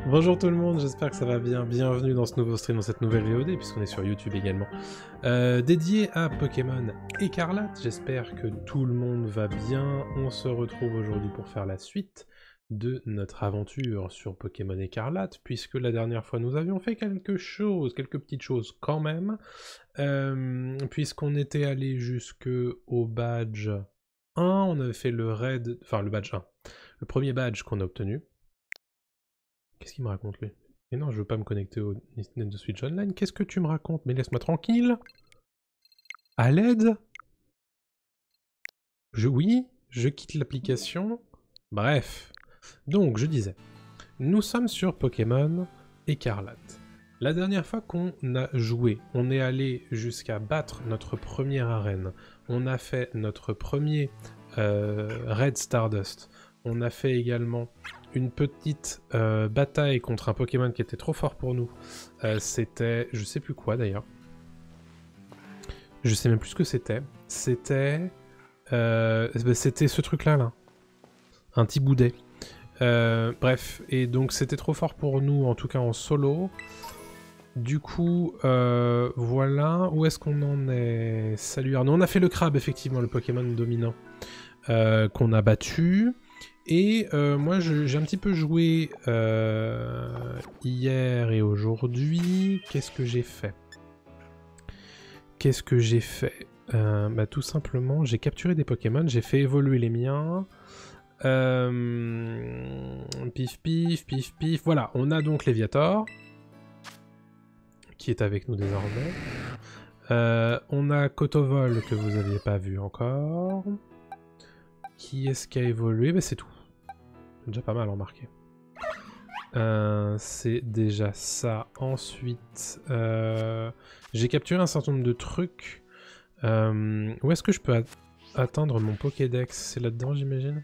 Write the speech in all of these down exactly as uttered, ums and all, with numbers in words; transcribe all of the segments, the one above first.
Bonjour tout le monde, j'espère que ça va bien. Bienvenue dans ce nouveau stream, dans cette nouvelle V O D, puisqu'on est sur YouTube également. Euh, dédié à Pokémon Écarlate, j'espère que tout le monde va bien. On se retrouve aujourd'hui pour faire la suite de notre aventure sur Pokémon Écarlate, puisque la dernière fois nous avions fait quelque chose, quelques petites choses quand même, euh, puisqu'on était allé jusque au badge un, on avait fait le raid, enfin le badge un, le premier badge qu'on a obtenu. Qu'est-ce qu'il me raconte lui? Mais non, je veux pas me connecter au Nintendo Switch Online. Qu'est-ce que tu me racontes? Mais laisse-moi tranquille. À l'aide? Je oui, je quitte l'application. Bref. Donc, je disais, nous sommes sur Pokémon Écarlate. La dernière fois qu'on a joué, on est allé jusqu'à battre notre première arène. On a fait notre premier euh, Red Stardust. On a fait également une petite euh, bataille contre un Pokémon qui était trop fort pour nous. Euh, c'était... je sais plus quoi d'ailleurs. Je sais même plus ce que c'était. C'était... Euh, c'était ce truc-là, là. Un petit boudet. Euh, bref, et donc c'était trop fort pour nous, en tout cas en solo. Du coup, euh, voilà. Où est-ce qu'on en est? Salut Arnaud. On a fait le crabe, effectivement, le Pokémon dominant euh, qu'on a battu. Et euh, moi, j'ai un petit peu joué euh, hier et aujourd'hui. Qu'est-ce que j'ai fait Qu'est-ce que j'ai fait euh, Bah tout simplement, j'ai capturé des Pokémon, j'ai fait évoluer les miens. Euh, pif pif, pif pif. Voilà, on a donc Léviator, qui est avec nous désormais. Euh, on a Kotovol, que vous n'aviez pas vu encore. Qui est-ce qui a évolué? Bah c'est tout. C'est déjà pas mal remarqué. Euh, c'est déjà ça. Ensuite, euh, j'ai capturé un certain nombre de trucs. Euh, où est-ce que je peux at atteindre mon Pokédex? C'est là-dedans, j'imagine?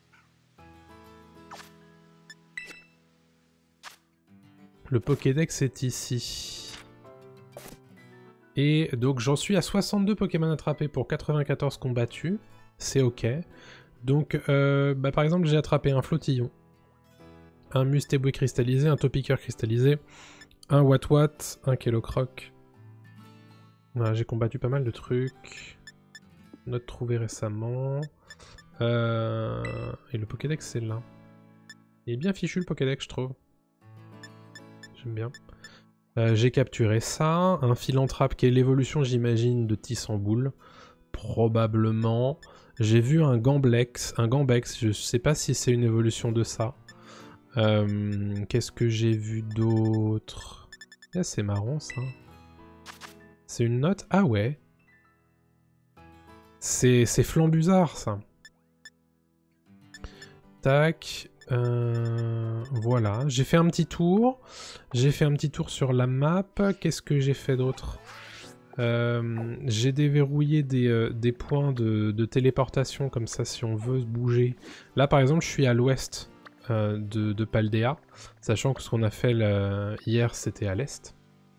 Le Pokédex est ici. Et donc j'en suis à soixante-deux Pokémon attrapés pour quatre-vingt-quatorze combattus. C'est ok. Donc, euh, bah, par exemple, j'ai attrapé un Flottillon, un Mustéboué cristallisé, un Topiqueur cristallisé, un Watwat, un Kellocroc. Voilà, j'ai combattu pas mal de trucs. Note trouvée récemment. Euh... Et le Pokédex, c'est là. Il est bien fichu, le Pokédex, je trouve. J'aime bien. Euh, j'ai capturé ça. Un Philanthrape qui est l'évolution, j'imagine, de Tissamboule. Probablement. J'ai vu un Gamblex. Un Gambex, je sais pas si c'est une évolution de ça. Euh, Qu'est-ce que j'ai vu d'autre? Ah, c'est marrant, ça. C'est une note? Ah ouais. C'est Flambuzard, ça. Tac. Euh, voilà. J'ai fait un petit tour. J'ai fait un petit tour sur la map. Qu'est-ce que j'ai fait d'autre? euh, J'ai déverrouillé des, euh, des points de, de téléportation, comme ça, si on veut se bouger. Là, par exemple, je suis à l'ouest euh, de, de Paldea, sachant que ce qu'on a fait le, hier, c'était à l'est.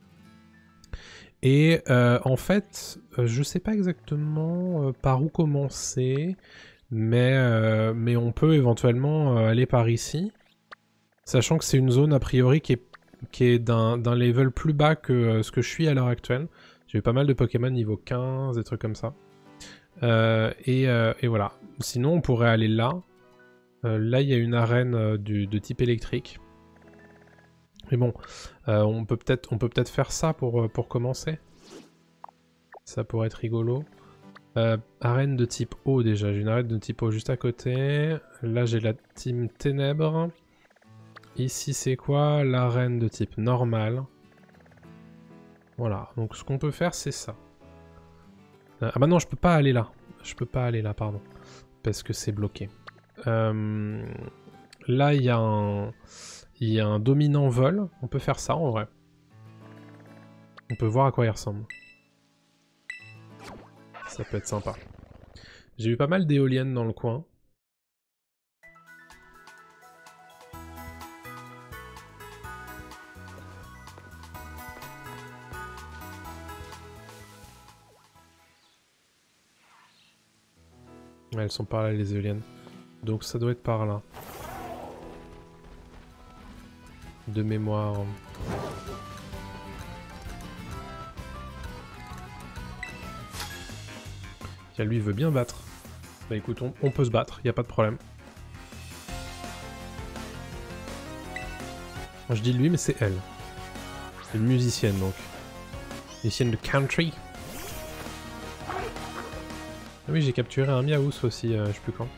Et euh, en fait, euh, je sais pas exactement euh, par où commencer, mais, euh, mais on peut éventuellement euh, aller par ici, sachant que c'est une zone a priori qui est, qui est d'un level plus bas que euh, ce que je suis à l'heure actuelle. J'ai eu pas mal de Pokémon niveau quinze, des trucs comme ça. Euh, et, euh, et voilà. Sinon, on pourrait aller là. Euh, là, il y a une arène euh, du, de type électrique. Mais bon, euh, on peut peut-être on peut peut-être faire ça pour, pour commencer. Ça pourrait être rigolo. Euh, arène de type eau déjà, j'ai une arène de type eau juste à côté. Là j'ai la team ténèbres. Ici c'est quoi? L'arène de type normal. Voilà, donc ce qu'on peut faire c'est ça. Euh, ah bah non, je peux pas aller là. Je peux pas aller là, pardon. Parce que c'est bloqué. Euh, là il y a un... Il y a un dominant vol, on peut faire ça en vrai. On peut voir à quoi il ressemble. Ça peut être sympa. J'ai eu pas mal d'éoliennes dans le coin. Elles sont par là les éoliennes. Donc ça doit être par là. De mémoire. Tiens, lui il veut bien battre. Bah écoute, on, on peut se battre, y a pas de problème. Moi, je dis lui, mais c'est elle. Une musicienne donc. Musicienne de country. Ah oui, j'ai capturé un Miaous aussi, euh, je sais plus quand.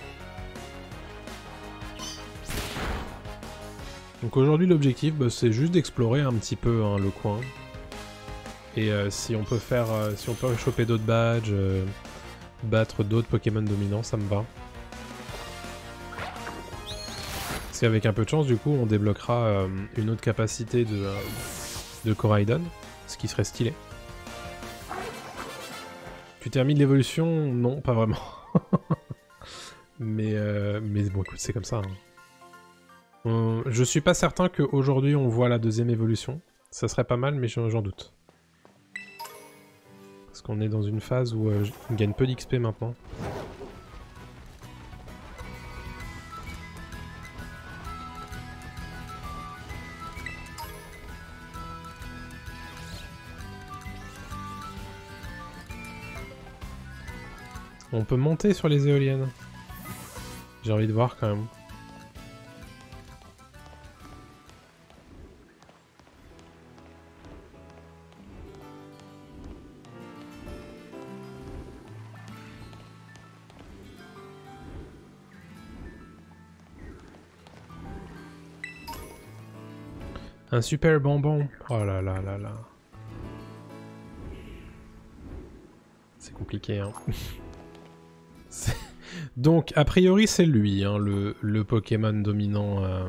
Donc aujourd'hui l'objectif bah, c'est juste d'explorer un petit peu hein, le coin. Et euh, si on peut faire, euh, si on peut choper d'autres badges, euh, battre d'autres Pokémon dominants, ça me va. Parce qu'avec un peu de chance du coup on débloquera euh, une autre capacité de, euh, de Koraidon, ce qui serait stylé. Tu termines l'évolution? Non, pas vraiment. mais, euh, mais bon écoute, c'est comme ça. Hein. Euh, je suis pas certain qu'aujourd'hui on voit la deuxième évolution. Ça serait pas mal, mais j'en doute. Parce qu'on est dans une phase où euh, on gagne peu d'X P maintenant. On peut monter sur les éoliennes. J'ai envie de voir quand même. Un super bonbon. Oh là là là là. C'est compliqué, hein. Donc, a priori, c'est lui, hein, le, le Pokémon dominant. Euh...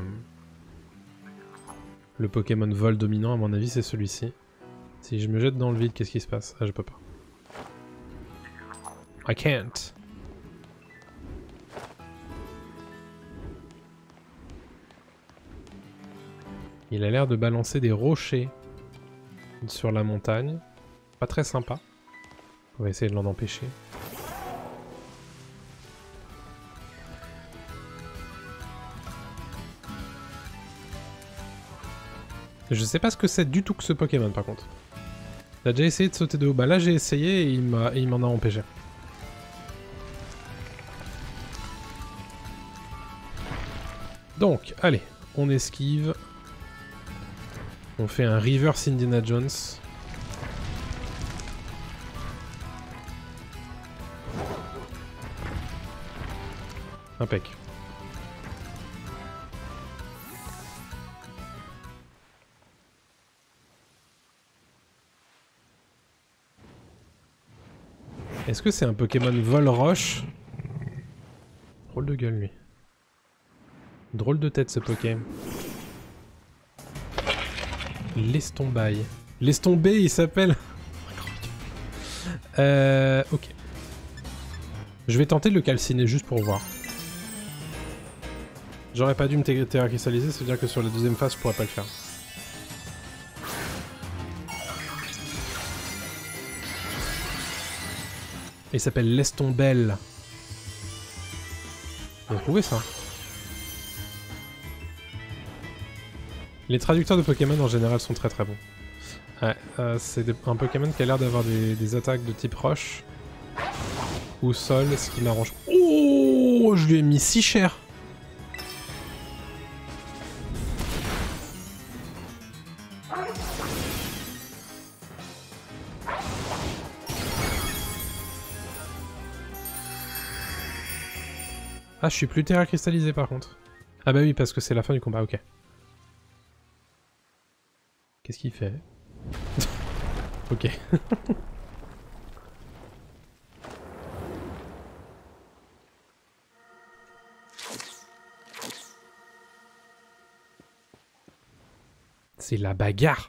Le Pokémon vol dominant, à mon avis, c'est celui-ci. Si je me jette dans le vide, qu'est-ce qui se passe? Ah, je peux pas. I can't. Il a l'air de balancer des rochers sur la montagne. Pas très sympa. On va essayer de l'en empêcher. Je sais pas ce que c'est du tout que ce Pokémon par contre. T'as déjà essayé de sauter de haut? Bah là j'ai essayé et il m'en a, a empêché. Donc, allez, on esquive. On fait un reverse Indiana Jones. Impec. Est-ce que c'est un Pokémon vol roche? Drôle de gueule lui. Drôle de tête ce Pokémon. Laisse tomber. Laisse tomber, il s'appelle. euh, ok. Je vais tenter de le calciner juste pour voir. J'aurais pas dû me terra cristalliser, ça veut dire que sur la deuxième phase je pourrais pas le faire. Il s'appelle Lestombelle. Vous trouvez ça? Les traducteurs de Pokémon en général sont très très bons. Ouais, euh, c'est un Pokémon qui a l'air d'avoir des, des attaques de type roche ou sol, ce qui m'arrange. Oh, je lui ai mis si cher. Ah, je suis plus terra cristallisé par contre. Ah bah oui, parce que c'est la fin du combat, ok. Qu'est-ce qu'il fait? Ok. C'est la bagarre.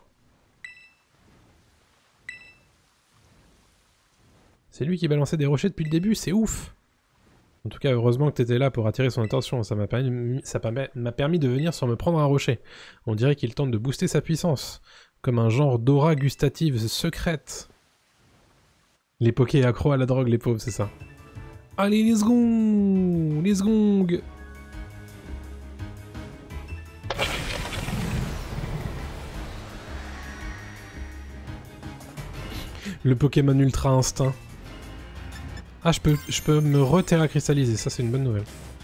C'est lui qui balançait des rochers depuis le début, c'est ouf. En tout cas, heureusement que t'étais là pour attirer son attention, ça m'a permis, ça m'a permis de venir sans me prendre un rocher. On dirait qu'il tente de booster sa puissance, comme un genre d'aura gustative secrète. Les pokés accros à la drogue, les pauvres, c'est ça. Allez, les secondes, les secondes. Le Pokémon Ultra Instinct. Ah, je peux, je peux me re-terra cristalliser, ça c'est une bonne nouvelle.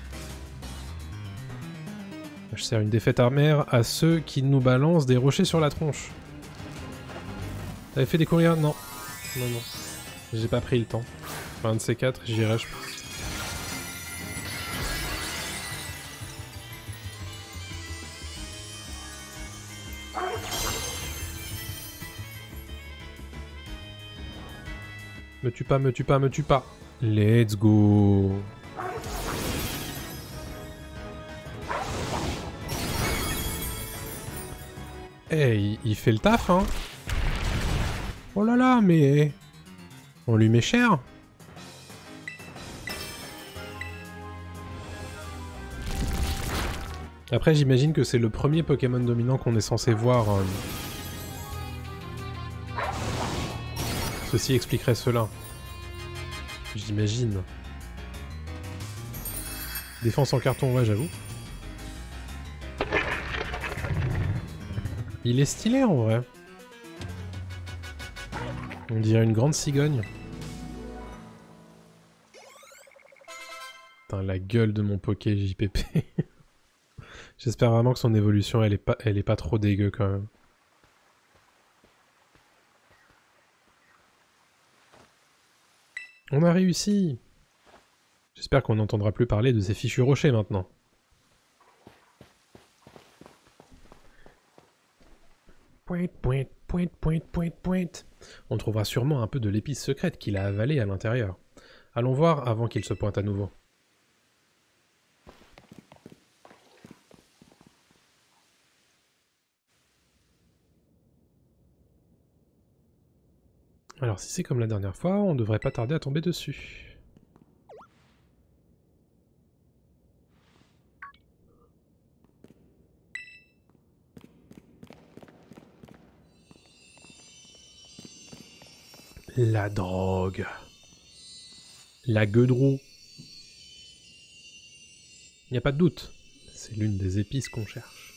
Je sers une défaite amère à ceux qui nous balancent des rochers sur la tronche. T'avais fait des courriers? Non. Non, non. J'ai pas pris le temps. Enfin, un de ces quatre, j'irai, je pense. Me tue pas, me tue pas, me tue pas. Let's go. Eh, hey, il, il fait le taf, hein. Oh là là, mais... On lui met cher. Après, j'imagine que c'est le premier Pokémon dominant qu'on est censé voir. Euh... Ceci expliquerait cela. J'imagine. Défense en carton, ouais, j'avoue. Il est stylé en vrai. On dirait une grande cigogne. Putain, la gueule de mon Poké J P P. J'espère vraiment que son évolution, elle est pas, elle est pas trop dégueu quand même. On a réussi! J'espère qu'on n'entendra plus parler de ces fichus rochers maintenant. Pointe, pointe, pointe, pointe, pointe, pointe. On trouvera sûrement un peu de l'épice secrète qu'il a avalée à l'intérieur. Allons voir avant qu'il se pointe à nouveau. Alors si c'est comme la dernière fois, on devrait pas tarder à tomber dessus. La drogue. La gueudrou. Il n'y a pas de doute, c'est l'une des épices qu'on cherche.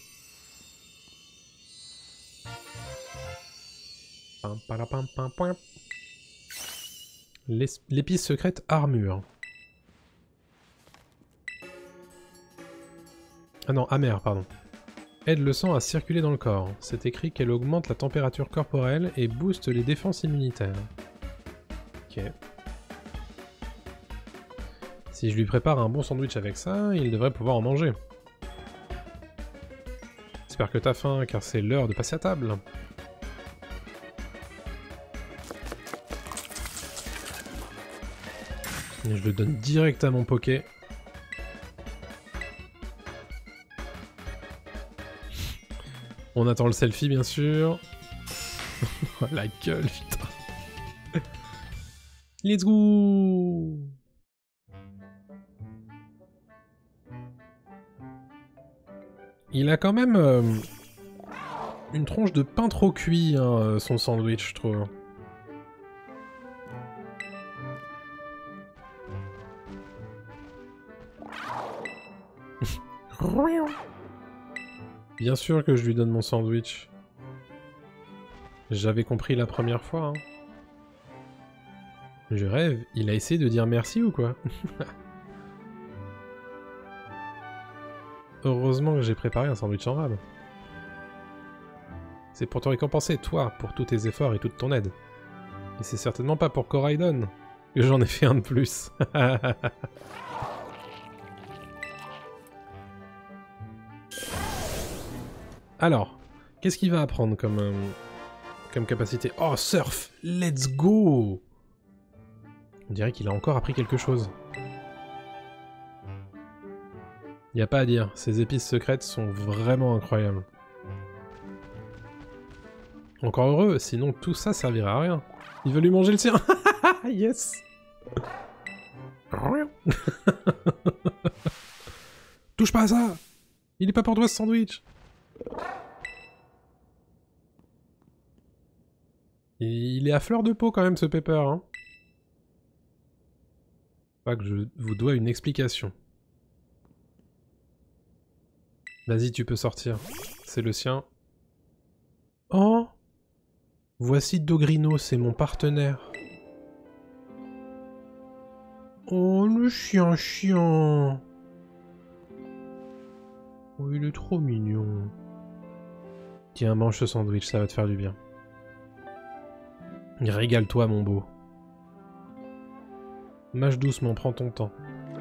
Pam, pam, pam, pam, pam. L'épice secrète armure. Ah non, amère, pardon. Aide le sang à circuler dans le corps. C'est écrit qu'elle augmente la température corporelle et booste les défenses immunitaires. Ok. Si je lui prépare un bon sandwich avec ça, il devrait pouvoir en manger. J'espère que t'as faim, car c'est l'heure de passer à table. Et je le donne direct à mon Poké. On attend le selfie, bien sûr. Oh, la gueule, putain. Let's go! Il a quand même euh, une tronche de pain trop cuit, hein, son sandwich, je trouve. Bien sûr que je lui donne mon sandwich. J'avais compris la première fois. Hein. Je rêve, il a essayé de dire merci ou quoi? Heureusement que j'ai préparé un sandwich en rab. C'est pour te récompenser, toi, pour tous tes efforts et toute ton aide. Et c'est certainement pas pour Koraidon que j'en ai fait un de plus. Alors, qu'est-ce qu'il va apprendre comme, euh, comme capacité? Oh, surf! Let's go! On dirait qu'il a encore appris quelque chose. Y a pas à dire, ces épices secrètes sont vraiment incroyables. Encore heureux, sinon tout ça servirait à rien. Il veut lui manger le sien. Yes. Touche pas à ça. Il est pas pour toi ce sandwich. Il est à fleur de peau quand même ce Pepper. Hein. Pas que je vous dois une explication. Vas-y, tu peux sortir. C'est le sien. Oh! Voici Dogrino, c'est mon partenaire. Oh, le chien chiant. Oh, il est trop mignon. Tiens, mange ce sandwich, ça va te faire du bien. Régale-toi, mon beau. Mâche doucement, prends ton temps.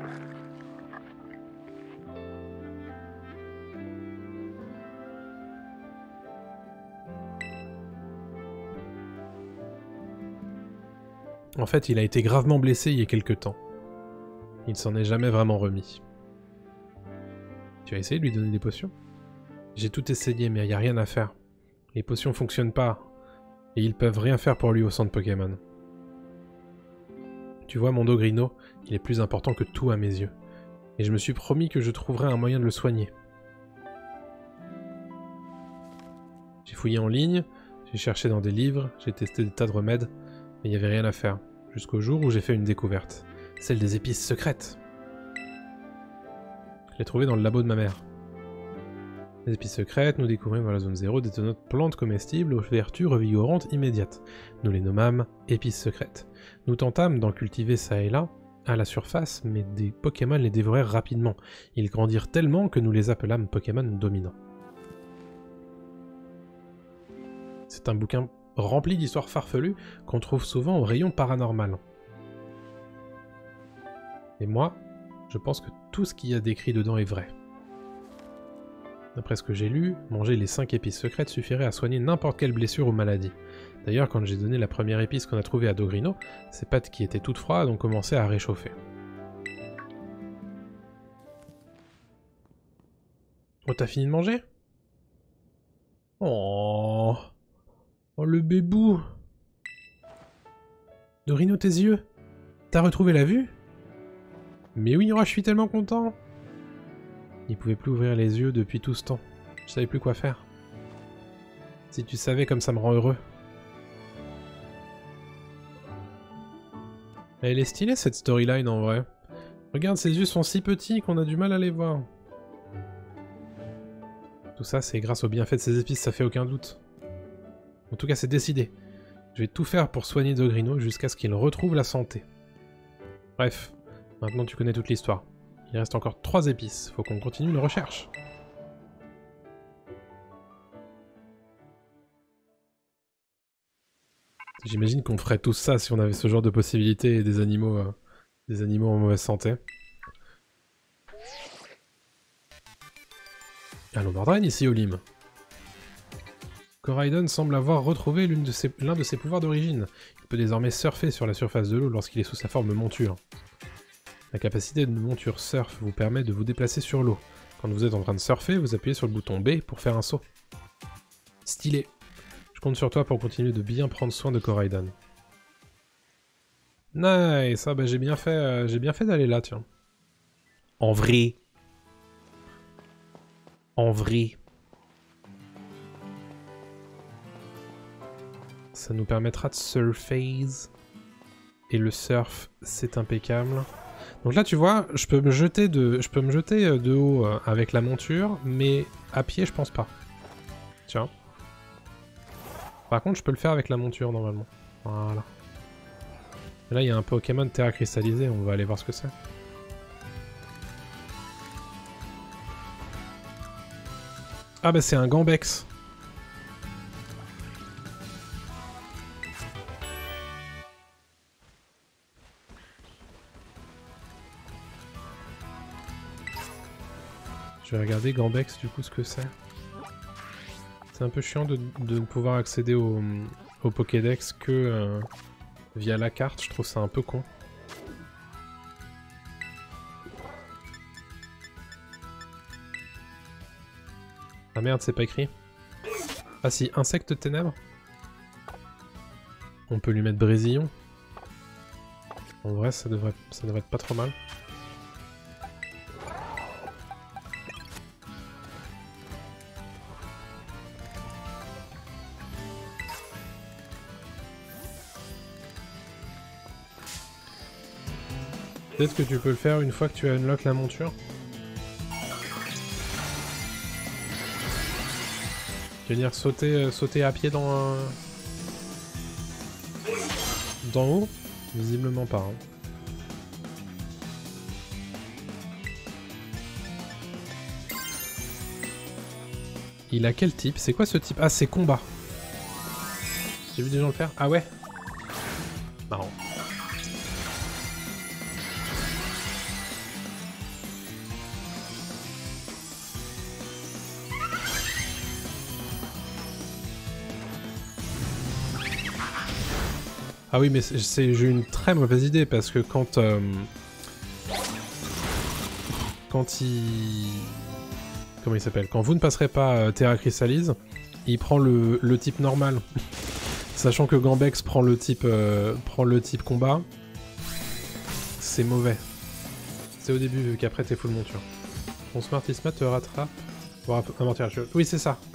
En fait, il a été gravement blessé il y a quelque temps. Il s'en est jamais vraiment remis. Tu as essayé de lui donner des potions? J'ai tout essayé, mais il n'y a rien à faire. Les potions fonctionnent pas. Et ils peuvent rien faire pour lui au centre Pokémon. Tu vois, mon Dogrino, il est plus important que tout à mes yeux. Et je me suis promis que je trouverais un moyen de le soigner. J'ai fouillé en ligne, j'ai cherché dans des livres, j'ai testé des tas de remèdes, mais il n'y avait rien à faire. Jusqu'au jour où j'ai fait une découverte. Celle des épices secrètes. Je l'ai trouvée dans le labo de ma mère. Les épices secrètes, nous découvrîmes dans la zone zéro d'étonnantes plantes comestibles aux vertus revigorantes immédiates. Nous les nommâmes épices secrètes. Nous tentâmes d'en cultiver ça et là, à la surface, mais des Pokémon les dévorèrent rapidement. Ils grandirent tellement que nous les appelâmes Pokémon dominants. C'est un bouquin rempli d'histoires farfelues qu'on trouve souvent au rayon paranormal. Et moi, je pense que tout ce qu'il y a décrit dedans est vrai. D'après ce que j'ai lu, manger les cinq épices secrètes suffirait à soigner n'importe quelle blessure ou maladie. D'ailleurs, quand j'ai donné la première épice qu'on a trouvée à Dogrino, ses pattes qui étaient toutes froides ont commencé à réchauffer. Oh, t'as fini de manger? Oh, oh le bébou. Dogrino, tes yeux? T'as retrouvé la vue? Mais oui, oh, je suis tellement content. Il pouvait plus ouvrir les yeux depuis tout ce temps. Je savais plus quoi faire. Si tu savais comme ça me rend heureux. Elle est stylée cette storyline en vrai. Regarde, ses yeux sont si petits qu'on a du mal à les voir. Tout ça, c'est grâce au bienfait de ces épices, ça fait aucun doute. En tout cas, c'est décidé. Je vais tout faire pour soigner Dogrino jusqu'à ce qu'il retrouve la santé. Bref, maintenant tu connais toute l'histoire. Il reste encore trois épices, faut qu'on continue nos recherches. J'imagine qu'on ferait tout ça si on avait ce genre de possibilités et des animaux, euh, des animaux en mauvaise santé. Allons Bordraine ici, Olim. Koraidon semble avoir retrouvé l'un de, ses... de ses pouvoirs d'origine. Il peut désormais surfer sur la surface de l'eau lorsqu'il est sous sa forme monture. La capacité de monture surf vous permet de vous déplacer sur l'eau. Quand vous êtes en train de surfer, vous appuyez sur le bouton B pour faire un saut. Stylé. Je compte sur toi pour continuer de bien prendre soin de Koraidon. Nice, ah bah j'ai bien fait, euh, j'ai bien fait d'aller là, tiens. En vrai. En vrai. Ça nous permettra de surfer. Et le surf, c'est impeccable. Donc là, tu vois, je peux me jeter de, je peux me jeter de haut avec la monture, mais à pied, je pense pas. Tiens. Par contre, je peux le faire avec la monture, normalement. Voilà. Et là, il y a un Pokémon Terra cristallisé, on va aller voir ce que c'est. Ah bah c'est un Gambex. Je vais regarder Gambex du coup ce que c'est. C'est un peu chiant de, de pouvoir accéder au, au Pokédex que euh, via la carte, je trouve ça un peu con. Ah merde, c'est pas écrit. Ah si, insecte ténèbres. On peut lui mettre Brésillon. En vrai, ça devrait, ça devrait être pas trop mal. Peut-être que tu peux le faire une fois que tu unlock la monture. Tu veux dire sauter, euh, sauter à pied dans un... d'en haut? Visiblement pas. Hein. Il a quel type? C'est quoi ce type? Ah, c'est combat. J'ai vu des gens le faire. Ah ouais? Marrant. Ah oui, mais j'ai eu une très mauvaise idée parce que quand... Euh, quand il... Comment il s'appelle? Quand vous ne passerez pas euh, Terra Crystallise, il prend le, le type normal. Sachant que Gambex prend le type, euh, prend le type combat. C'est mauvais. C'est au début, vu qu'après t'es full monture. Ton Smartisma te rattrape pour amortir la chose. Oui, c'est ça.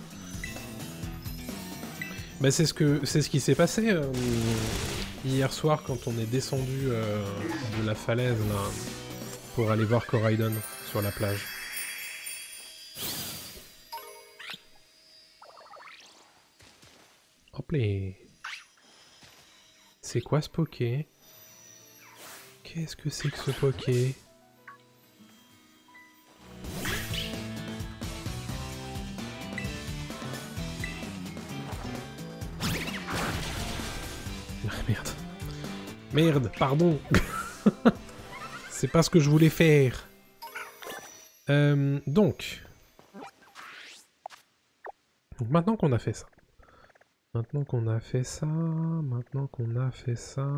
Bah, c'est ce, que, c'est ce qui s'est passé euh, hier soir quand on est descendu euh, de la falaise là, pour aller voir Koraidon sur la plage. Hop là. C'est quoi ce poké? Qu'est-ce que c'est que ce poké? Merde. Merde, pardon. C'est pas ce que je voulais faire. Euh, donc. Donc maintenant qu'on a fait ça. Maintenant qu'on a fait ça. Maintenant qu'on a fait ça.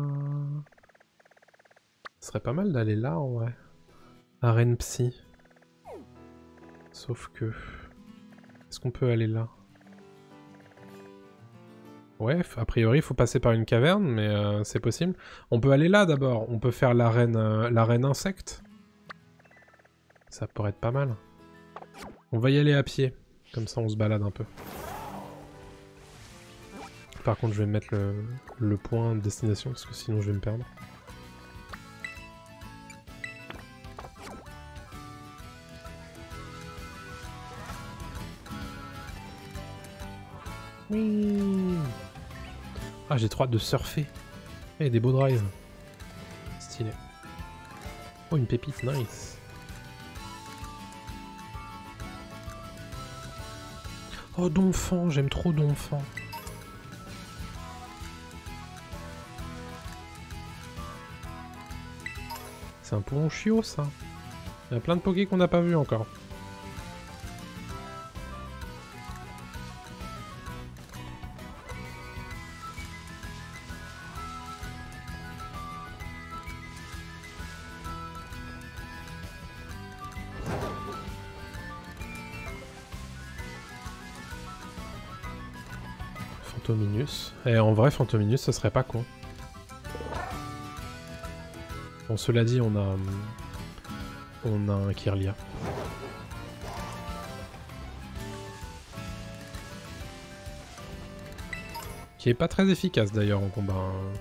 Ce serait pas mal d'aller là en vrai. Arène Psy. Sauf que... Est-ce qu'on peut aller là? Ouais, a priori il faut passer par une caverne, mais euh, c'est possible. On peut aller là d'abord, on peut faire l'arène euh, l'arène insecte. Ça pourrait être pas mal. On va y aller à pied, comme ça on se balade un peu. Par contre je vais mettre le, le point de destination, parce que sinon je vais me perdre. Oui. Ah, j'ai trop hâte de surfer. Et des beaux drives. Stylé. Oh, une pépite, nice. Oh, Donphan, j'aime trop Donphan. C'est un poulon chiot, ça. Il y a plein de pokés qu'on n'a pas vu encore. Fantominus. Et en vrai, Fantominus, ce serait pas con. Bon, cela dit, on a... On a un Kirlia. Qui est pas très efficace d'ailleurs en combat. Hein.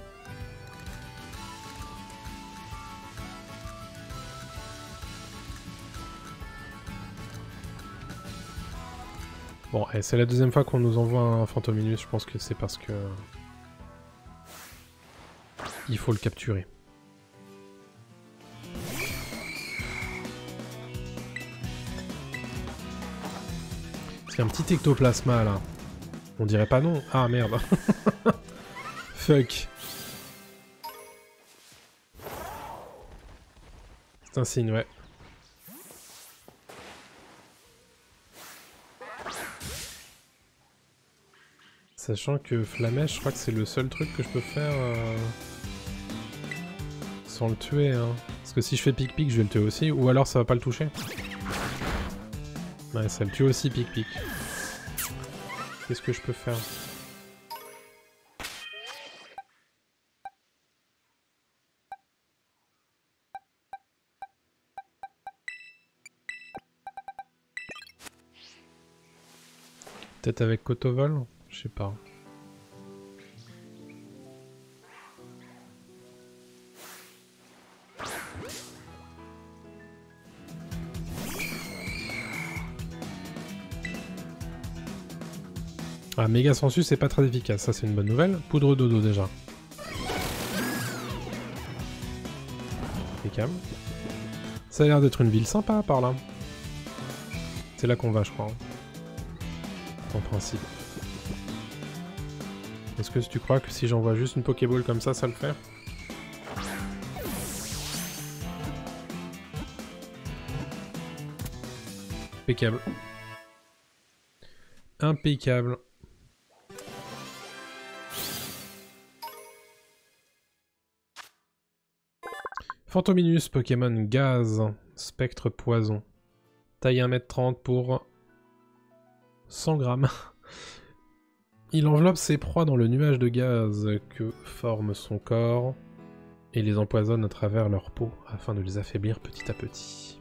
Bon, et c'est la deuxième fois qu'on nous envoie un Fantominus, je pense que c'est parce que... Il faut le capturer. Parce qu'il y a un petit ectoplasma là. On dirait pas non. Ah merde. Fuck. C'est un signe, ouais. Sachant que Flamèche, je crois que c'est le seul truc que je peux faire euh, sans le tuer. Hein. Parce que si je fais pic-pic, je vais le tuer aussi. Ou alors ça va pas le toucher. Ouais, ça le tue aussi, pic-pic. Qu'est-ce que je peux faire? Peut-être avec Kotovol? Je sais pas. Ah, méga sensu, c'est pas très efficace, ça c'est une bonne nouvelle. Poudre dodo déjà. impeccable. Ça a l'air d'être une ville sympa par là. C'est là qu'on va, je crois. En principe. Est-ce que tu crois que si j'envoie juste une Pokéball comme ça, ça le fait? Impeccable. Impeccable. Fantominus, Pokémon gaz, spectre poison. Taille un mètre trente pour cent grammes. Il enveloppe ses proies dans le nuage de gaz que forme son corps et les empoisonne à travers leur peau afin de les affaiblir petit à petit.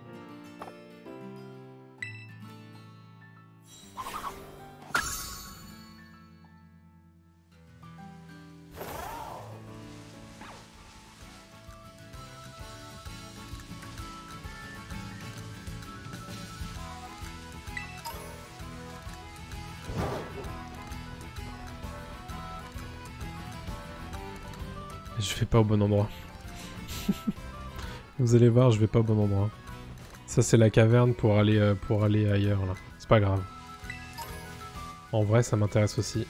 Je vais pas au bon endroit. Vous allez voir, je vais pas au bon endroit. Ça c'est la caverne pour aller euh, pour aller ailleurs là. C'est pas grave. En vrai, ça m'intéresse aussi.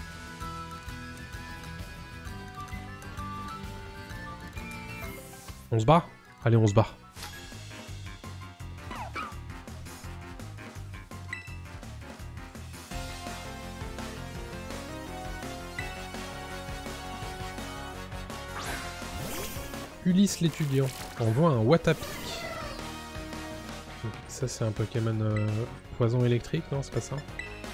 On se bat? Allez, on se bat. Ulysse l'étudiant envoie un Watapic. Ça c'est un Pokémon euh, poison électrique, non? C'est pas ça?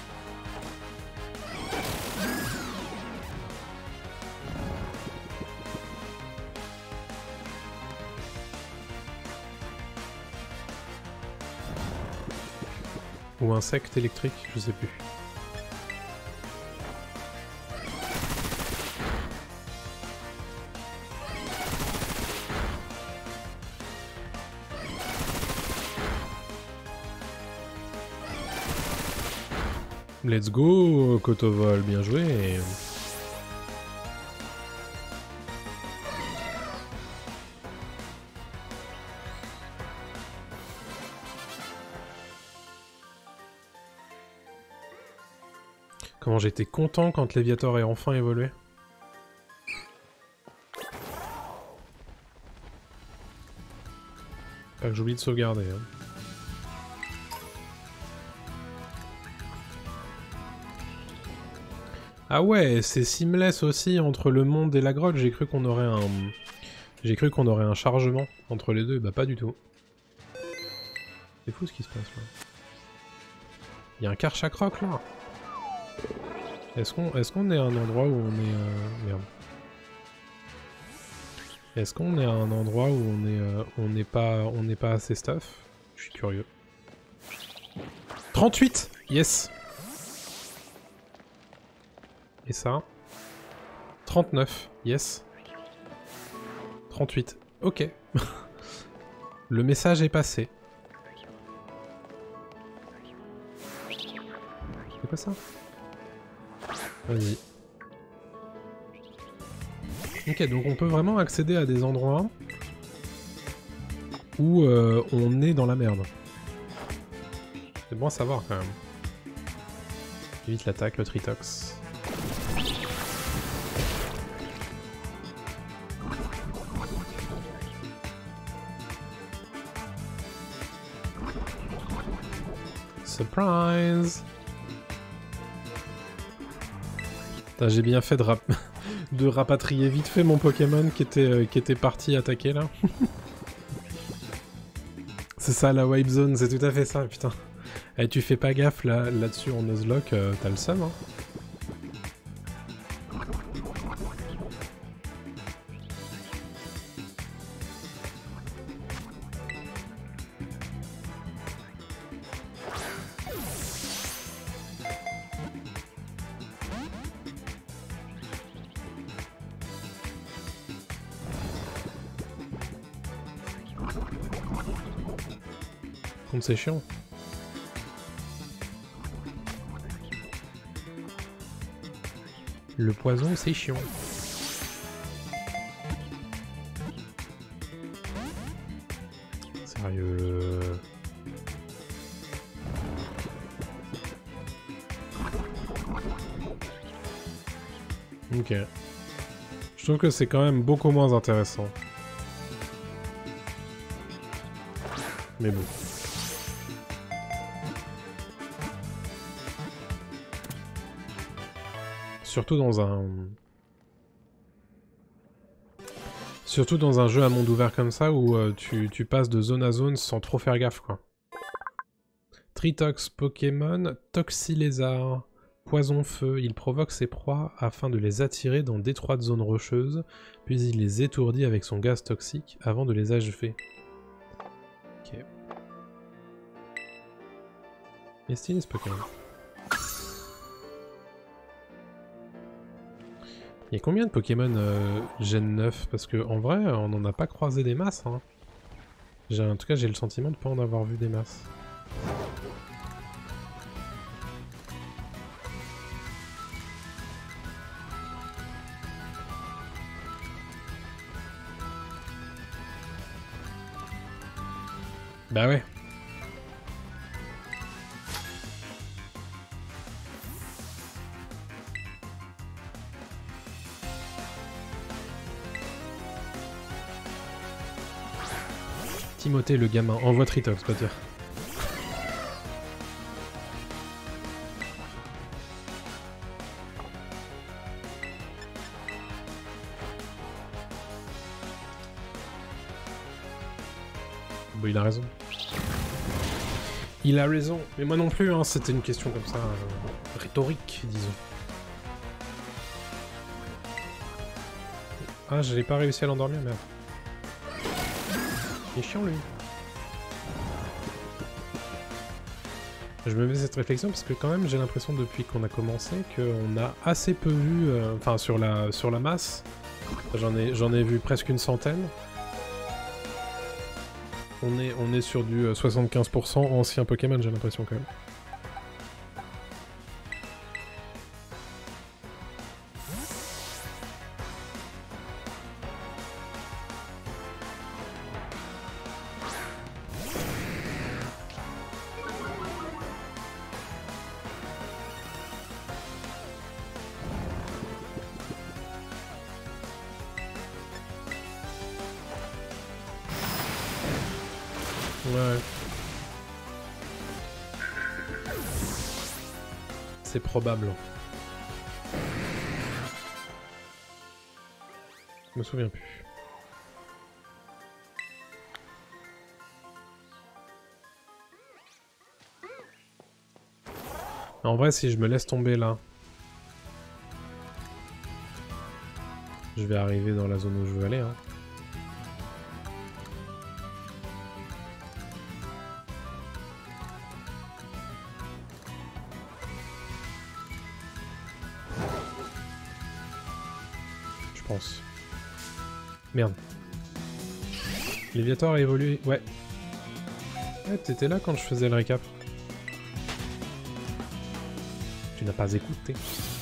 Ou insecte électrique, je sais plus. Let's go, Kotovol, bien joué. Comment j'étais content quand Léviator ait enfin évolué. Pas que j'oublie de sauvegarder. Hein. Ah ouais, c'est seamless aussi entre le monde et la grotte. J'ai cru qu'on aurait un... J'ai cru qu'on aurait un chargement entre les deux. Bah pas du tout. C'est fou ce qui se passe là. Il y a un Karchakroc là. Est-ce qu'on est-ce qu'on est à un endroit où on est... Euh... Merde. Est-ce qu'on est à un endroit où on est euh, on n'est pas on n'est pas assez stuff? Je suis curieux. trente-huit! Yes! Et ça? trente-neuf, yes. trente-huit, ok. Le message est passé. C'est quoi ça? Vas-y. Ok, donc on peut vraiment accéder à des endroits où euh, on est dans la merde. C'est bon à savoir quand même. Évite l'attaque, le Tritox. Surprise! J'ai bien fait de, rap de rapatrier vite fait mon Pokémon qui était, euh, qui était parti attaquer là. C'est ça la Wipe Zone, c'est tout à fait ça, putain. Et tu fais pas gaffe là, là-dessus en Nuzlocke, euh, t'as le seum hein. Comme c'est chiant. Le poison, c'est chiant. sérieux. Ok. Je trouve que c'est quand même beaucoup moins intéressant. Mais bon. Surtout dans un... Surtout dans un jeu à monde ouvert comme ça où euh, tu, tu passes de zone à zone sans trop faire gaffe, quoi. Tritox Pokémon, Toxilézard, Poison Feu. Il provoque ses proies afin de les attirer dans d'étroites zones rocheuses, puis il les étourdit avec son gaz toxique avant de les achever. Ok. Il est stylé ce Pokémon. Il y a combien de Pokémon euh, Gen neuf? Parce que en vrai, on n'en a pas croisé des masses. Hein. En tout cas, j'ai le sentiment de ne pas en avoir vu des masses. Bah ouais. Timothée le gamin, envoie Tritox, pas dire. Bon, il a raison. Il a raison, mais moi non plus, hein, c'était une question comme ça, euh, rhétorique, disons. Ah, je n'ai pas réussi à l'endormir, merde. Il est chiant, lui. Je me mets cette réflexion parce que quand même, j'ai l'impression depuis qu'on a commencé qu'on a assez peu vu, euh, enfin sur la, sur la masse, j'en ai, j'en ai vu presque une centaine. On est, on est sur du soixante-quinze pour cent ancien Pokémon, j'ai l'impression quand même. Ouais. C'est probable. Je me souviens plus. En vrai, si je me laisse tomber là, je vais arriver dans la zone où je veux aller. Hein. Merde. Léviator a évolué. Ouais. Ouais, t'étais là quand je faisais le récap. Tu n'as pas écouté.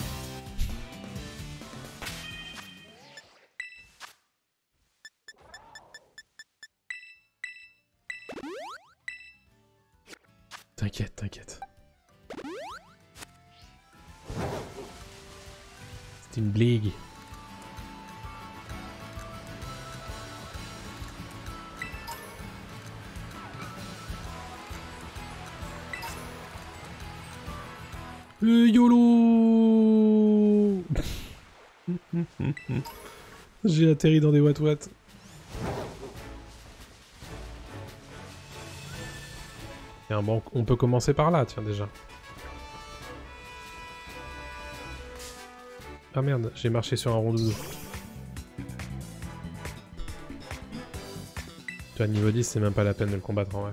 T'inquiète, t'inquiète. C'est une blague. Euh, YOLO. J'ai atterri dans des wat-wat. Tiens, bon, on peut commencer par là, tiens, déjà. Ah merde, j'ai marché sur un rondoudou. Tu vois, niveau dix, c'est même pas la peine de le combattre en vrai.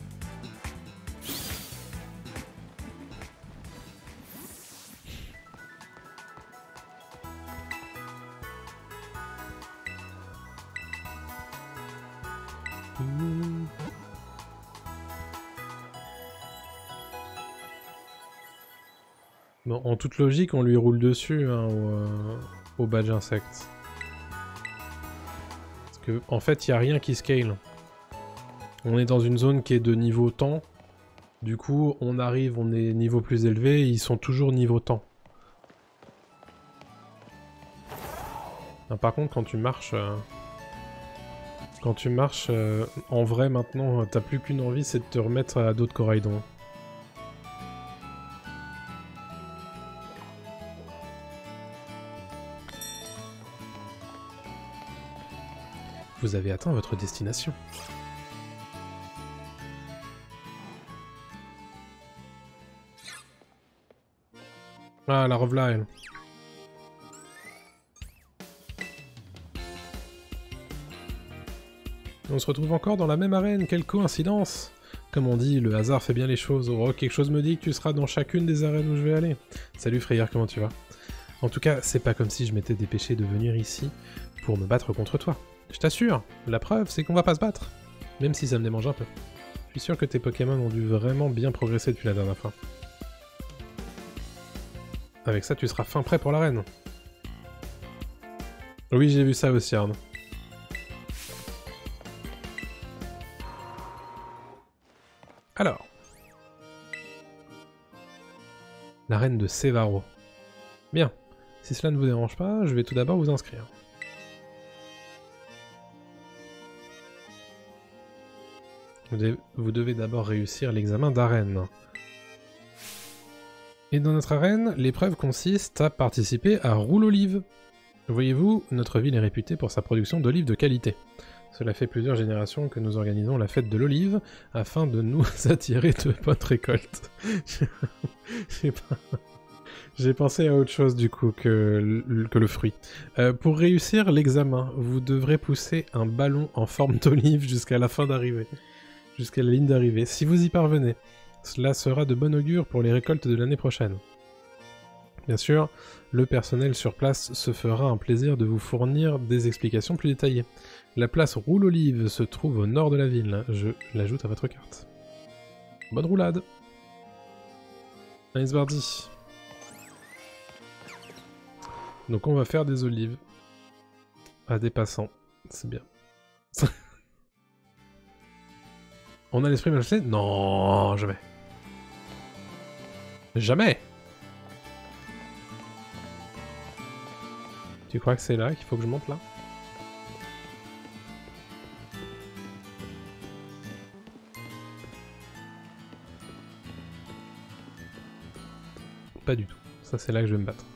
Bon, en toute logique, on lui roule dessus hein, au, euh, au badge insecte. Parce que, en fait, il n'y a rien qui scale. On est dans une zone qui est de niveau temps. Du coup, on arrive, on est niveau plus élevé, et ils sont toujours niveau temps. Ah, par contre, quand tu marches... Euh... Quand tu marches, euh, en vrai, maintenant, t'as plus qu'une envie, c'est de te remettre à dos de Coraidon. Vous avez atteint votre destination. Ah, la revoilà, elle. On se retrouve encore dans la même arène, quelle coïncidence! Comme on dit, le hasard fait bien les choses. Oh, quelque chose me dit que tu seras dans chacune des arènes où je vais aller. Salut Frayeur, comment tu vas? En tout cas, c'est pas comme si je m'étais dépêché de venir ici pour me battre contre toi. Je t'assure, la preuve, c'est qu'on va pas se battre. Même si ça me démange un peu. Je suis sûr que tes Pokémon ont dû vraiment bien progresser depuis la dernière fois. Avec ça, tu seras fin prêt pour l'arène. Oui, j'ai vu ça aussi, Arne. Alors. L'arène de Sévaro. Bien. Si cela ne vous dérange pas, je vais tout d'abord vous inscrire. Vous devez, vous devez d'abord réussir l'examen d'arène. Et dans notre arène, l'épreuve consiste à participer à Roule Olive. Voyez-vous, notre ville est réputée pour sa production d'olives de qualité. Cela fait plusieurs générations que nous organisons la fête de l'olive afin de nous attirer de bonnes récoltes. J'ai pas... J'ai pensé à autre chose du coup que le, que le fruit. Euh, pour réussir l'examen, vous devrez pousser un ballon en forme d'olive jusqu'à la fin d'arrivée. Jusqu'à la ligne d'arrivée. Si vous y parvenez, cela sera de bon augure pour les récoltes de l'année prochaine. Bien sûr, le personnel sur place se fera un plaisir de vous fournir des explications plus détaillées. La place Roule Olive se trouve au nord de la ville. Je l'ajoute à votre carte. Bonne roulade. Nice Bardi. Donc on va faire des olives à des passants. C'est bien. On a l'esprit malsain? Non, jamais. Jamais. Tu crois que c'est là qu'il faut que je monte là? Pas du tout. Ça c'est là que je vais me battre.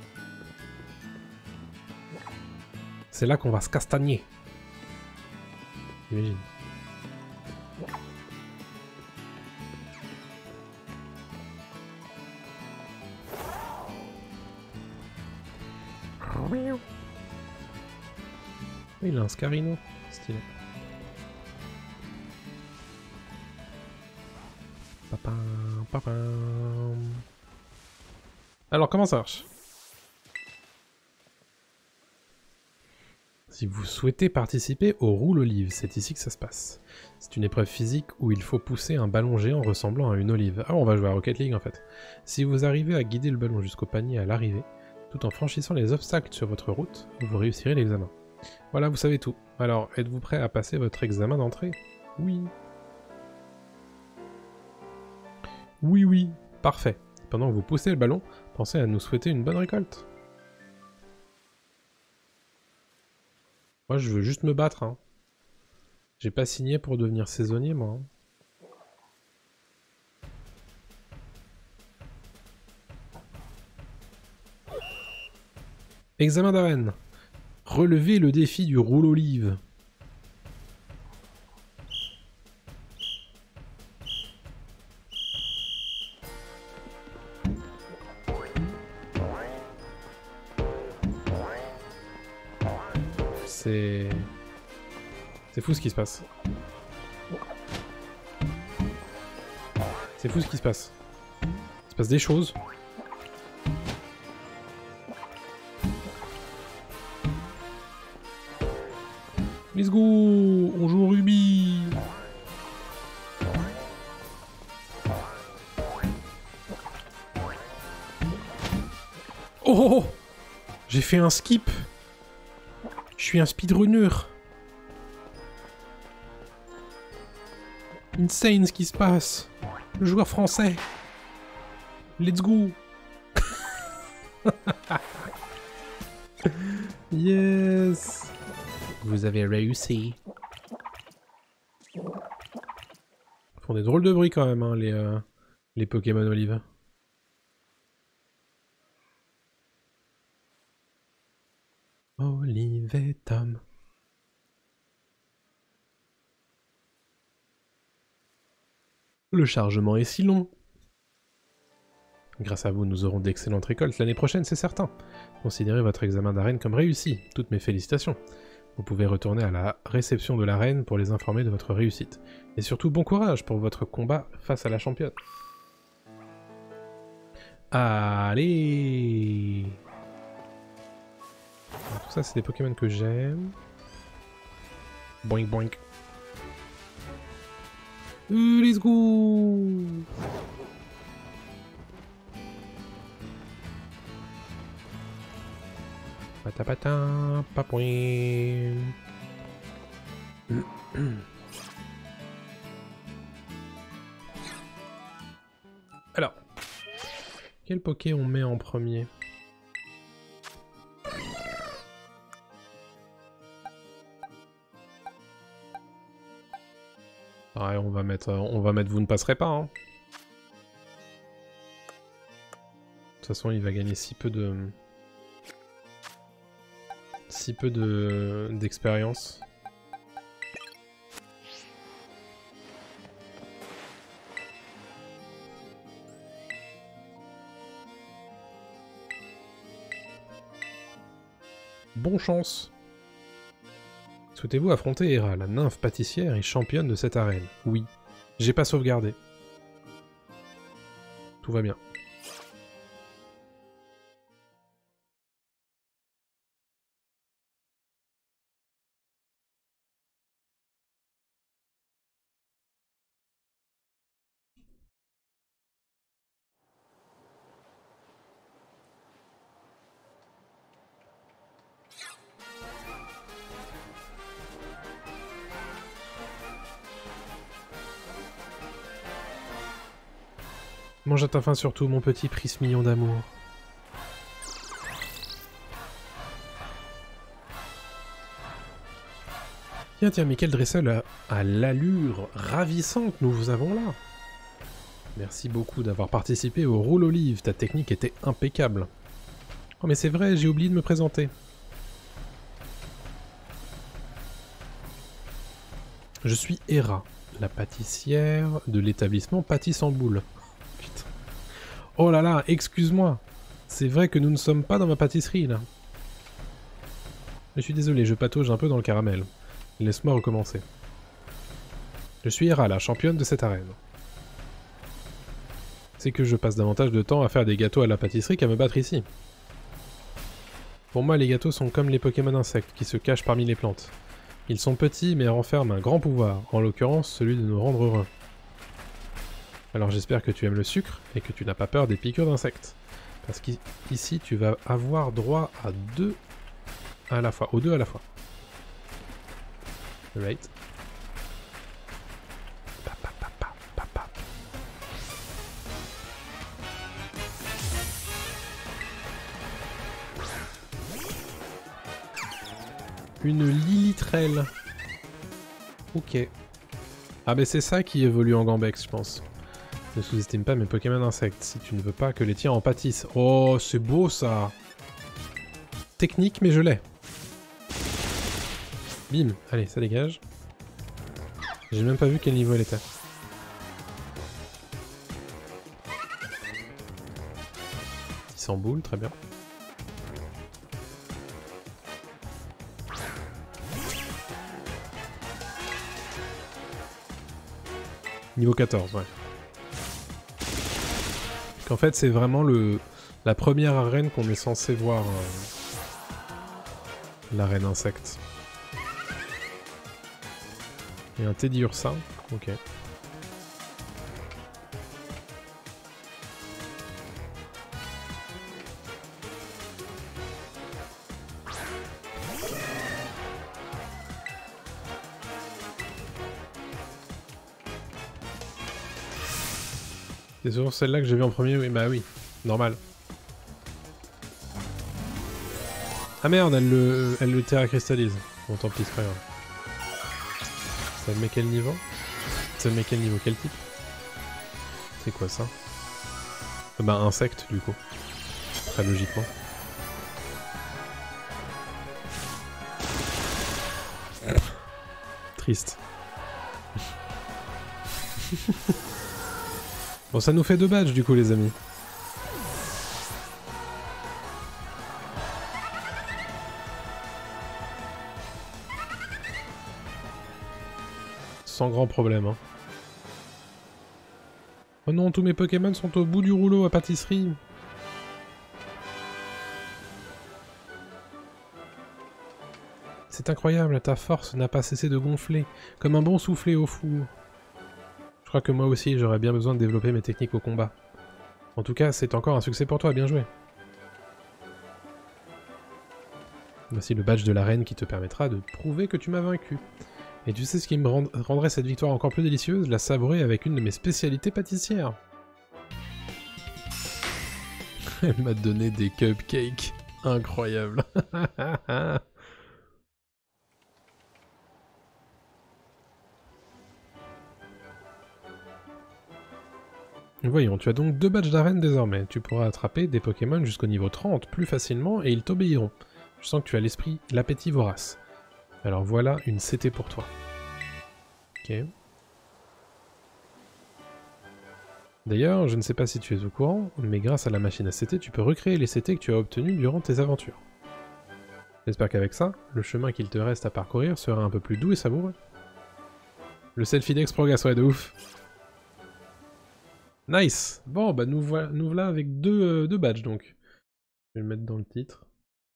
C'est là qu'on va se castagner. Imagine. Il a un Scarino, stylé. Papam, papam. Alors, comment ça marche? Si vous souhaitez participer au Roule Olive, c'est ici que ça se passe. C'est une épreuve physique où il faut pousser un ballon géant ressemblant à une olive. Ah, on va jouer à Rocket League en fait. Si vous arrivez à guider le ballon jusqu'au panier à l'arrivée, tout en franchissant les obstacles sur votre route, vous réussirez l'examen. Voilà, vous savez tout. Alors, êtes-vous prêt à passer votre examen d'entrée? Oui. Oui, oui. Parfait. Pendant que vous poussez le ballon, pensez à nous souhaiter une bonne récolte. Moi, je veux juste me battre, hein. J'ai pas signé pour devenir saisonnier, moi. Hein. Examen d'arène. Relevez le défi du Roule Olive. C'est... C'est fou ce qui se passe. C'est fou ce qui se passe. Il se passe des choses. Let's go! On joue au rugby! Oh, oh, oh! J'ai fait un skip! Je suis un speedrunner! Insane ce qui se passe. Le joueur français. Let's go. Yes. Vous avez réussi. Ils font des drôles de bruit quand même, hein, les, euh, les Pokémon Olive. Olive et Tom. Le chargement est si long. Grâce à vous, nous aurons d'excellentes récoltes l'année prochaine, c'est certain. Considérez votre examen d'arène comme réussi. Toutes mes félicitations. Vous pouvez retourner à la réception de l'arène pour les informer de votre réussite. Et surtout, bon courage pour votre combat face à la championne. Allez! Alors, tout ça, c'est des Pokémon que j'aime. Boink boink. Euh, let's go! Patapata, papouin. Alors, quel Poké on met en premier? Ouais, on va mettre, on va mettre vous ne passerez pas. Hein. De toute façon, il va gagner si peu de, si peu de d'expérience. Bon chance. Souhaitez-vous affronter Hera, la nymphe pâtissière et championne de cette arène? Oui. J'ai pas sauvegardé. Tout va bien. Mange à ta faim surtout, mon petit prince mignon d'amour. Tiens, tiens, mais quel dresseur à, à l'allure ravissante nous vous avons là. Merci beaucoup d'avoir participé au rôle Olive, ta technique était impeccable. Oh mais c'est vrai, j'ai oublié de me présenter. Je suis Hera, la pâtissière de l'établissement Pâtisse en boule. Putain. Oh là là, excuse-moi. C'est vrai que nous ne sommes pas dans ma pâtisserie là. Je suis désolé, je patauge un peu dans le caramel. Laisse-moi recommencer. Je suis Hera, la championne de cette arène. C'est que je passe davantage de temps à faire des gâteaux à la pâtisserie qu'à me battre ici. Pour moi, les gâteaux sont comme les Pokémon insectes qui se cachent parmi les plantes. Ils sont petits mais renferment un grand pouvoir, en l'occurrence celui de nous rendre heureux. Alors j'espère que tu aimes le sucre et que tu n'as pas peur des piqûres d'insectes. Parce qu'ici tu vas avoir droit à deux à la fois, aux deux à la fois. Right. Papa, papa, papa. Une Lilitrelle. Ok. Ah ben c'est ça qui évolue en Gambex, je pense. Ne sous-estime pas mes Pokémon insectes, si tu ne veux pas que les tiens en pâtissent. Oh, c'est beau ça. Technique, mais je l'ai. Bim, allez, ça dégage. J'ai même pas vu quel niveau elle était. six cents boules, très bien. Niveau quatorze, ouais. Qu'en fait, c'est vraiment le la première arène qu'on est censé voir. Euh, l'arène insecte. Et un Teddiursa, ok. C'est souvent celle-là que j'ai vue en premier, oui, bah oui, normal. Ah merde, elle le, elle le terra cristallise. Bon tant pis, c'est pas grave. Ça met quel niveau? Ça met quel niveau? Quel type? C'est quoi ça? Bah insecte du coup. Très logiquement. Triste. Bon, ça nous fait deux badges du coup les amis. Sans grand problème. Hein. Oh non, tous mes Pokémon sont au bout du rouleau à pâtisserie. C'est incroyable, ta force n'a pas cessé de gonfler, comme un bon soufflé au four. Je crois que moi aussi, j'aurais bien besoin de développer mes techniques au combat. En tout cas, c'est encore un succès pour toi, bien joué. Voici le badge de la reine qui te permettra de prouver que tu m'as vaincu. Et tu sais ce qui me rend rendrait cette victoire encore plus délicieuse? La savourer avec une de mes spécialités pâtissières. Elle m'a donné des cupcakes. Incroyable. Voyons, tu as donc deux badges d'arène désormais. Tu pourras attraper des Pokémon jusqu'au niveau trente plus facilement et ils t'obéiront. Je sens que tu as l'esprit, l'appétit vorace. Alors voilà une C T pour toi. Ok. D'ailleurs, je ne sais pas si tu es au courant, mais grâce à la machine à C T, tu peux recréer les C T que tu as obtenus durant tes aventures. J'espère qu'avec ça, le chemin qu'il te reste à parcourir sera un peu plus doux et savoureux. Le selfie d'Ex progresse, ouais, de ouf. Nice. Bon, bah nous voilà, nous voilà avec deux, euh, deux badges donc. Je vais le mettre dans le titre.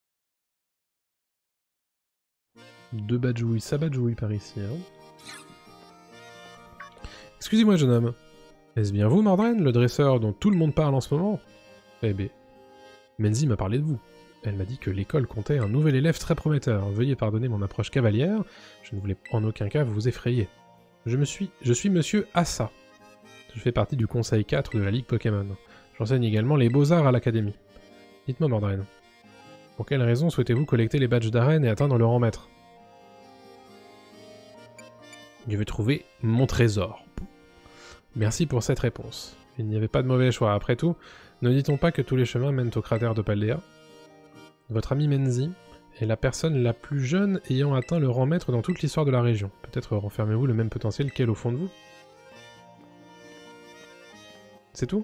Deux badgouilles, ça badgouille par ici. Hein. Excusez-moi, jeune homme. Est-ce bien vous, Mordren, le dresseur dont tout le monde parle en ce moment? Eh ben, Menzi m'a parlé de vous. Elle m'a dit que l'école comptait un nouvel élève très prometteur. Veuillez pardonner mon approche cavalière, je ne voulais en aucun cas vous effrayer. Je me suis... Je suis monsieur Assa. Je fais partie du conseil quatre de la Ligue Pokémon. J'enseigne également les beaux-arts à l'académie. Dites-moi, Mordren. Pour quelle raison souhaitez-vous collecter les badges d'arène et atteindre le rang maître? Je vais trouver mon trésor. Merci pour cette réponse. Il n'y avait pas de mauvais choix. Après tout, ne dit-on pas que tous les chemins mènent au cratère de Paldea? Votre ami Menzi est la personne la plus jeune ayant atteint le rang maître dans toute l'histoire de la région. Peut-être renfermez-vous le même potentiel qu'elle au fond de vous? C'est tout?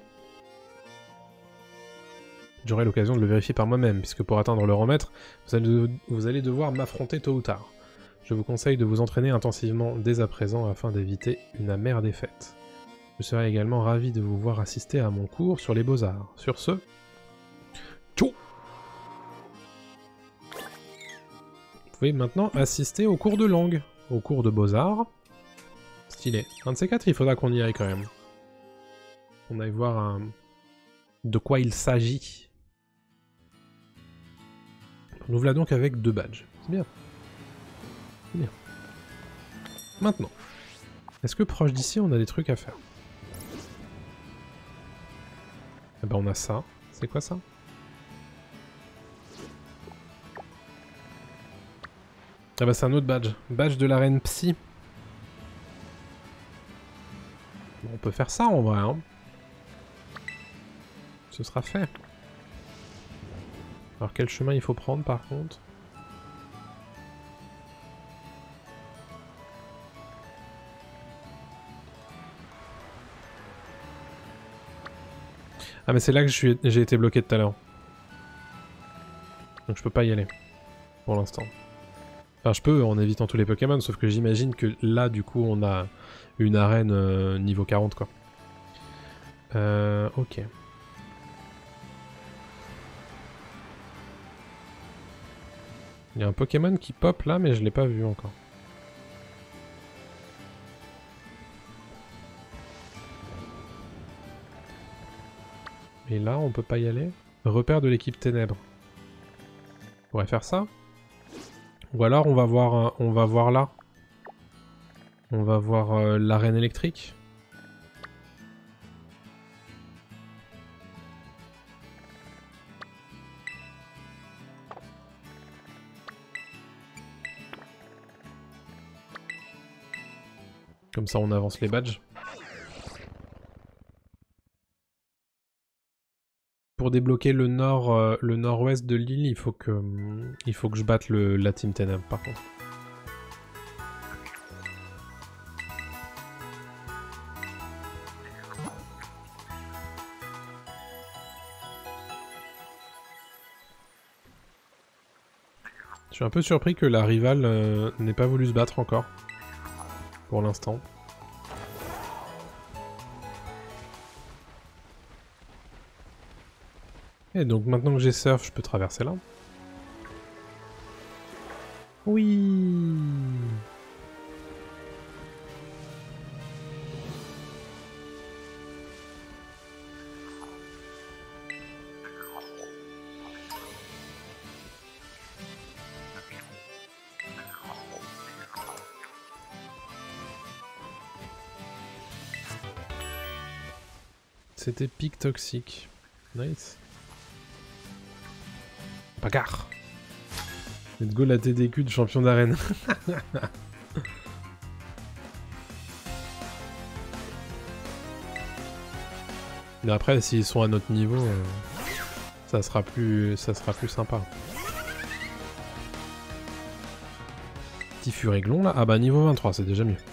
J'aurai l'occasion de le vérifier par moi-même, puisque pour atteindre le rang maître, vous allez, vous allez devoir m'affronter tôt ou tard. Je vous conseille de vous entraîner intensivement dès à présent afin d'éviter une amère défaite. Je serai également ravi de vous voir assister à mon cours sur les beaux-arts. Sur ce, tchou! Vous pouvez maintenant assister au cours de langue, au cours de beaux-arts. Stylé. Un de ces quatre, il faudra qu'on y aille quand même. On aille voir un... de quoi il s'agit. Nous voilà donc avec deux badges. C'est bien. C'est bien. Maintenant, est-ce que proche d'ici, on a des trucs à faire? Eh ben on a ça. C'est quoi ça? Ah bah c'est un autre badge. Badge de l'arène psy. Bon, on peut faire ça en vrai. Hein. Ce sera fait. Alors quel chemin il faut prendre par contre? Ah mais c'est là que j'ai été bloqué tout à l'heure. Donc je peux pas y aller. Pour l'instant. Enfin je peux en évitant tous les Pokémon, sauf que j'imagine que là du coup on a une arène euh, niveau quarante quoi. Euh, ok. Il y a un Pokémon qui pop là mais je l'ai pas vu encore. Et là, on peut pas y aller. Repère de l'équipe Ténèbres. On pourrait faire ça. Ou alors on va voir, un, on va voir là. On va voir euh, l'arène électrique. Comme ça on avance les badges. Pour débloquer le nord, euh, le nord-ouest de l'île, il faut que, euh, il faut que je batte le, la Team Ténèbres par contre. Je suis un peu surpris que la rivale euh, n'ait pas voulu se battre encore. Pour l'instant. Et donc maintenant que j'ai surf, je peux traverser là. Oui. C'était pic toxique. Nice. Bagarre. Let's go la T D Q de champion d'arène. Mais après, s'ils sont à notre niveau, euh, ça sera plus, ça sera plus sympa. Petit Furéglon là. Ah bah niveau vingt-trois, c'est déjà mieux.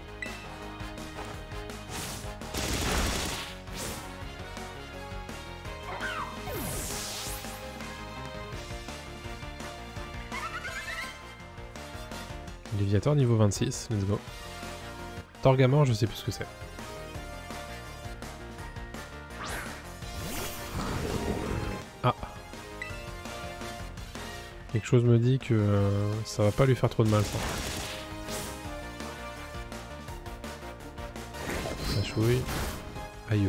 Léviator niveau vingt-six, let's go. Torgamor, je sais plus ce que c'est. Ah. Quelque chose me dit que euh, ça va pas lui faire trop de mal ça. La chouille. Aïe.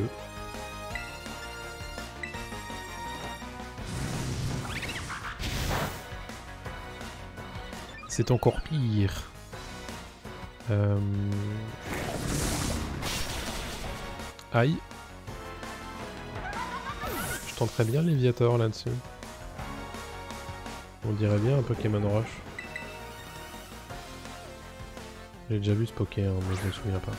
C'est encore pire. Euh... Aïe. Je tenterais bien Léviator là-dessus. On dirait bien un Pokémon Rush. J'ai déjà vu ce Pokémon, mais je me souviens pas.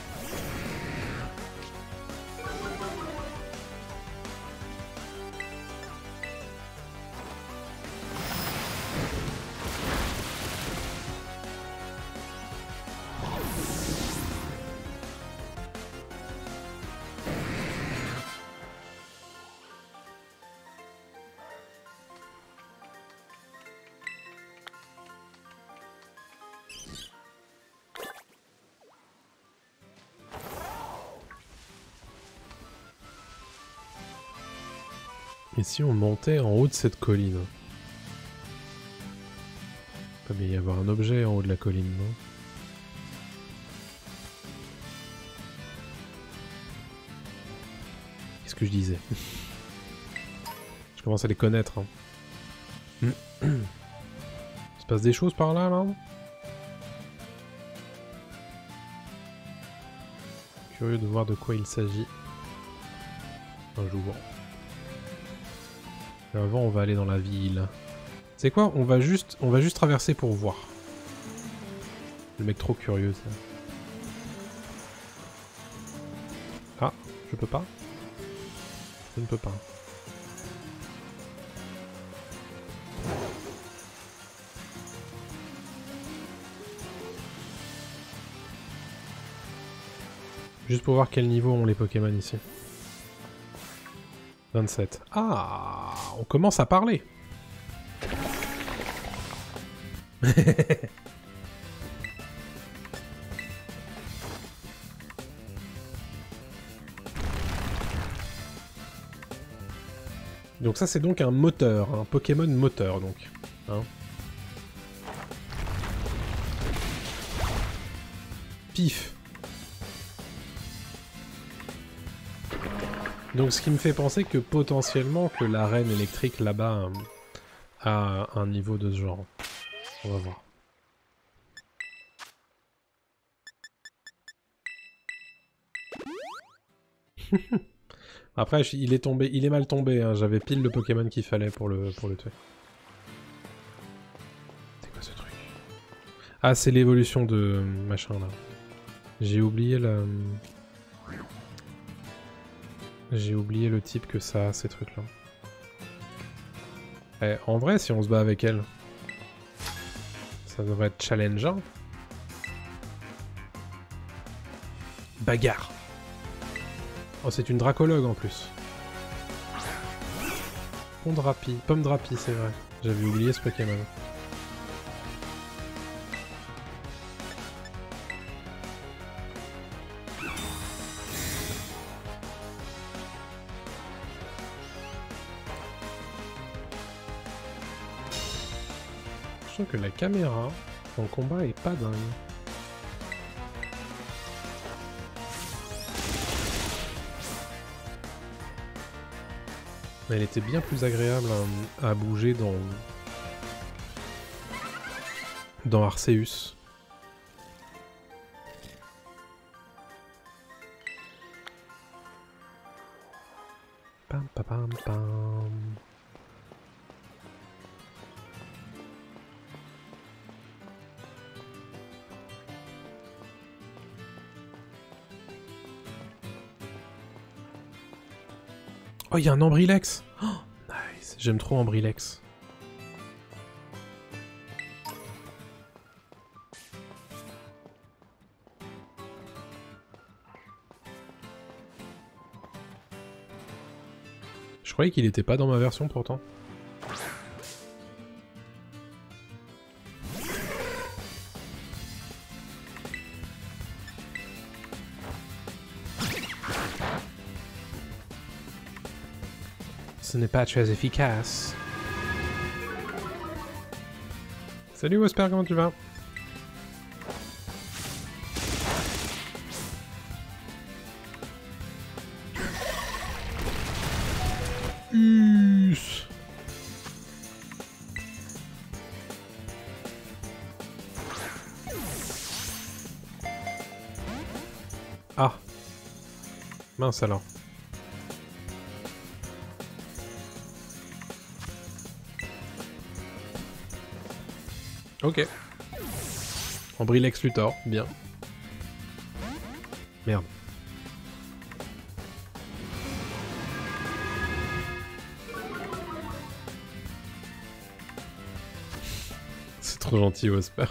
Et si on montait en haut de cette colline? Il peut bien y avoir un objet en haut de la colline, non? Qu'est-ce que je disais? Je commence à les connaître. Hein. Il se passe des choses par là, là? Curieux de voir de quoi il s'agit. Un jour. Avant, on va aller dans la ville. C'est quoi? On va juste, on va juste traverser pour voir. Le mec trop curieux, ça. Ah, je peux pas? Je ne peux pas. Juste pour voir quel niveau ont les Pokémon ici. vingt-sept. Ah, on commence à parler. Donc ça c'est donc un moteur, un Pokémon moteur donc. Hein. Pif. Donc ce qui me fait penser que potentiellement que l'arène électrique là-bas euh, a un niveau de ce genre. On va voir. Après il est tombé, il est mal tombé, hein. J'avais pile le Pokémon qu'il fallait pour le, pour le tuer. C'est quoi ce truc? Ah c'est l'évolution de machin là. J'ai oublié le... J'ai oublié le type que ça a, ces trucs-là. Eh, en vrai, si on se bat avec elle, ça devrait être challengeant. Bagarre. Oh, c'est une dracologue en plus. Pomme Drapi, Pomme Drapi, c'est vrai. J'avais oublié ce Pokémon. Je sens que la caméra en combat est pas dingue. Elle était bien plus agréable à, à bouger dans... dans Arceus. Pam pam pam pam. Oh, il y a un Ambrilex! Oh, nice! J'aime trop Ambrilex. Je croyais qu'il était pas dans ma version pourtant. Ce n'est pas très efficace. Salut Wosper, comment tu vas? Us. Ah. Mince alors. Ok. Ambrilex Luthor, bien. Merde. C'est trop gentil, Wosper.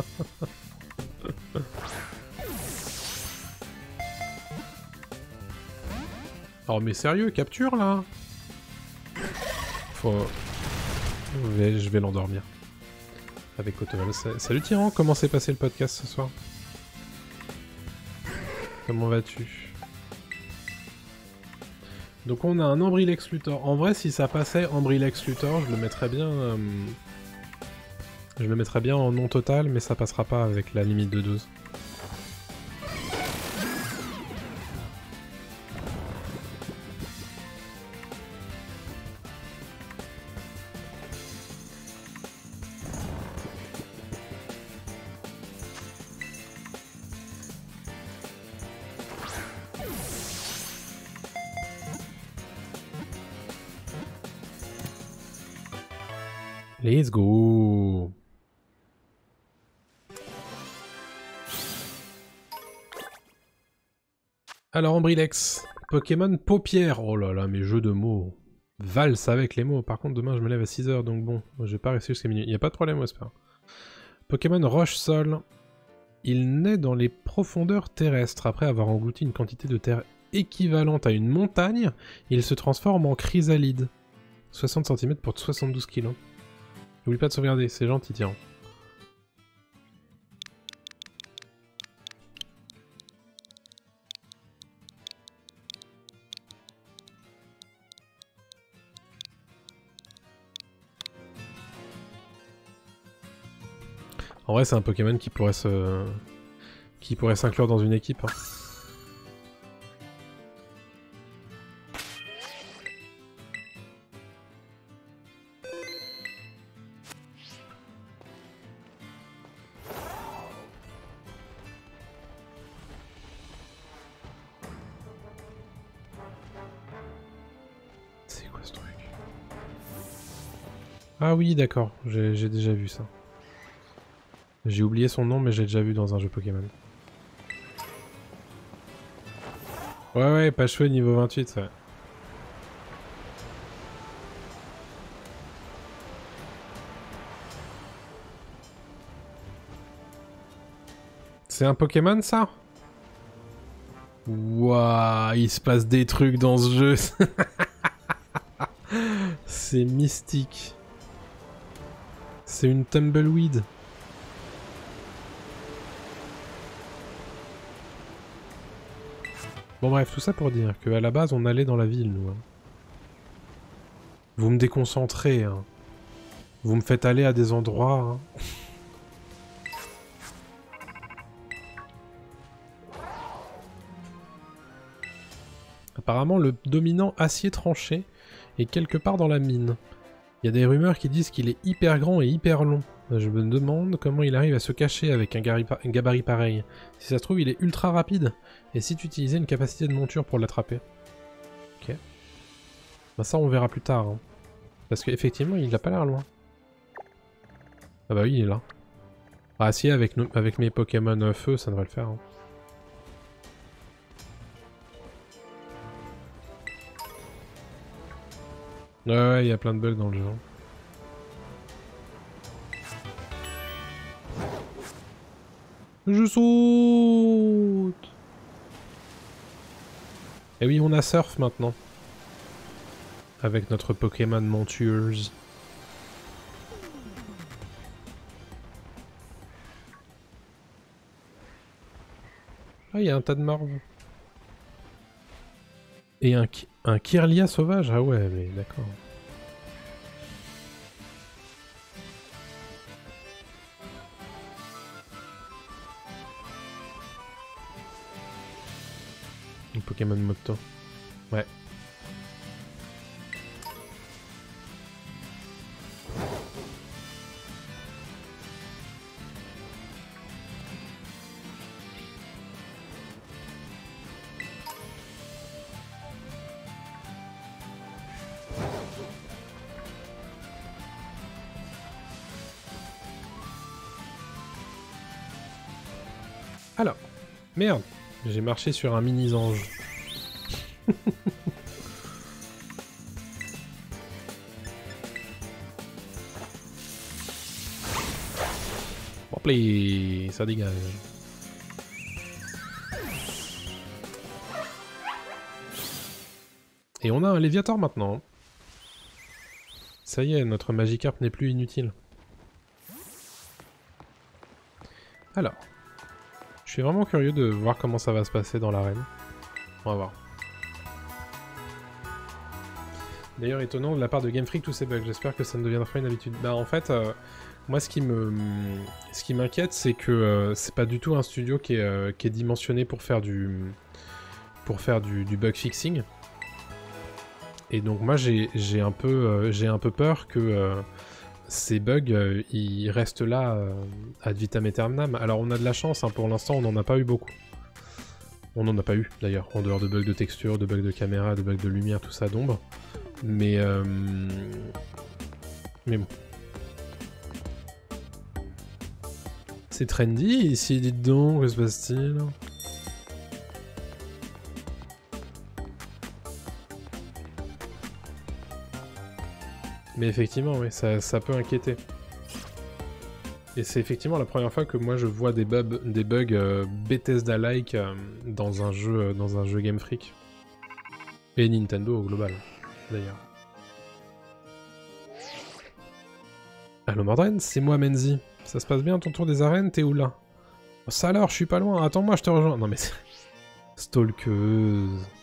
Oh mais sérieux, capture là. Faut... Je vais, je vais l'endormir. Avec Autoval. Salut Tyran, comment s'est passé le podcast ce soir? Comment vas-tu? Donc on a un Ambrilex Luthor. En vrai, si ça passait Ambrilex Luthor, je le mettrais bien... Euh... Je le mettrais bien en non total, mais ça passera pas avec la limite de douze. Let's go. Alors Ambrilex, Pokémon paupière. Oh là là, mes jeux de mots. Valse avec les mots. Par contre, demain je me lève à six heures, donc bon, je vais pas rester jusqu'à minuit. Y a pas de problème, j'espère. Pokémon Roche-Sol. Il naît dans les profondeurs terrestres. Après avoir englouti une quantité de terre équivalente à une montagne, il se transforme en chrysalide. soixante centimètres pour soixante-douze kilos. N'oublie pas de sauvegarder, c'est gentil, tiens. En vrai, c'est un Pokémon qui pourrait se... qui pourrait s'inclure dans une équipe. Hein. Ah oui, d'accord, j'ai déjà vu ça. J'ai oublié son nom, mais j'ai déjà vu dans un jeu Pokémon. Ouais, ouais, pas chouette niveau vingt-huit, ouais. C'est un Pokémon, ça? Waouh, il se passe des trucs dans ce jeu. C'est mystique. C'est une Tumbleweed. Bon bref, tout ça pour dire qu'à la base on allait dans la ville, nous. Hein. Vous me déconcentrez, hein. Vous me faites aller à des endroits. Hein. Apparemment, le dominant acier tranché est quelque part dans la mine. Il y a des rumeurs qui disent qu'il est hyper grand et hyper long. Je me demande comment il arrive à se cacher avec un, un gabarit pareil. Si ça se trouve, il est ultra rapide. Et si tu utilisais une capacité de monture pour l'attraper. Ok. Bah ça, on verra plus tard. Hein. Parce qu'effectivement, il a pas l'air loin. Ah bah oui, il est là. Ah si, avec, nous, avec mes Pokémon euh, feu, ça devrait le faire. Hein. Ouais, ouais, il y a plein de bugs dans le jeu. Je saute. Et oui, on a surf maintenant. Avec notre Pokémon montueuse. Ah, il y a un tas de marbre. Et un, un Kirlia sauvage? Ah ouais, mais d'accord. Un Pokémon moto. Ouais. Alors, merde, j'ai marché sur un mini-ange. Hop là, ça dégage. Et on a un Léviator maintenant. Ça y est, notre Magikarp n'est plus inutile. Alors. Je suis vraiment curieux de voir comment ça va se passer dans l'arène. On va voir. D'ailleurs, étonnant de la part de Game Freak tous ces bugs. J'espère que ça ne deviendra pas une habitude. Bah en fait, euh, moi ce qui me, ce qui m'inquiète, c'est que euh, c'est pas du tout un studio qui est, euh, qui est dimensionné pour faire du, pour faire du, du bug fixing. Et donc moi j'ai un peu, euh, j'ai un peu peur que euh, ces bugs, euh, ils restent là euh, ad vitam aeternam. Alors on a de la chance, hein, pour l'instant on n'en a pas eu beaucoup. On n'en a pas eu d'ailleurs, en dehors de bugs de texture, de bugs de caméra, de bugs de lumière, tout ça, d'ombre. Mais... Euh... Mais bon. C'est trendy ici, dites donc, que se passe-t-il? Mais effectivement, oui, ça, ça peut inquiéter. Et c'est effectivement la première fois que moi je vois des, bub, des bugs euh, Bethesda-like euh, dans un jeu euh, dans un jeu Game Freak. Et Nintendo au global, d'ailleurs. Allo Mordren, c'est moi Menzi. Ça se passe bien ton tour des arènes, t'es où là? Oh, ça alors, je suis pas loin, attends-moi, je te rejoins. Non mais c'est... Stalkeuse.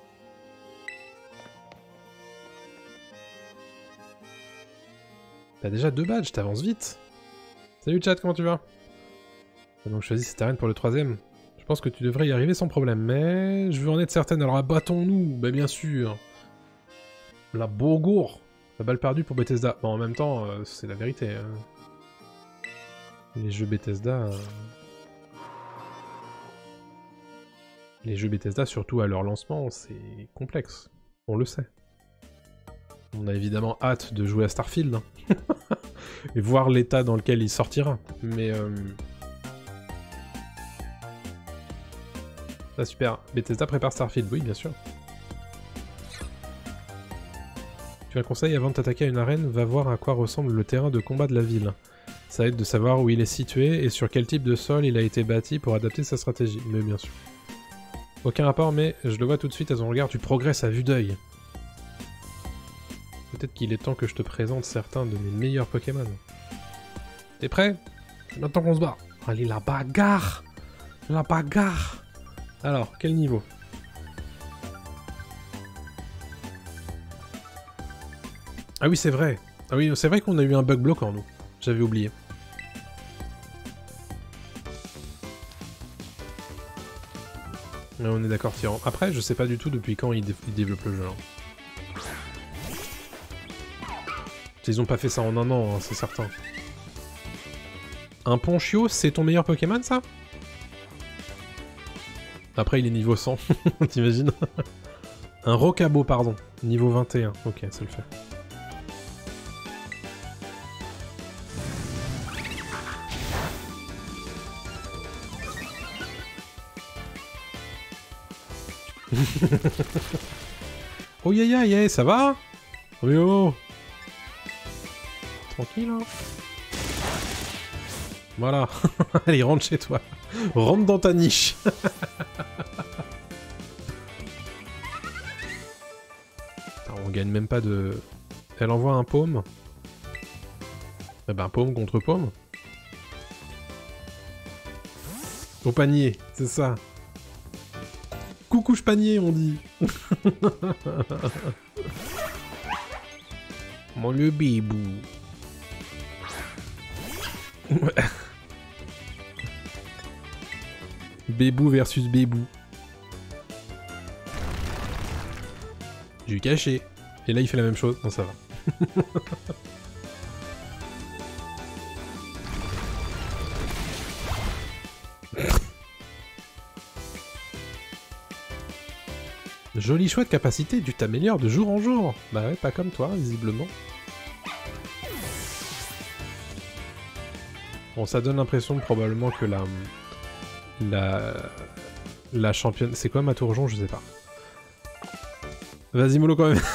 T'as déjà deux badges, t'avances vite. Salut chat, comment tu vas? T'as donc choisi cette arène pour le troisième. Je pense que tu devrais y arriver sans problème, mais je veux en être certaine, alors abattons-nous, bah bien sûr. La Bourgour. La balle perdue pour Bethesda. Bon, en même temps, euh, c'est la vérité. Hein. Les jeux Bethesda... Euh... Les jeux Bethesda, surtout à leur lancement, c'est complexe. On le sait. On a évidemment hâte de jouer à Starfield. Hein. Et voir l'état dans lequel il sortira. Mais... Euh... Ah super, Bethesda prépare Starfield, oui bien sûr. Tu as un conseil avant de t'attaquer à une arène, va voir à quoi ressemble le terrain de combat de la ville. Ça aide de savoir où il est situé et sur quel type de sol il a été bâti pour adapter sa stratégie, mais bien sûr. Aucun rapport, mais je le vois tout de suite à son regard, tu progresses à vue d'œil. Peut-être qu'il est temps que je te présente certains de mes meilleurs Pokémon. T'es prêt? C'est maintenant qu'on se bat. Allez, la bagarre! La bagarre! Alors, quel niveau? Ah oui, c'est vrai. Ah oui, c'est vrai qu'on a eu un bug bloquant, nous. J'avais oublié. Mais on est d'accord, Tyran. Après, je sais pas du tout depuis quand ils, dé ils développent le jeu. Hein. Ils ont pas fait ça en un an, hein, c'est certain. Un Ponchio, c'est ton meilleur Pokémon, ça? Après, il est niveau cent, t'imagines? Un Rocabo, pardon. Niveau vingt et un. Ok, ça le fait. Oh ya ya ya, ça va? Oui oh. Tranquille hein. Voilà. Allez, rentre chez toi. Rentre dans ta niche. On gagne même pas de... Elle envoie un paume. Eh ben paume contre paume. Au panier, c'est ça. Coucouche panier, on dit. Mon le bébou. Bébou versus bébou. J'ai caché. Et là il fait la même chose. Non, ça va. Jolie chouette capacité, tu t'améliores de jour en jour. Bah ouais, pas comme toi, visiblement. Bon, ça donne l'impression probablement que la... La... La championne... C'est quoi ma tourjon? Je sais pas. Vas-y, mollo quand même.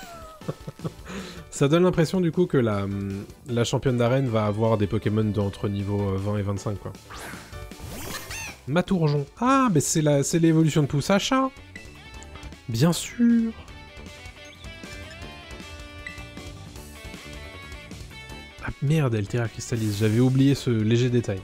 Ça donne l'impression du coup que la... La championne d'arène va avoir des Pokémon d'entre niveau vingt et vingt-cinq, quoi. Ma tourjon. Ah, mais c'est la... c'est l'évolution de Poussacha. Bien sûr. Ah merde, Altera cristallise, j'avais oublié ce léger détail.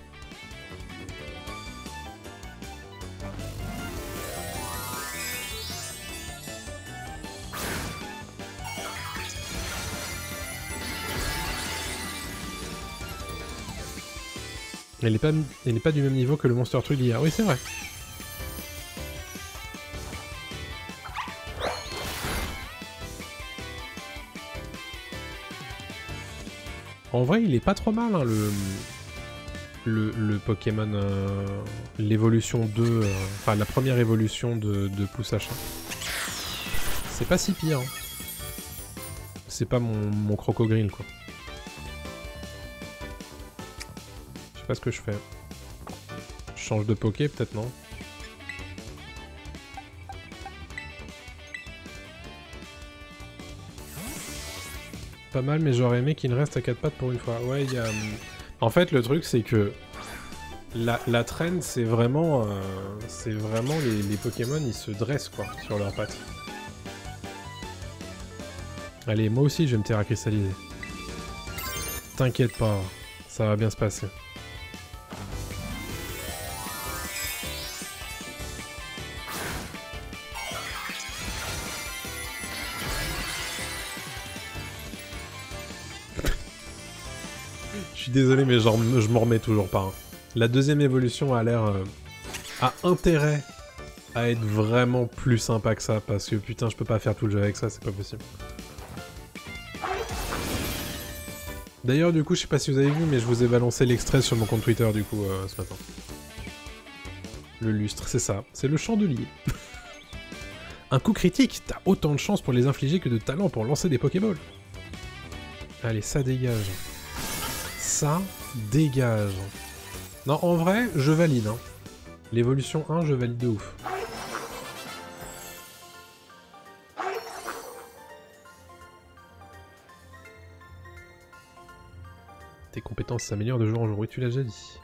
Elle n'est pas, elle n'est pas du même niveau que le Monster Truck d'hier. Oui, c'est vrai. En vrai, il est pas trop mal, hein, le... Le, le Pokémon... Euh, l'évolution deux... Euh, enfin, la première évolution de, de Poussacha. C'est pas si pire. Hein. C'est pas mon, mon Crocogrille, quoi. Je sais pas ce que je fais. Je change de Poké, peut-être, non? Pas mal, mais j'aurais aimé qu'il reste à quatre pattes pour une fois. Ouais, il y a... En fait, le truc, c'est que... La, la trend, c'est vraiment... Euh, c'est vraiment les, les Pokémon, ils se dressent, quoi, sur leurs pattes. Allez, moi aussi, je vais me terra cristalliser. T'inquiète pas, ça va bien se passer. Je suis désolé, mais genre, je m'en remets toujours pas. Hein. La deuxième évolution a l'air... Euh, a intérêt à être vraiment plus sympa que ça, parce que putain, je peux pas faire tout le jeu avec ça, c'est pas possible. D'ailleurs, du coup, je sais pas si vous avez vu, mais je vous ai balancé l'extrait sur mon compte Twitter, du coup, euh, ce matin. Le lustre, c'est ça. C'est le chandelier. Un coup critique, t'as autant de chance pour les infliger que de talent pour lancer des Pokéballs. Allez, ça dégage. Ça dégage. Non, en vrai, je valide. Hein. L'évolution un, je valide de ouf. tes compétences s'améliorent de jour en jour. Oui, tu l'as déjà dit.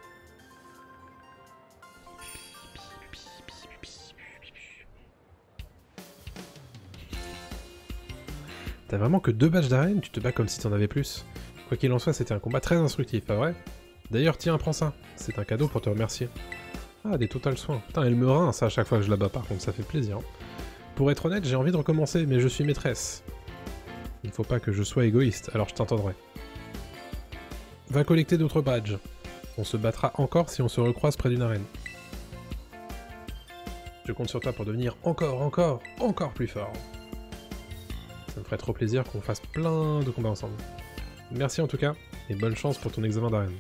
T'as vraiment que deux badges d'arène? Tu te bats comme si t'en avais plus. Quoi qu'il en soit, c'était un combat très instructif, pas vrai? D'ailleurs, tiens, prends ça. C'est un cadeau pour te remercier. Ah, des total soins. Putain, elle me rince à chaque fois que je la bats, par contre, ça fait plaisir. Pour être honnête, j'ai envie de recommencer, mais je suis maîtresse. Il ne faut pas que je sois égoïste, alors je t'entendrai. Va collecter d'autres badges. On se battra encore si on se recroise près d'une arène. Je compte sur toi pour devenir encore, encore, encore plus fort. Ça me ferait trop plaisir qu'on fasse plein de combats ensemble. Merci en tout cas, et bonne chance pour ton examen d'arène.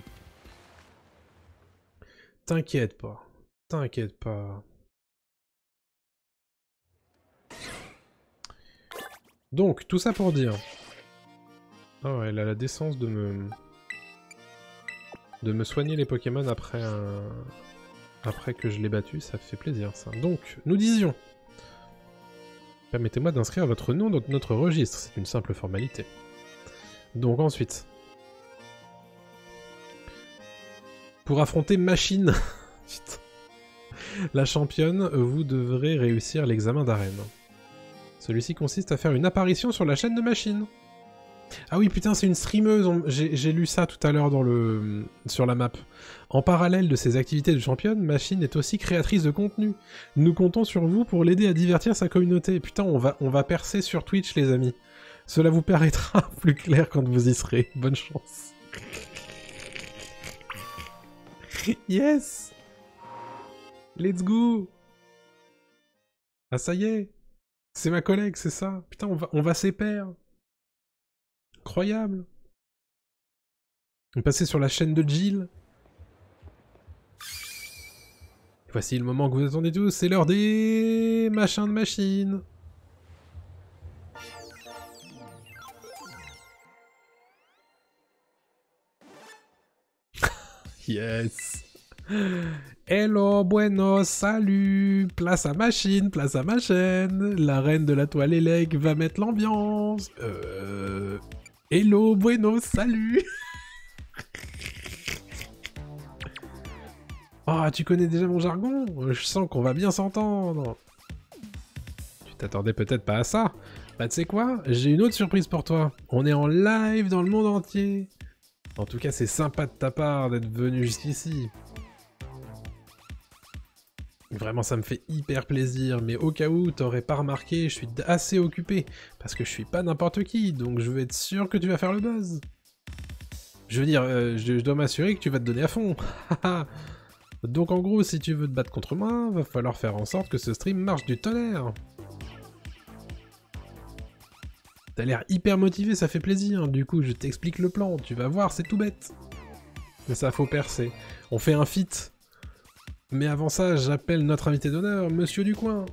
T'inquiète pas, t'inquiète pas. Donc, tout ça pour dire... Ah ouais, elle a la décence de me... de me soigner les Pokémon après un... après que je l'ai battu, ça fait plaisir ça. Donc, nous disions... Permettez-moi d'inscrire votre nom dans notre registre, c'est une simple formalité. Donc ensuite... Pour affronter Machine, la championne, vous devrez réussir l'examen d'arène. Celui-ci consiste à faire une apparition sur la chaîne de Machine. Ah oui, putain, c'est une streameuse, j'ai lu ça tout à l'heure dans le sur la map. En parallèle de ses activités de championne, Machine est aussi créatrice de contenu. Nous comptons sur vous pour l'aider à divertir sa communauté. Putain, on va, on va percer sur Twitch, les amis. Cela vous paraîtra plus clair quand vous y serez. Bonne chance. Yes! Let's go! Ah ça y est! C'est ma collègue, c'est ça? Putain, on va, on va s'épaire! Incroyable! On passait sur la chaîne de Jill. Voici le moment que vous attendez tous, c'est l'heure des machins de machine! Yes! Hello, bueno, salut! Place à machine, place à ma chaîne! La reine de la toile élègue va mettre l'ambiance! Euh... Hello, bueno, salut! Oh, tu connais déjà mon jargon? Je sens qu'on va bien s'entendre! Tu t'attendais peut-être pas à ça? Bah tu sais quoi? J'ai une autre surprise pour toi! On est en live dans le monde entier! En tout cas, c'est sympa de ta part d'être venu jusqu'ici. Vraiment, ça me fait hyper plaisir, mais au cas où t'aurais pas remarqué, je suis assez occupé, parce que je suis pas n'importe qui, donc je veux être sûr que tu vas faire le buzz. Je veux dire, euh, je, je dois m'assurer que tu vas te donner à fond. Donc en gros, si tu veux te battre contre moi, va falloir faire en sorte que ce stream marche du tonnerre. T'as l'air hyper motivé, ça fait plaisir. Du coup, je t'explique le plan. Tu vas voir, c'est tout bête. Mais ça, faut percer. On fait un feat. Mais avant ça, j'appelle notre invité d'honneur, Monsieur Ducoin.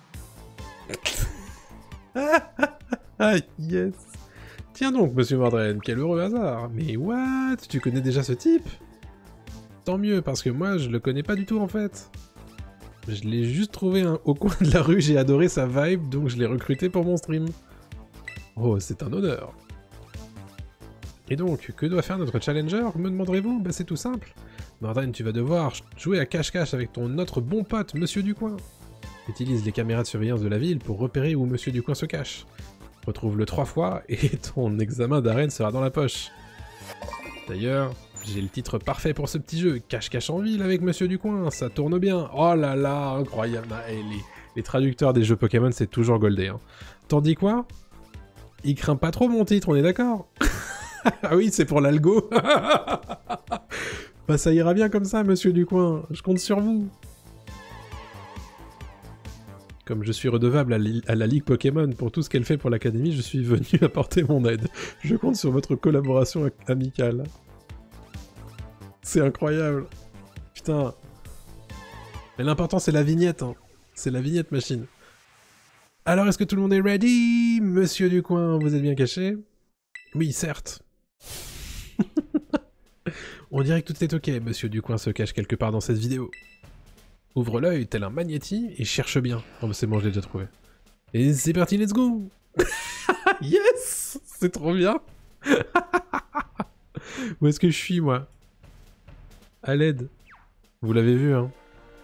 Ah, yes. Tiens donc, Monsieur Mordred, quel heureux hasard. Mais what? Tu connais déjà ce type? Tant mieux, parce que moi, je le connais pas du tout, en fait. Je l'ai juste trouvé hein, au coin de la rue, j'ai adoré sa vibe, donc je l'ai recruté pour mon stream. Oh, c'est un honneur. Et donc, que doit faire notre challenger, me demanderez-vous? Bah c'est tout simple. Mordred, tu vas devoir jouer à cache-cache avec ton autre bon pote, Monsieur Ducoin. Utilise les caméras de surveillance de la ville pour repérer où Monsieur Ducoin se cache. Retrouve-le trois fois et ton examen d'arène sera dans la poche. D'ailleurs, j'ai le titre parfait pour ce petit jeu, cache-cache en ville avec Monsieur Ducoin, ça tourne bien. Oh là là, incroyable. Ah, les, les traducteurs des jeux Pokémon, c'est toujours goldé. Hein. T'en dis quoi? Il craint pas trop mon titre, on est d'accord? Ah oui, c'est pour l'algo. Bah ça ira bien comme ça, Monsieur Ducoin. Je compte sur vous. Comme je suis redevable à, à la Ligue Pokémon pour tout ce qu'elle fait pour l'Académie, je suis venu apporter mon aide. Je compte sur votre collaboration amicale. C'est incroyable. Putain. Mais l'important, c'est la vignette. Hein. C'est la vignette, machine. Alors, est-ce que tout le monde est ready? Monsieur Ducoin, vous êtes bien caché? Oui, certes. On dirait que tout est ok. Monsieur Ducoin se cache quelque part dans cette vidéo. Ouvre l'œil, tel un magnéti, et cherche bien. Oh, bah c'est bon, je l'ai déjà trouvé. Et c'est parti, let's go. Yes. C'est trop bien. Où est-ce que je suis, moi? À l'aide. Vous l'avez vu, hein.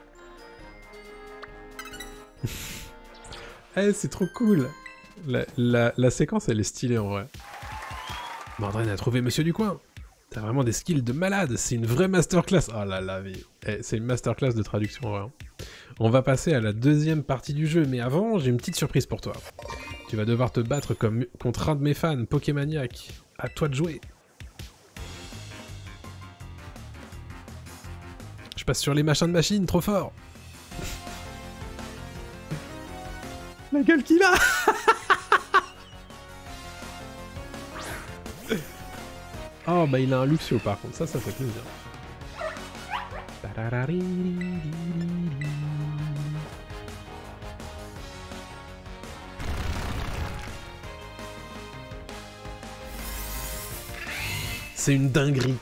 Eh, c'est trop cool. La, la, la séquence, elle est stylée, en vrai. Mordred a trouvé Monsieur du Coin. T'as vraiment des skills de malade. C'est une vraie masterclass. Oh là là, mais... Eh, c'est une masterclass de traduction, en vrai. On va passer à la deuxième partie du jeu, mais avant, j'ai une petite surprise pour toi. Tu vas devoir te battre comme... contre un de mes fans, Pokémaniac. À toi de jouer. Je passe sur les machins de machine, trop fort. La gueule qu'il a. Oh bah il a un Luxio par contre, ça ça fait plaisir. C'est une dinguerie.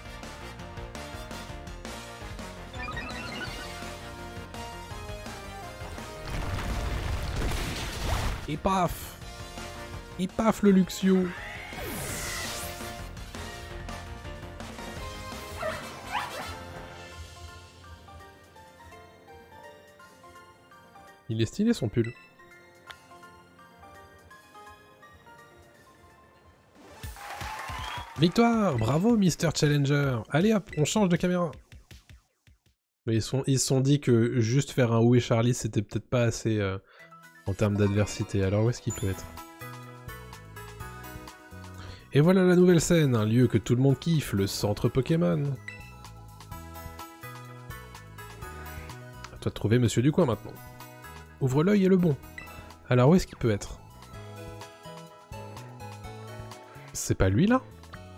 Et paf! Et paf le Luxio! Il est stylé son pull. Victoire! Bravo Mister Challenger! Allez hop, on change de caméra! Mais ils sont, ils se sont dit que juste faire un Où est Charlie c'était peut-être pas assez euh, en termes d'adversité. Alors où est-ce qu'il peut être? Et voilà la nouvelle scène, un lieu que tout le monde kiffe, le centre Pokémon. À toi de trouver Monsieur du Coin maintenant. Ouvre l'œil et le bon. Alors où est-ce qu'il peut être? C'est pas lui là?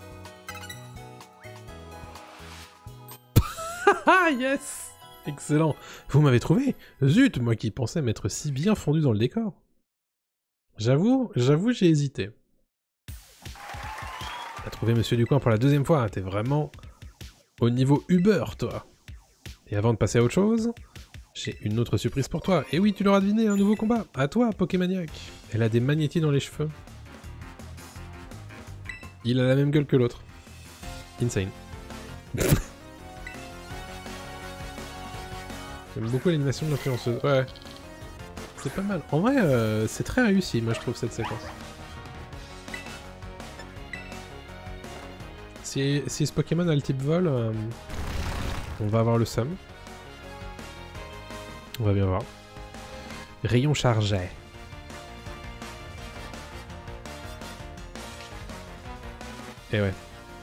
Ah yes! Excellent! Vous m'avez trouvé? Zut, moi qui pensais m'être si bien fondu dans le décor. J'avoue, j'avoue j'ai hésité. T'as trouvé Monsieur du Coin pour la deuxième fois, hein. T'es vraiment au niveau Uber, toi. Et avant de passer à autre chose, j'ai une autre surprise pour toi. Et oui, tu l'auras deviné, un nouveau combat. À toi, Pokémaniac. Elle a des magnétis dans les cheveux. Il a la même gueule que l'autre. Insane. J'aime beaucoup l'animation de l'influenceuse. Ouais. C'est pas mal. En vrai, euh, c'est très réussi, moi je trouve, cette séquence. Si, si ce Pokémon a le type vol, euh, on va avoir le seum. On va bien voir. Rayon chargé. Et ouais.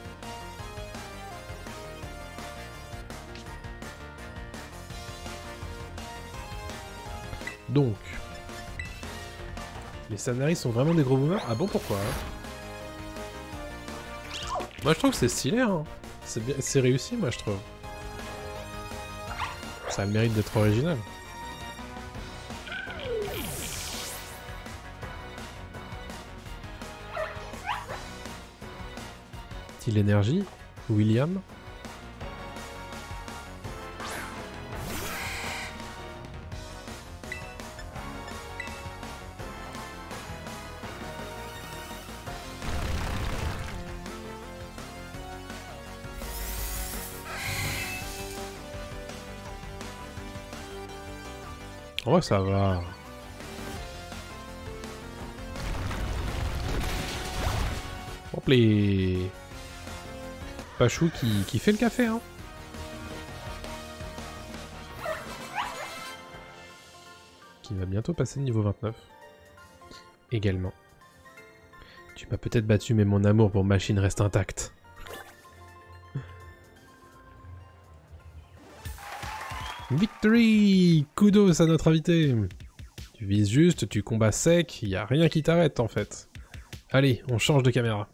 Donc. Les Sanaris sont vraiment des gros boomers? Ah bon, pourquoi hein? Moi je trouve que c'est stylé, hein. C'est bien, c'est réussi, moi je trouve. Ça a le mérite d'être original. Style énergie, William. Ouais, ça va. Hop les... Pachou qui, qui fait le café, hein. Qui va bientôt passer le niveau vingt-neuf. Également. Tu m'as peut-être battu, mais mon amour pour Machine reste intact. Victory! Kudos à notre invité! Tu vises juste, tu combats sec, y a rien qui t'arrête en fait. Allez, on change de caméra.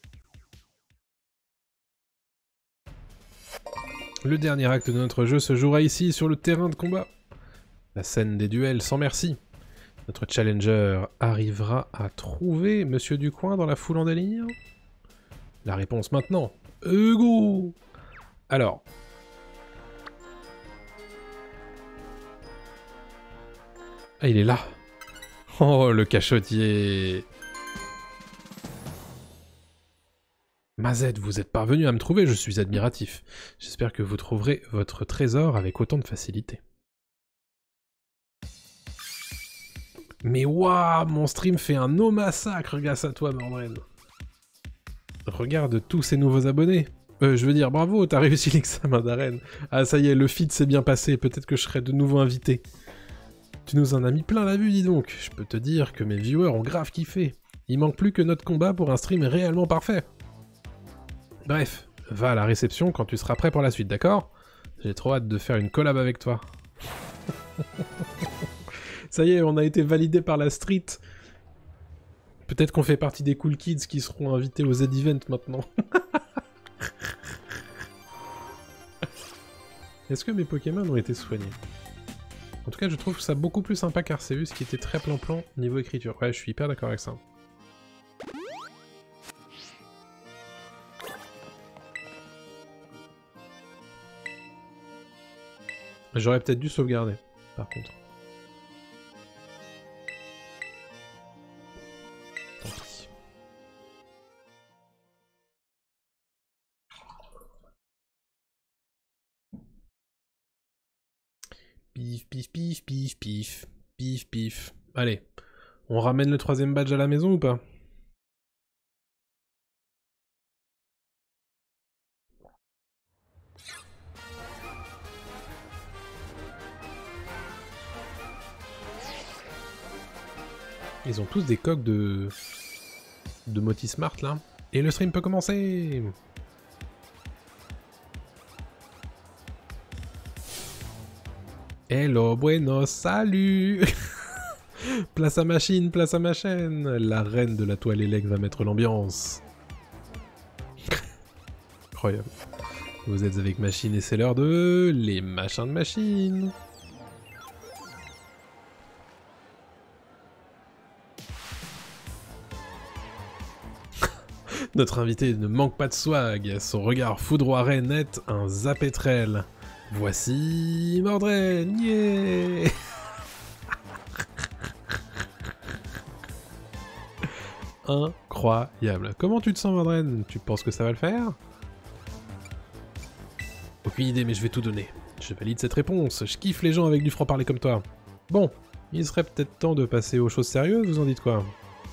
Le dernier acte de notre jeu se jouera ici, sur le terrain de combat. La scène des duels sans merci. Notre challenger arrivera à trouver Monsieur du Coin dans la foule en délire? La réponse maintenant. Hugo! Alors... Ah, il est là. Oh, le cachotier. Mazette, vous êtes parvenu à me trouver, je suis admiratif. J'espère que vous trouverez votre trésor avec autant de facilité. Mais waouh, mon stream fait un no massacre grâce à toi, Mordred. Regarde tous ces nouveaux abonnés. Euh, je veux dire, bravo, t'as réussi l'examen d'arène. Ah, ça y est, le feed s'est bien passé, peut-être que je serai de nouveau invité. Tu nous en as mis plein la vue, dis donc. Je peux te dire que mes viewers ont grave kiffé. Il manque plus que notre combat pour un stream réellement parfait. Bref, va à la réception quand tu seras prêt pour la suite, d'accord? J'ai trop hâte de faire une collab avec toi. Ça y est, on a été validé par la street. Peut-être qu'on fait partie des cool kids qui seront invités aux Z-Event maintenant. Est-ce que mes Pokémon ont été soignés? En tout cas, je trouve ça beaucoup plus sympa qu'Arceus, qui était très plan-plan niveau écriture. Ouais, je suis hyper d'accord avec ça. J'aurais peut-être dû sauvegarder, par contre. Tant pis. Pif, pif, pif, pif, pif, pif, pif. Allez, on ramène le troisième badge à la maison ou pas? Ils ont tous des coques de... de Moti Smart là. Et le stream peut commencer. Hello, bueno, salut. Place à machine, place à ma chaîne. La reine de la toile élect va mettre l'ambiance. Incroyable. Vous êtes avec Machine et c'est l'heure de... les machins de machine. Notre invité ne manque pas de swag, son regard foudroirait net un zapétrel. Voici Mordred, yeah. Incroyable. Comment tu te sens, Mordred? Tu penses que ça va le faire? Aucune idée, mais je vais tout donner. Je valide cette réponse, je kiffe les gens avec du franc-parler comme toi. Bon, il serait peut-être temps de passer aux choses sérieuses, vous en dites quoi?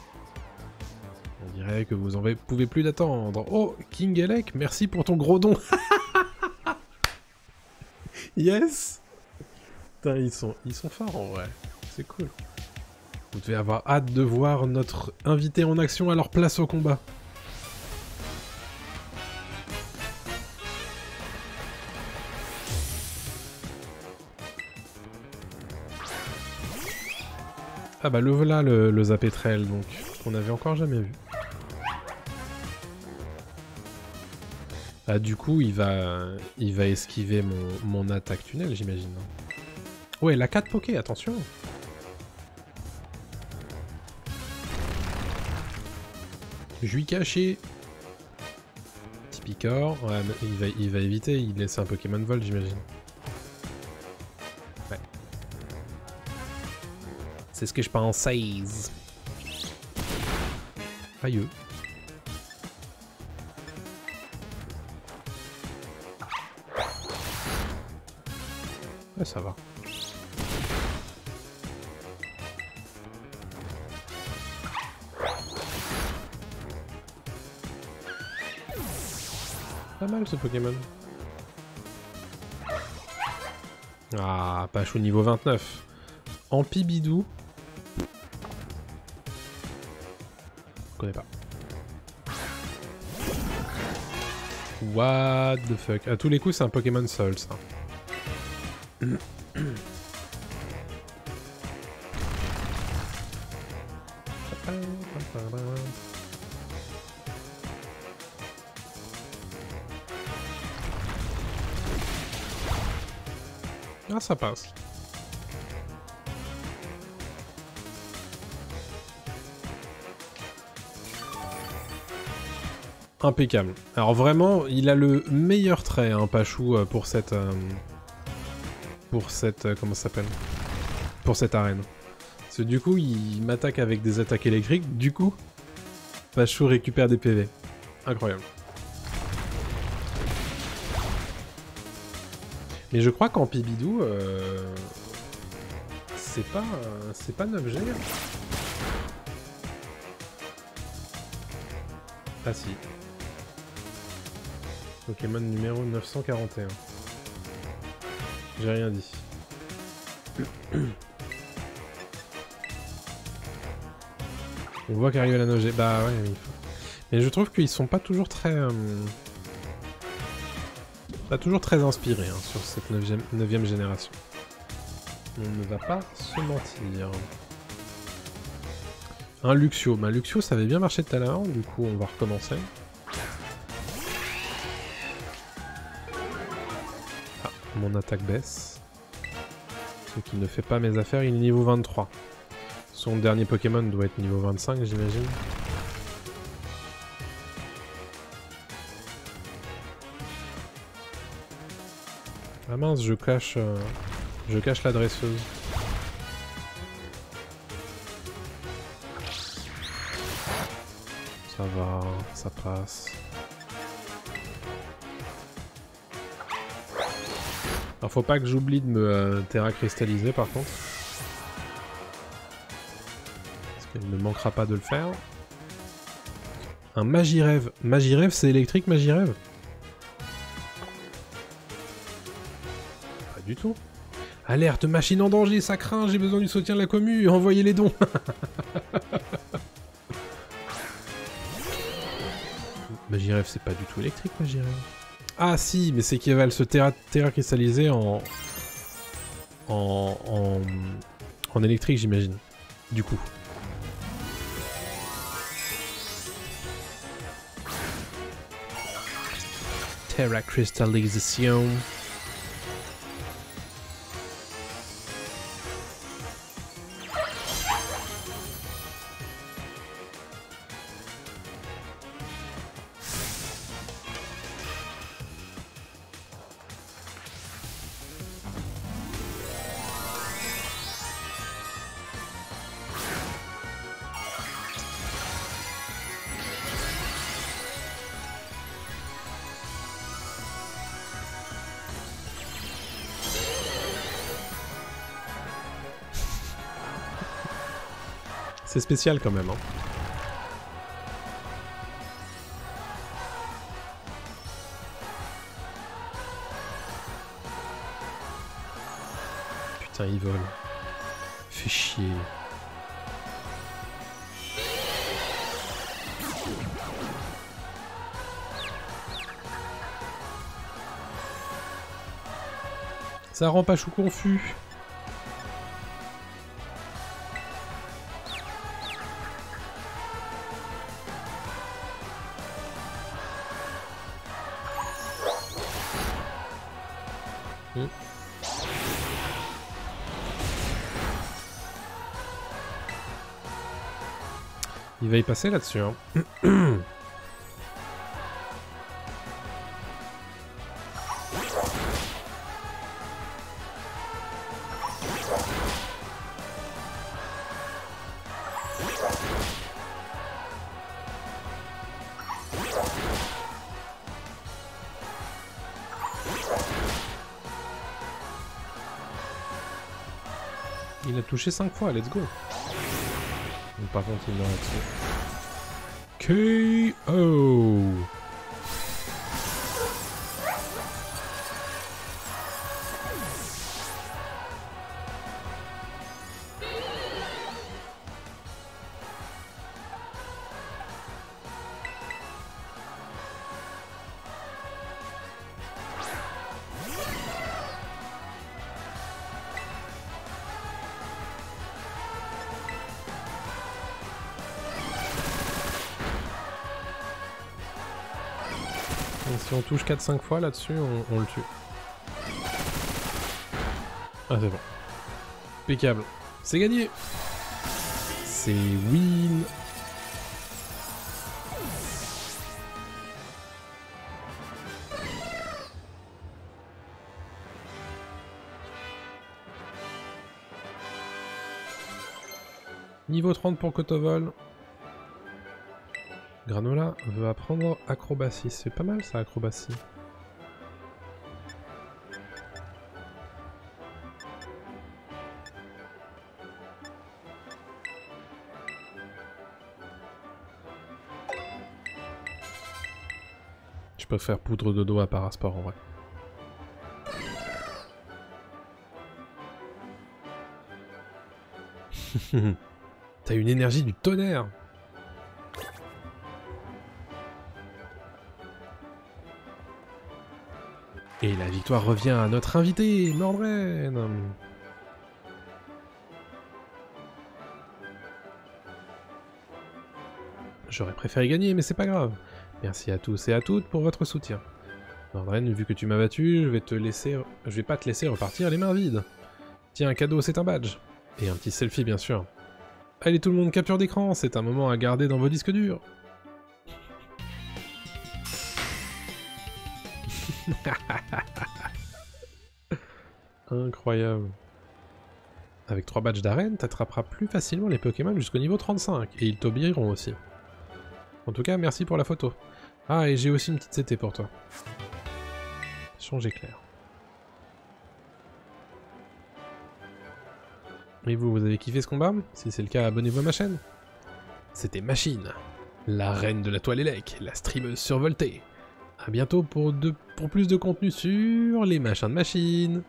On dirait que vous en pouvez plus d'attendre. Oh, King Elec, merci pour ton gros don. Yes. Putain, ils sont, ils sont forts en vrai. C'est cool. Vous devez avoir hâte de voir notre invité en action, alors place au combat. Ah bah le voilà le, le Zapétrel, donc, qu'on avait encore jamais vu. Ah du coup il va il va esquiver mon, mon attaque tunnel, j'imagine. Ouais, la quatre Poké, attention. Je lui caché. Petit Picor, ouais, il va, il va éviter, il laisse un Pokémon vol, j'imagine. Ouais. C'est ce que je pense. seize. Aïe. Ouais, ça va. Pas mal ce Pokémon. Ah, Pachou niveau vingt-neuf. Ampibidou. Je connais pas. What the fuck. À tous les coups, c'est un Pokémon Soul, ça. Ah, ça passe. Impeccable. Alors vraiment, il a le meilleur trait, hein, Pachou, pour cette... Euh, pour cette... Euh, comment ça s'appelle? Pour cette arène. Parce que du coup, il m'attaque avec des attaques électriques, du coup, Pachou récupère des P V. Incroyable. Mais je crois qu'en Pibidou, euh, c'est pas, euh, c'est pas neuf G. Ah si. Pokémon numéro neuf cent quarante et un. J'ai rien dit. On voit qu'arrive la neuf G. Bah ouais, il faut... Mais je trouve qu'ils sont pas toujours très... Euh... Pas toujours très inspirés hein, sur cette neuvième génération. On ne va pas se mentir. Un Luxio. Bah Luxio ça avait bien marché tout à l'heure, du coup on va recommencer. Ah, mon attaque baisse. Ce qui ne fait pas mes affaires, il est niveau vingt-trois. Son dernier Pokémon doit être niveau vingt-cinq j'imagine. Ah mince, je cache, euh, je cache la dresseuse. Ça va, ça passe. Alors faut pas que j'oublie de me euh, terra cristalliser par contre. Parce qu'il ne manquera pas de le faire. Un Magirève. Magirève c'est électrique Magirève? Du tout. Alerte, machine en danger, ça craint, j'ai besoin du soutien de la commu, envoyez les dons. Magirève, c'est pas du tout électrique, Magirève. Ah si, mais c'est qu'elle va se terra, terra cristalliser en... En... En, en électrique, j'imagine. Du coup. Terra cristallisation. C'est spécial quand même, hein. Putain, il vole. Fait chier. Ça rend pas chou confus. Hmm. Il va y passer là-dessus, hein. Il a touché cinq fois, let's go. Donc, par contre, il meurt là-dessus. K O. Si on touche quatre cinq fois là-dessus, on, on le tue. Ah c'est bon. Impeccable. C'est gagné. C'est win. Niveau trente pour Kotovol. Granola veut apprendre acrobatie. C'est pas mal ça, acrobatie. peux faire poudre de dos à Parasport en vrai. T'as une énergie du tonnerre. Et la victoire revient à notre invité, Mordred. J'aurais préféré gagner, mais c'est pas grave. Merci à tous et à toutes pour votre soutien. Mordred, vu que tu m'as battu, je vais te laisser... Je vais pas te laisser repartir les mains vides. Tiens, un cadeau, c'est un badge. Et un petit selfie, bien sûr. Allez tout le monde, capture d'écran, c'est un moment à garder dans vos disques durs. Incroyable. Avec trois badges d'arène, t'attraperas plus facilement les Pokémon jusqu'au niveau trente-cinq, et ils t'obéiront aussi. En tout cas, merci pour la photo. Ah, et j'ai aussi une petite C T pour toi. Changer clair. Et vous, vous avez kiffé ce combat? Si c'est le cas, abonnez-vous à ma chaîne. C'était Machine, la reine de la toile élec, la streameuse survoltée. A bientôt pour, de, pour plus de contenu sur les machins de Machine.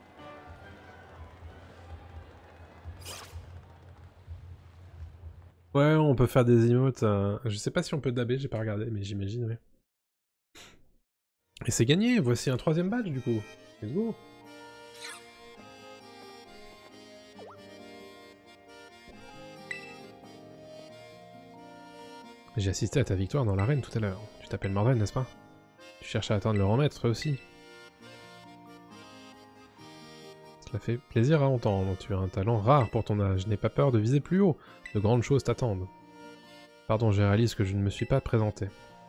Ouais, on peut faire des emotes. Euh, je sais pas si on peut dabber, j'ai pas regardé, mais j'imagine, ouais. Et c'est gagné, voici un troisième badge du coup. Let's go. J'ai assisté à ta victoire dans l'arène tout à l'heure. Tu t'appelles Mordred, n'est-ce pas? Tu cherches à atteindre le rang maître aussi. Cela fait plaisir à entendre. Tu as un talent rare pour ton âge. N'aie pas peur de viser plus haut. De grandes choses t'attendent. Pardon, j'ai réalisé que je ne me suis pas présenté.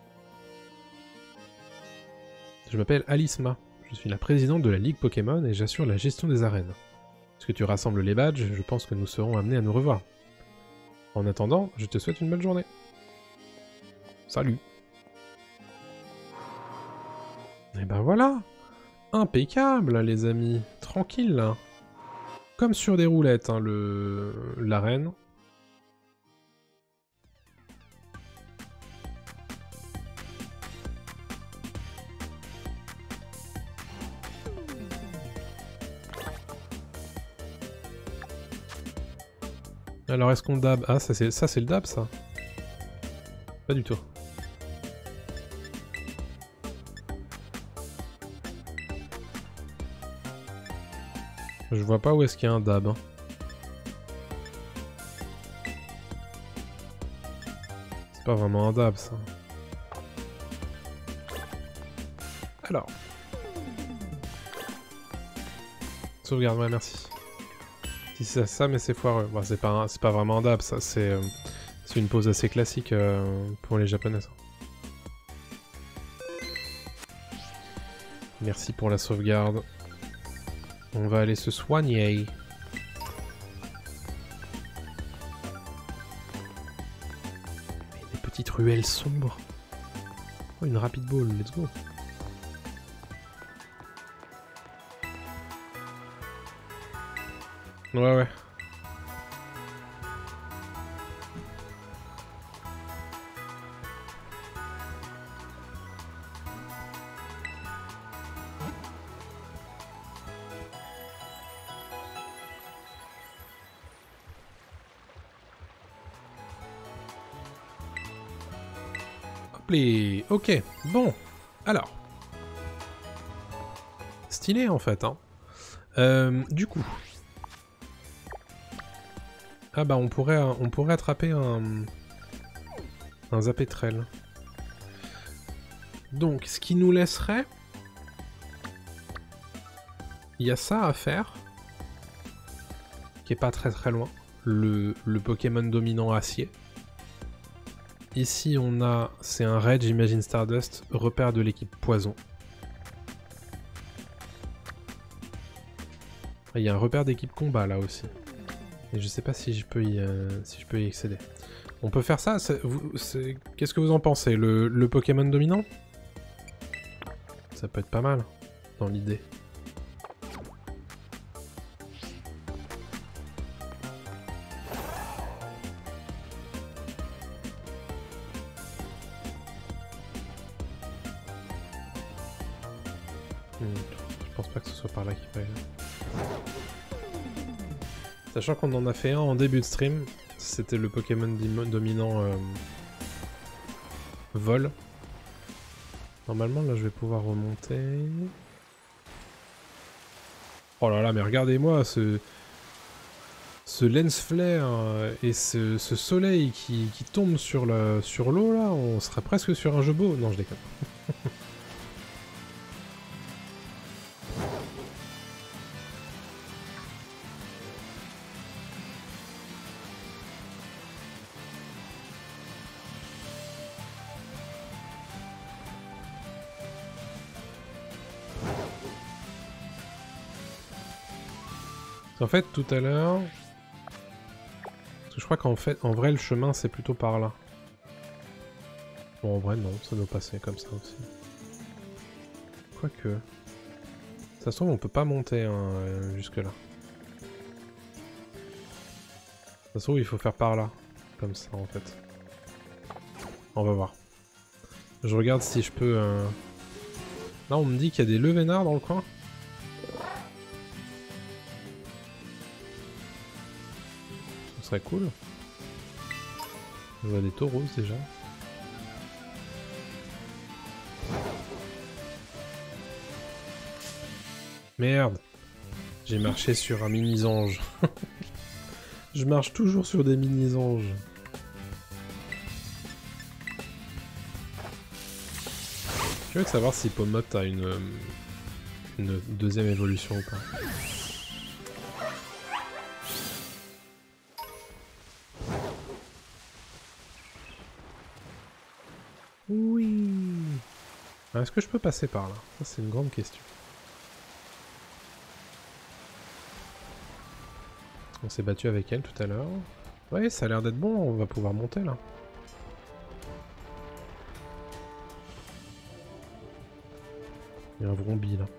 Je m'appelle Alisma. Je suis la présidente de la Ligue Pokémon et j'assure la gestion des arènes. Puisque tu rassembles les badges, je pense que nous serons amenés à nous revoir. En attendant, je te souhaite une bonne journée. Salut. Et ben voilà. Impeccable, les amis. Tranquille, là. Comme sur des roulettes, hein, le... l'arène. Alors, est-ce qu'on dab? Ah, ça c'est ça c'est le dab, ça? Pas du tout. Je vois pas où est-ce qu'il y a un dab. Hein. C'est pas vraiment un dab, ça. Alors. Sauvegarde, ouais, merci. Si c'est ça, mais c'est foireux. Bon, c'est pas, c'est pas vraiment un dab, ça. C'est euh, une pose assez classique euh, pour les japonais. Ça. Merci pour la sauvegarde. On va aller se soigner. Des petites ruelles sombres. Oh, une rapid ball, let's go. Ouais, ouais. Les... Ok, bon, alors. Stylé en fait, hein. Euh, du coup. Ah bah on pourrait, on pourrait attraper un... Un Zapetrel. Donc, ce qui nous laisserait... Il y a ça à faire. Qui est pas très très loin. Le, le Pokémon dominant acier. Ici on a, c'est un raid, j'imagine Stardust, repère de l'équipe Poison. Il y a un repère d'équipe combat là aussi. Et je sais pas si je peux y, euh, si je peux y accéder. On peut faire ça. Qu'est-ce que vous en pensez? Le, le Pokémon dominant? Ça peut être pas mal dans l'idée. Hmm, je pense pas que ce soit par là qu'il va. Sachant qu'on en a fait un en début de stream, c'était le Pokémon dominant euh, vol. Normalement là je vais pouvoir remonter. Oh là là, mais regardez-moi ce... Ce lens flare et ce, ce soleil qui, qui tombe sur l'eau sur l'eau là, on serait presque sur un jeu beau. Non, je déconne. En fait, tout à l'heure... Je crois qu'en fait, en vrai, le chemin, c'est plutôt par là. Bon, en vrai, non, ça doit passer comme ça aussi. Quoique... Ça se trouve, on peut pas monter hein, jusque là. Ça se trouve, il faut faire par là. Comme ça, en fait. On va voir. Je regarde si je peux... Euh... Là, on me dit qu'il y a des levénards dans le coin. Ce serait cool. Je vois des taureaux déjà. Merde. J'ai marché sur un mini-ange. Je marche toujours sur des mini-anges. Je veux savoir si Pomote a une, une deuxième évolution ou pas. Oui. Est-ce que je peux passer par là? Ça, c'est une grande question. On s'est battu avec elle tout à l'heure. Ouais, ça a l'air d'être bon, on va pouvoir monter là. Il y a un vrombi là.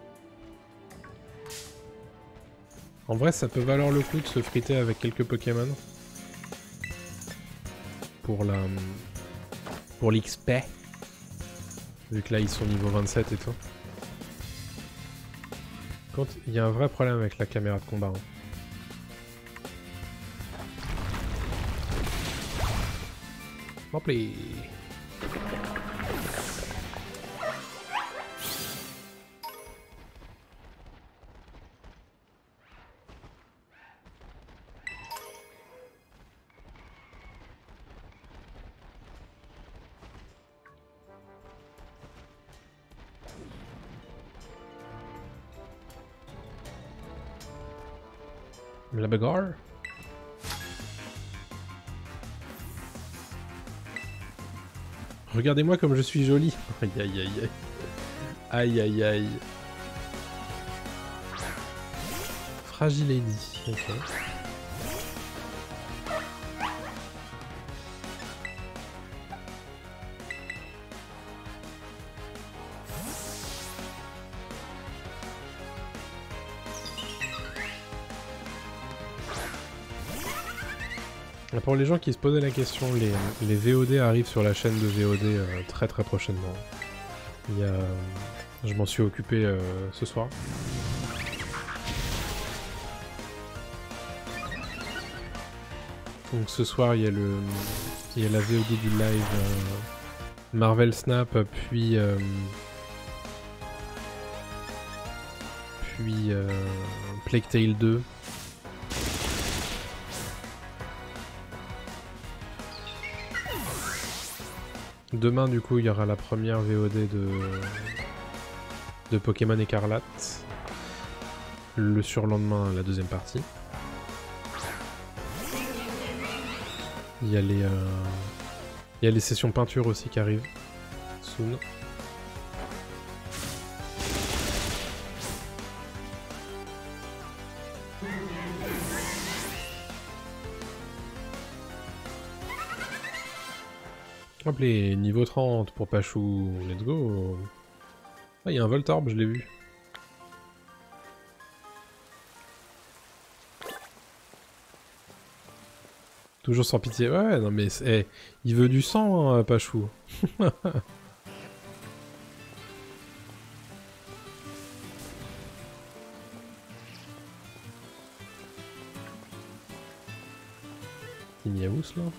En vrai, ça peut valoir le coup de se friter avec quelques Pokémon. Pour la... Pour l'X P. Vu que là, ils sont niveau vingt-sept et tout. Quand il y a un vrai problème avec la caméra de combat. Hein. Hop là. La bagarre. Regardez-moi comme je suis jolie. Aïe aïe aïe aïe. Aïe aïe aïe. Fragile Lady. Ok. Pour les gens qui se posaient la question, les, les V O D arrivent sur la chaîne de V O D euh, très très prochainement. Il y a, euh, je m'en suis occupé euh, ce soir. Donc ce soir il y a le, il y a la V O D du live euh, Marvel Snap, puis euh, puis euh, Plague Tale deux. Demain, du coup, il y aura la première V O D de, de Pokémon Écarlate. Le surlendemain, la deuxième partie. Il y a les, euh, il y a les sessions peinture aussi qui arrivent. Soon. Hop les niveau trente pour Pachou, let's go. Ah, il y a un Voltorb, je l'ai vu. Toujours sans pitié. Ouais, non mais hey, il veut du sang, hein, Pachou. petit miaous là.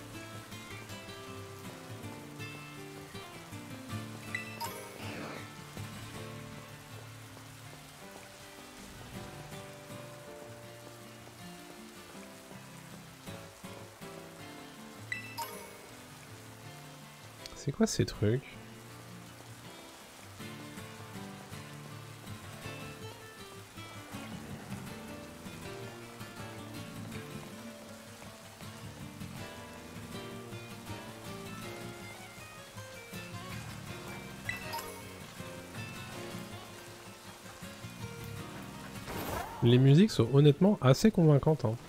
C'est quoi ces trucs? Les musiques sont honnêtement assez convaincantes. Hein.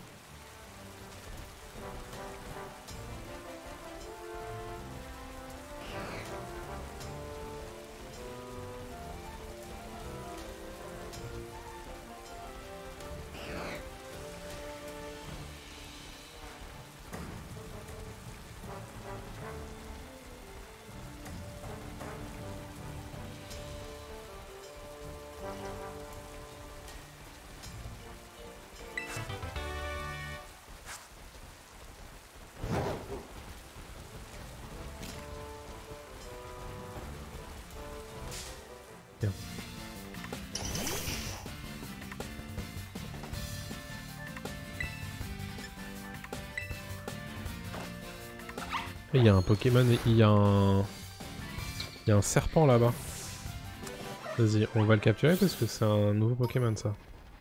Bien. Il y a un Pokémon, il y a un... Il y a un serpent là-bas. Vas-y, on va le capturer parce que c'est un nouveau Pokémon ça.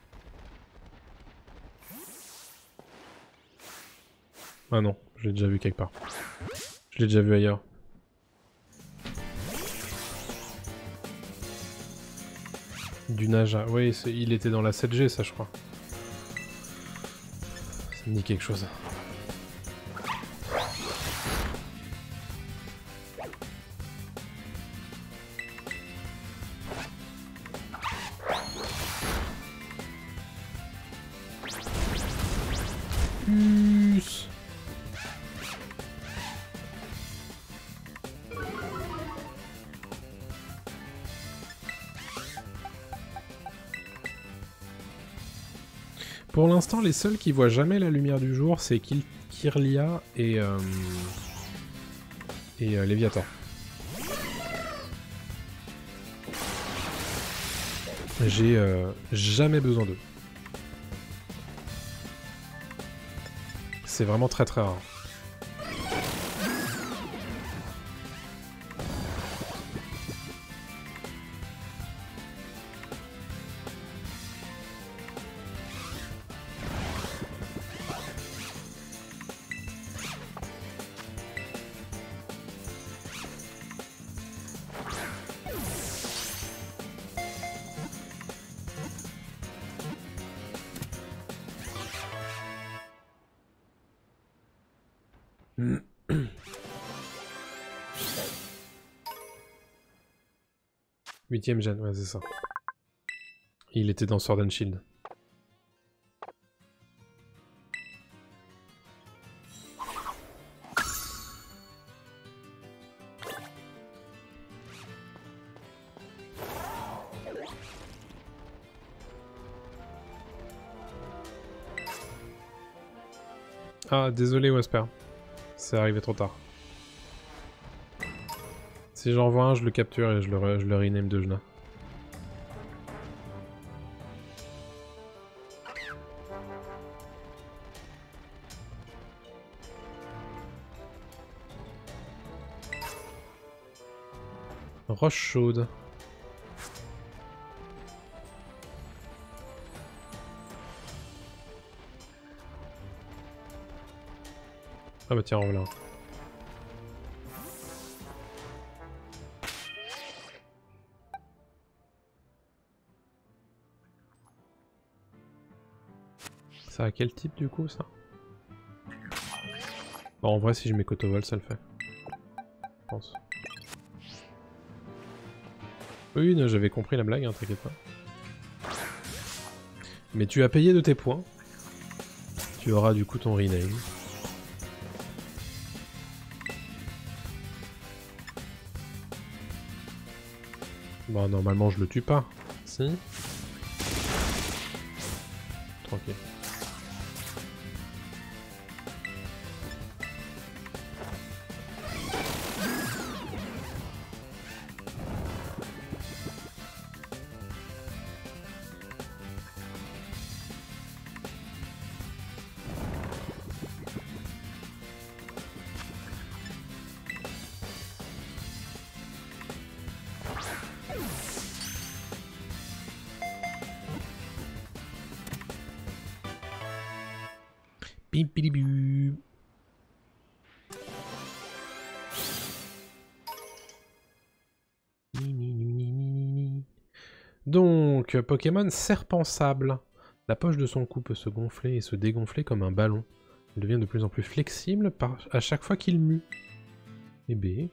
Ah non, je l'ai déjà vu quelque part. Je l'ai déjà vu ailleurs. Du Naja, oui, il était dans la sept G ça je crois. Ça me dit quelque chose. Plus. Pour l'instant, les seuls qui voient jamais la lumière du jour, c'est Kirlia et, euh, et euh, Léviathan. J'ai euh, jamais besoin d'eux. C'est vraiment très très rare. Huitième gène, ouais c'est ça. Il était dans Sword and Shield. Ah désolé Wesper, c'est arrivé trop tard. Si j'en vois un, je le capture et je le, je le rename de Jna. Roche chaude. Ah bah tiens, en voilà. Ça a quel type du coup ça? Bon, en vrai si je mets Cotovol ça le fait. Je pense. Oui, j'avais compris la blague, hein, t'inquiète pas. Mais tu as payé de tes points. Tu auras du coup ton rename. Bon, normalement je le tue pas. Si. Tranquille. Pipilibu. Donc, Pokémon Serpent Sable. La poche de son cou peut se gonfler et se dégonfler comme un ballon. Il devient de plus en plus flexible par... à chaque fois qu'il mue. Et B.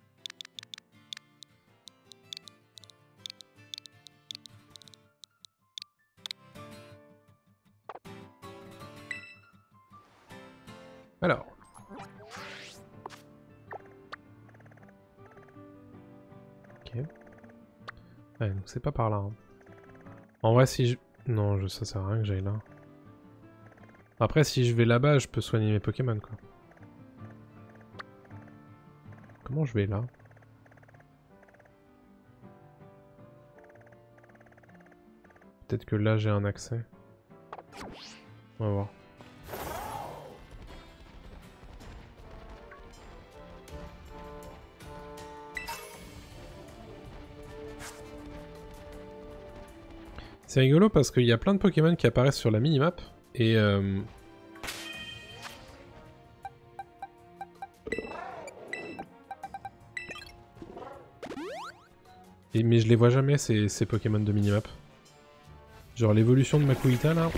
Alors. Ok. Ouais, donc c'est pas par là. Hein. En vrai, si je... Non, je... ça sert à rien que j'aille là. Après, si je vais là-bas, je peux soigner mes Pokémon, quoi. Comment je vais là? Peut-être que là, j'ai un accès. On va voir. C'est rigolo parce qu'il y a plein de Pokémon qui apparaissent sur la minimap et euh... et mais je les vois jamais ces, ces Pokémon de minimap. Genre l'évolution de Makuhita là.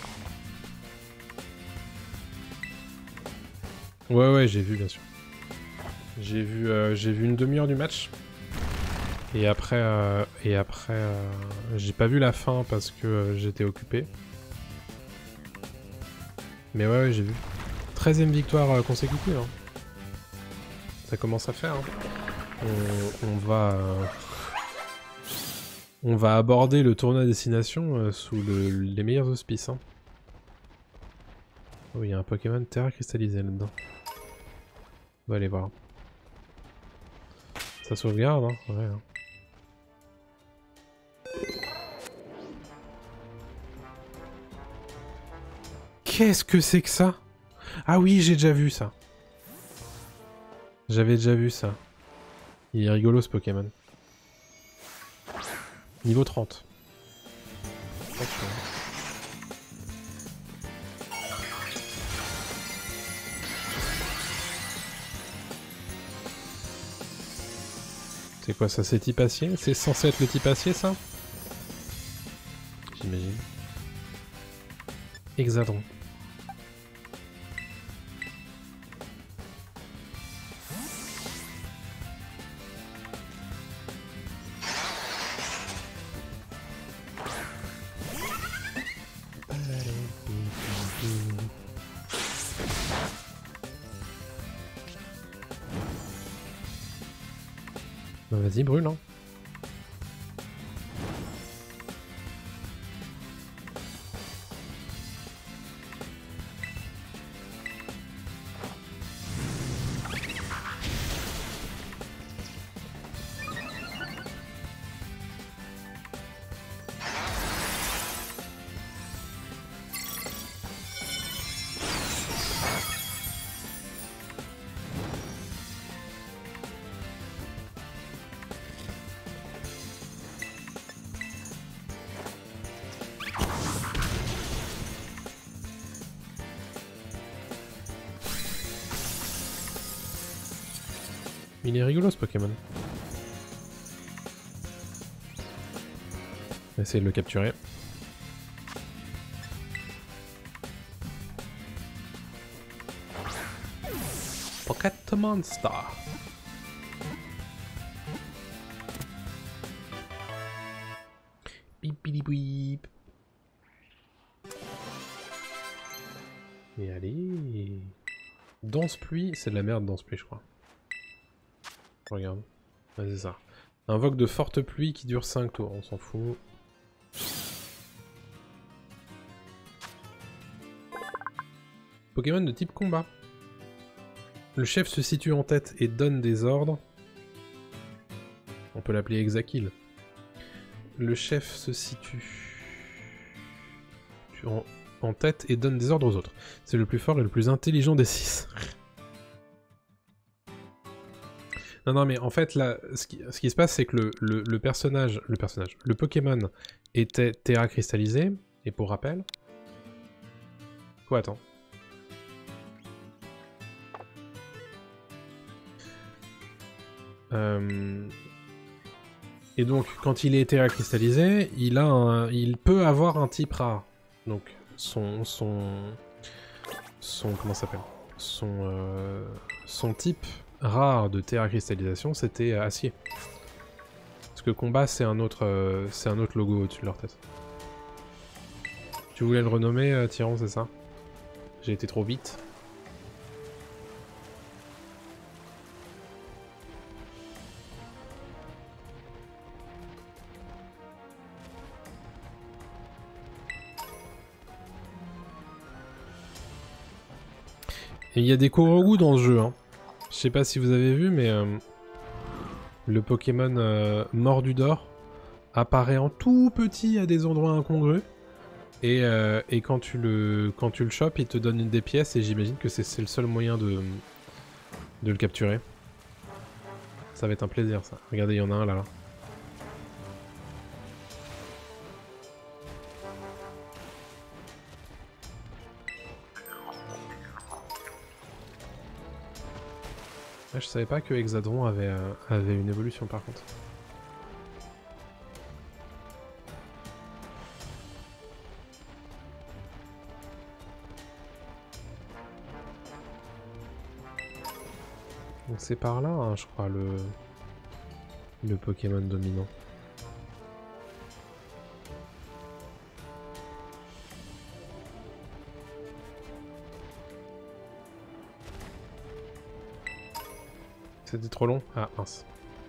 Ouais ouais j'ai vu bien sûr. J'ai vu euh, j'ai vu une demi-heure du match. Et après, euh, et après, euh, j'ai pas vu la fin parce que euh, j'étais occupé. Mais ouais, ouais j'ai vu. treizième victoire euh, consécutive. Hein. Ça commence à faire. Hein. On, on va, euh, on va aborder le tournoi destination euh, sous le, les meilleurs auspices. Hein. Oh, il y a un Pokémon Terra cristallisé là-dedans. On va aller voir. Ça sauvegarde, hein. Ouais. Hein. Qu'est-ce que c'est que ça? Ah oui, j'ai déjà vu ça. J'avais déjà vu ça. Il est rigolo ce Pokémon. Niveau trente. Attention. C'est quoi ça? C'est type acier? C'est censé être le type acier ça? J'imagine. Hexadron. Bah vas-y, brûle, hein. Il est rigolo ce Pokémon. On va essayer de le capturer. Pocket Monster. Bip bip bip. Et allez. Danse pluie, c'est de la merde danse pluie je crois. Regarde. Ouais, c'est ça. Invoque de fortes pluies qui durent cinq tours, on s'en fout. Pokémon de type combat. Le chef se situe en tête et donne des ordres. On peut l'appeler Exakill. Le chef se situe en, en tête et donne des ordres aux autres. C'est le plus fort et le plus intelligent des six. Non, non, mais en fait, là, ce qui, ce qui se passe, c'est que le, le, le personnage, le personnage, le Pokémon était Terra cristallisé, et pour rappel... Quoi, attends. Euh... Et donc, quand il est Terra cristallisé, il, a un... il peut avoir un type rare. Donc, son... son... son... comment ça s'appelle? Son... Euh... son type rare de Terra cristallisation, c'était acier. Parce que combat, c'est un autre... Euh... c'est un autre logo au-dessus de leur tête. Tu voulais le renommer, euh, Tyran, c'est ça? J'ai été trop vite. Et il y a des Korogu dans ce jeu, hein. Je sais pas si vous avez vu, mais euh, le Pokémon euh, Mordudor apparaît en tout petit à des endroits incongrus. Et, euh, et quand tu le quand tu le chopes, il te donne une des pièces et j'imagine que c'est le seul moyen de, de le capturer. Ça va être un plaisir, ça. Regardez, il y en a un là. là. Ah, je savais pas que Hexadron avait, euh, avait une évolution par contre. Donc c'est par là, hein, je crois, le, le Pokémon dominant. C'était trop long? Ah, mince.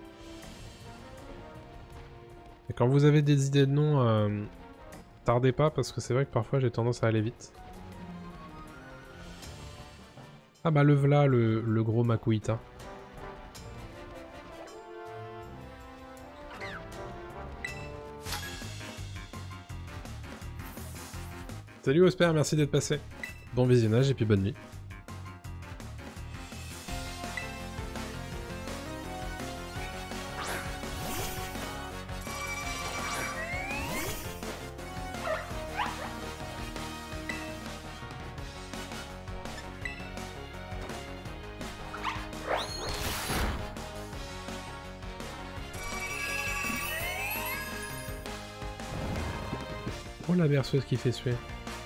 Et quand vous avez des idées de nom, euh, tardez pas parce que c'est vrai que parfois j'ai tendance à aller vite. Ah bah le v'là, le, le gros Makuhita. Salut Osper, merci d'être passé. Bon visionnage et puis bonne nuit. Oh la berceuse qui fait suer.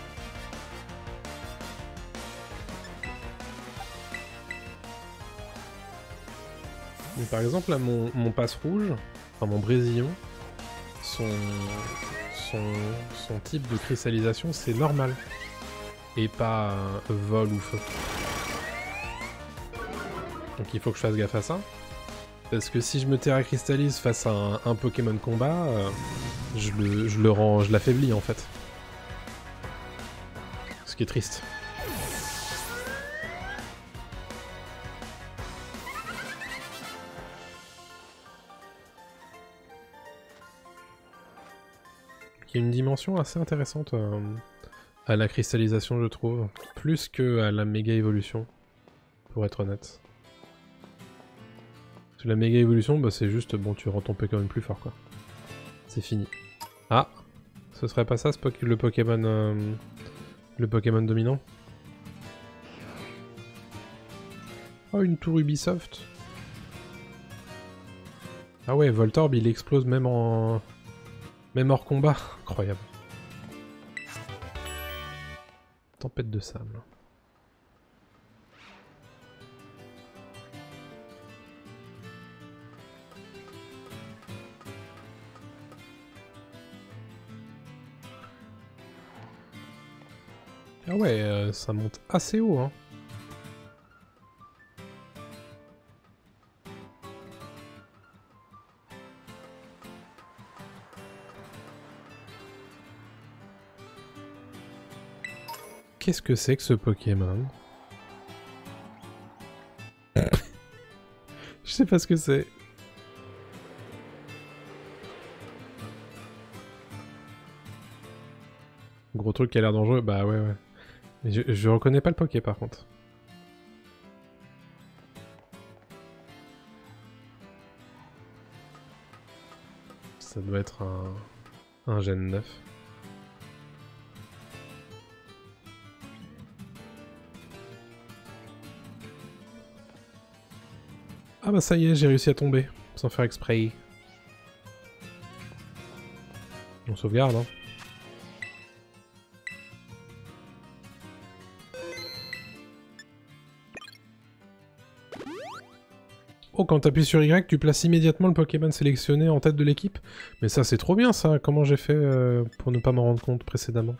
Mais par exemple là mon, mon passe rouge, enfin mon brésillon, son, son, son type de cristallisation c'est normal. Et pas euh, vol ou feu. Donc il faut que je fasse gaffe à ça. Parce que si je me terra cristallise face à un, un Pokémon combat, euh, je le, je le rends, je l'affaiblis en fait. Ce qui est triste. Il y a une dimension assez intéressante euh, à la cristallisation, je trouve. Plus que à la méga évolution, pour être honnête. Parce que la méga évolution, bah, c'est juste, bon, tu rends ton Pokémon plus fort, quoi. C'est fini. Ah, ce serait pas ça, ce po le Pokémon, euh, le Pokémon dominant? Oh, une tour Ubisoft. Ah ouais, Voltorb, il explose même en, même hors combat. Incroyable. Tempête de sable. Ah ouais, euh, ça monte assez haut, hein. Qu'est-ce que c'est que ce Pokémon? Je sais pas ce que c'est. Gros truc qui a l'air dangereux, bah ouais ouais. Mais je, je reconnais pas le Poké par contre. Ça doit être un, un gène neuf. Ah bah ça y est, j'ai réussi à tomber, sans faire exprès. On sauvegarde, hein. Oh, quand t'appuies sur Y, tu places immédiatement le Pokémon sélectionné en tête de l'équipe. Mais ça, c'est trop bien, ça. Comment j'ai fait euh, pour ne pas m'en rendre compte précédemment?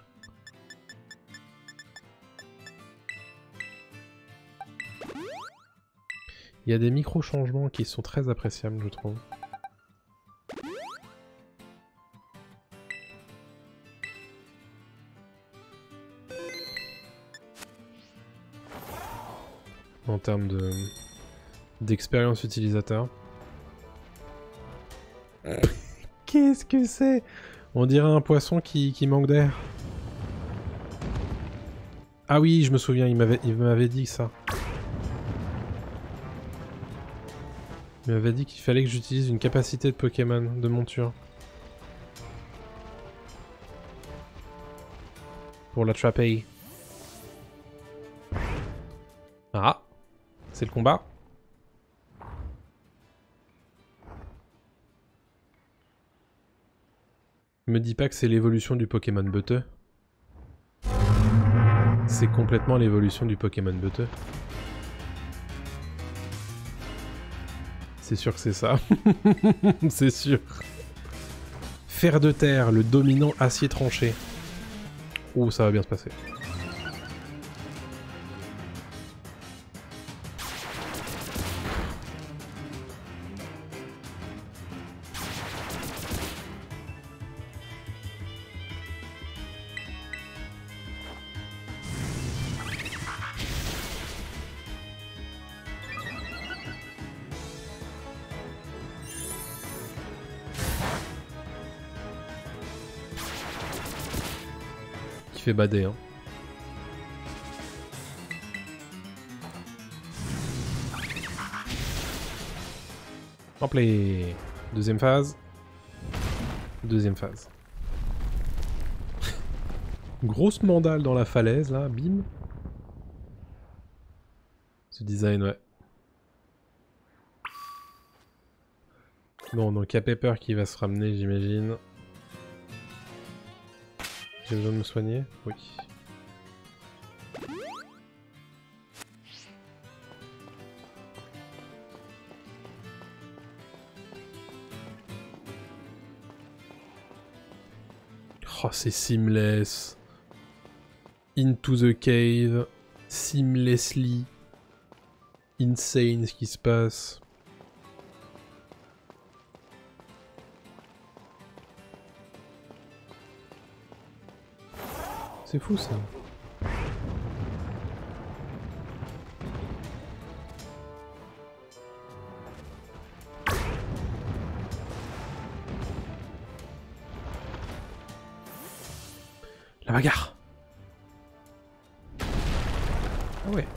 Il y a des micro-changements qui sont très appréciables, je trouve. En termes de... d'expérience utilisateur. Qu'est-ce que c'est? On dirait un poisson qui, qui manque d'air. Ah oui, je me souviens, il m'avait il m'avait dit ça. Il m'avait dit qu'il fallait que j'utilise une capacité de Pokémon, de monture. Pour l'attraper. Ah, c'est le combat. Me dis pas que c'est l'évolution du Pokémon Beuteux. C'est complètement l'évolution du Pokémon Beuteux. C'est sûr que c'est ça. C'est sûr. Fer de terre, le dominant acier tranché. Oh, ça va bien se passer. Fait bader, hein. Hop là. Deuxième phase. Deuxième phase. Grosse mandale dans la falaise, là, bim. Ce design, ouais. Bon, donc il y a Pepper qui va se ramener, j'imagine. J'ai besoin de me soigner? Oui. Oh, c'est seamless. Into the cave. Seamlessly. Insane ce qui se passe. C'est fou ça. La bagarre. Ah ouais.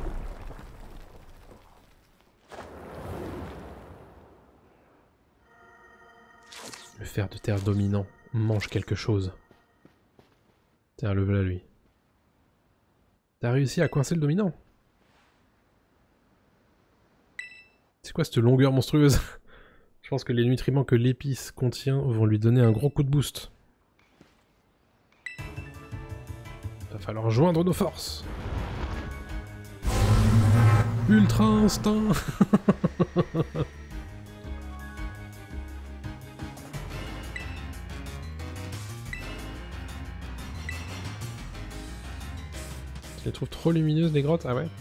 Le fer de terre dominant mange quelque chose. Tiens, le voilà lui. T'as réussi à coincer le dominant? C'est quoi cette longueur monstrueuse? Je pense que les nutriments que l'épice contient vont lui donner un gros coup de boost. Va falloir joindre nos forces. Ultra instinct. Je les trouve trop lumineuses les grottes, ah ouais.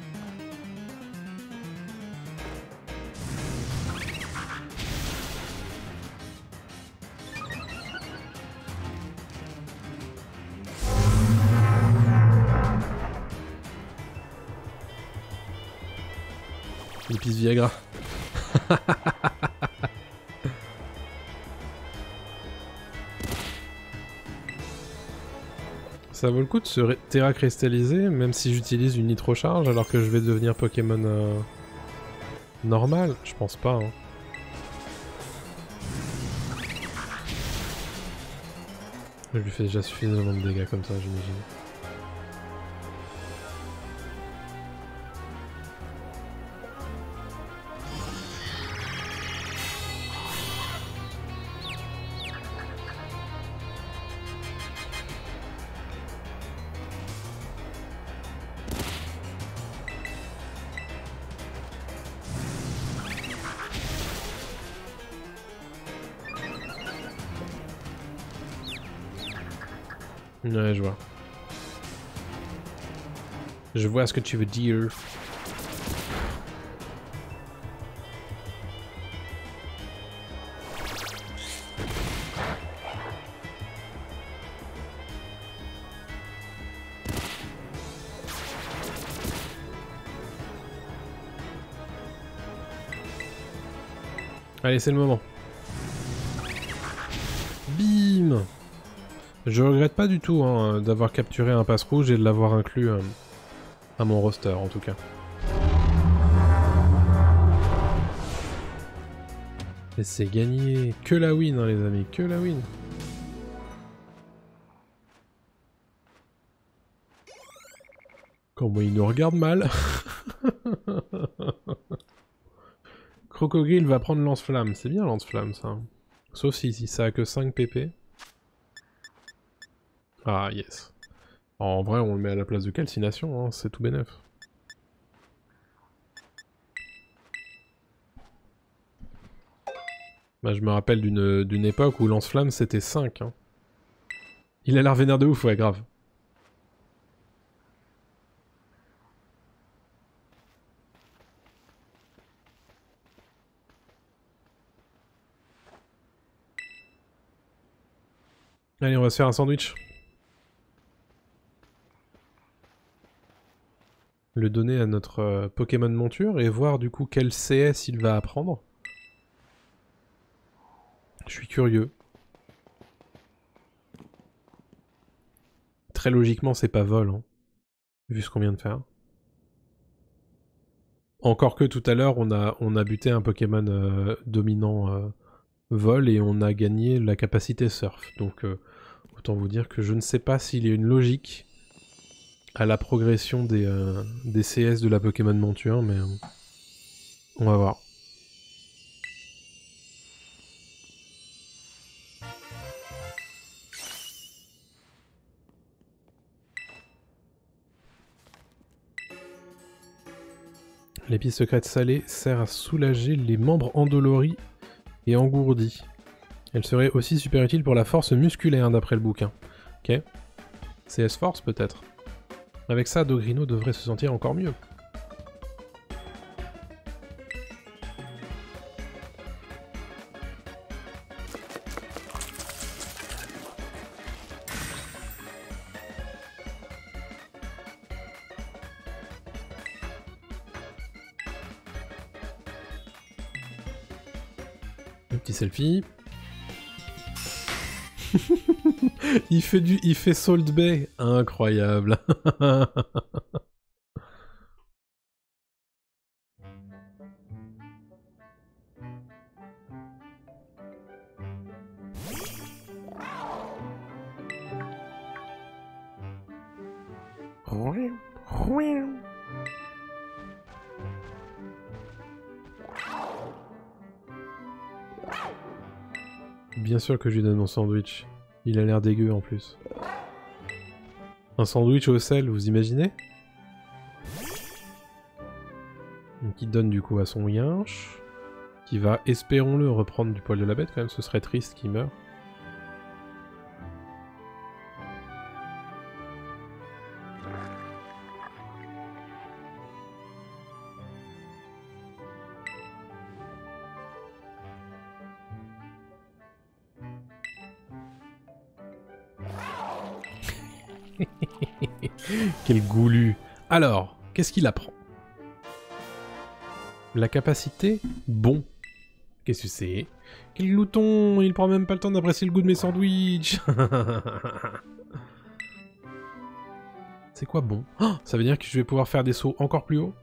L'épice Viagra. Ça vaut le coup de se terra cristalliser, même si j'utilise une nitrocharge alors que je vais devenir Pokémon euh, normal? Je pense pas. Hein. Je lui fais déjà suffisamment de dégâts comme ça, j'imagine. Ouais, je vois. Je vois ce que tu veux dire. Allez, c'est le moment. Bim! Je regrette pas du tout hein, d'avoir capturé un passe rouge et de l'avoir inclus euh, à mon roster en tout cas. Et c'est gagné. Que la win hein, les amis, que la win. Comment il nous regarde mal. Crocodile va prendre lance-flamme. C'est bien lance-flamme ça. Sauf si, si ça a que cinq P P. Ah yes. En vrai on le met à la place de calcination, hein, c'est tout bénef. Bah, je me rappelle d'une d'une époque où lance-flamme c'était cinq. Hein. Il a l'air vénère de ouf, ouais grave. Allez, on va se faire un sandwich. Le donner à notre euh, Pokémon monture et voir du coup quel C S il va apprendre. Je suis curieux. Très logiquement, c'est pas vol, hein, vu ce qu'on vient de faire. Encore que tout à l'heure, on a, on a buté un Pokémon euh, dominant euh, vol et on a gagné la capacité surf. Donc euh, autant vous dire que je ne sais pas s'il y a une logique à la progression des, euh, des C S de la Pokémon monture, mais euh, on va voir. L'épice secrète salée sert à soulager les membres endoloris et engourdis. Elle serait aussi super utile pour la force musculaire d'après le bouquin. Ok. C S Force peut-être. Avec ça, Dogrino devrait se sentir encore mieux. Un petit selfie. il fait du, il fait Salt Bay, incroyable. Bien sûr que je lui donne mon sandwich. Il a l'air dégueu en plus. Un sandwich au sel, vous imaginez? Donc il donne du coup à son yinche, qui va, espérons-le, reprendre du poil de la bête quand même, ce serait triste qu'il meure. Quel goulu. Alors, qu'est-ce qu'il apprend? La capacité? Bon. Qu'est-ce que c'est? Quel glouton! Il prend même pas le temps d'apprécier le goût de mes sandwichs. C'est quoi bon? Oh, ça veut dire que je vais pouvoir faire des sauts encore plus haut?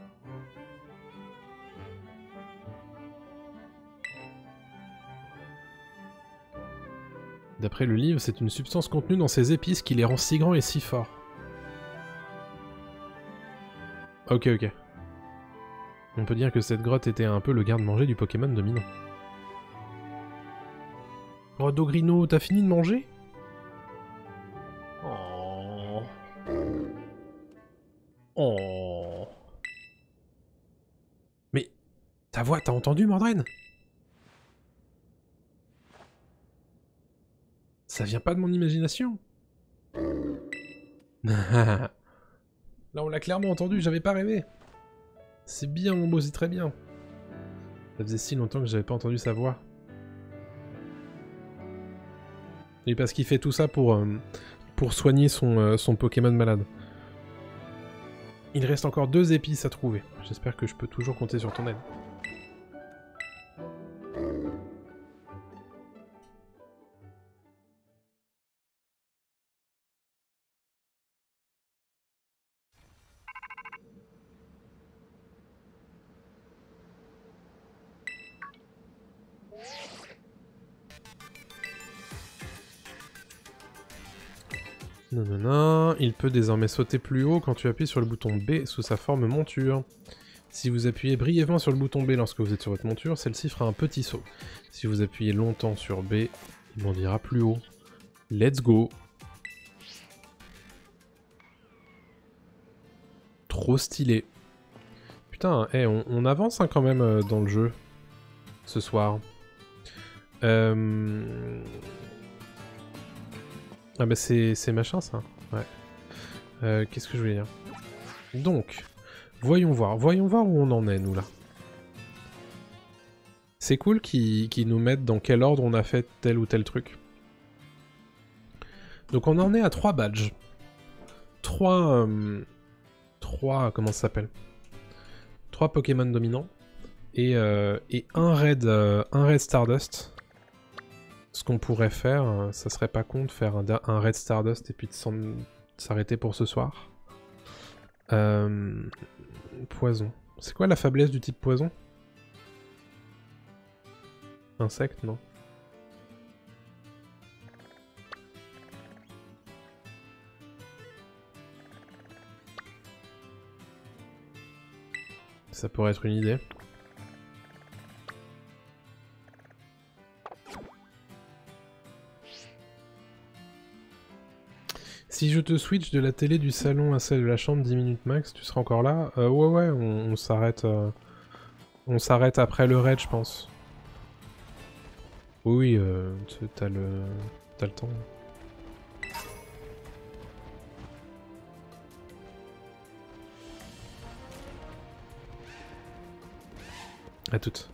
D'après le livre, c'est une substance contenue dans ces épices qui les rend si grands et si forts. Ok, ok. On peut dire que cette grotte était un peu le garde-manger du Pokémon dominant. Oh, Dogrino, t'as fini de manger? Oh. Oh. Mais, ta voix, t'as entendu, Mordred? Ça vient pas de mon imagination? Là, on l'a clairement entendu, j'avais pas rêvé. C'est bien, mon beau, c'est très bien. Ça faisait si longtemps que j'avais pas entendu sa voix. Et parce qu'il fait tout ça pour, euh, pour soigner son, euh, son Pokémon malade. Il reste encore deux épices à trouver. J'espère que je peux toujours compter sur ton aide. Non, non, non, il peut désormais sauter plus haut quand tu appuies sur le bouton B sous sa forme monture. Si vous appuyez brièvement sur le bouton B lorsque vous êtes sur votre monture, celle-ci fera un petit saut. Si vous appuyez longtemps sur B, il bondira plus haut. Let's go! Trop stylé. Putain, hey, on, on avance hein, quand même euh, dans le jeu, ce soir. Euh... Ah bah c'est machin ça, ouais. Euh, Qu'est-ce que je voulais dire? Donc, voyons voir, voyons voir où on en est nous là. C'est cool qu'ils qu'ils nous mettent dans quel ordre on a fait tel ou tel truc. Donc on en est à trois badges. Trois... Euh, trois... comment ça s'appelle? Trois Pokémon dominants. Et, euh, et un raid, euh, un raid Stardust. Ce qu'on pourrait faire, ça serait pas con de faire un, un raid Stardust et puis de s'arrêter pour ce soir. Euh, poison. C'est quoi la faiblesse du type poison? Insecte, non? Ça pourrait être une idée. Si je te switch de la télé du salon à celle de la chambre dix minutes max, tu seras encore là? euh, Ouais ouais, on, on s'arrête euh, on s'arrête après le raid je pense. Oui oui, euh, t'as le... t'as le temps. À toutes.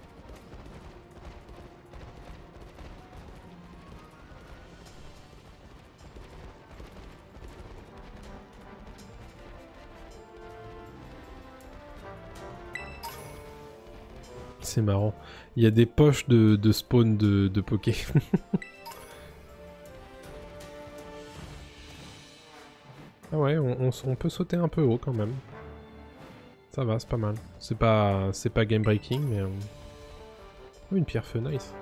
C'est marrant. Il y a des poches de, de spawn de, de Poké. Ah ouais, on, on, on peut sauter un peu haut quand même. Ça va, c'est pas mal. C'est pas, c'est pas game breaking, mais... Euh... Oh, une pierre feu, nice.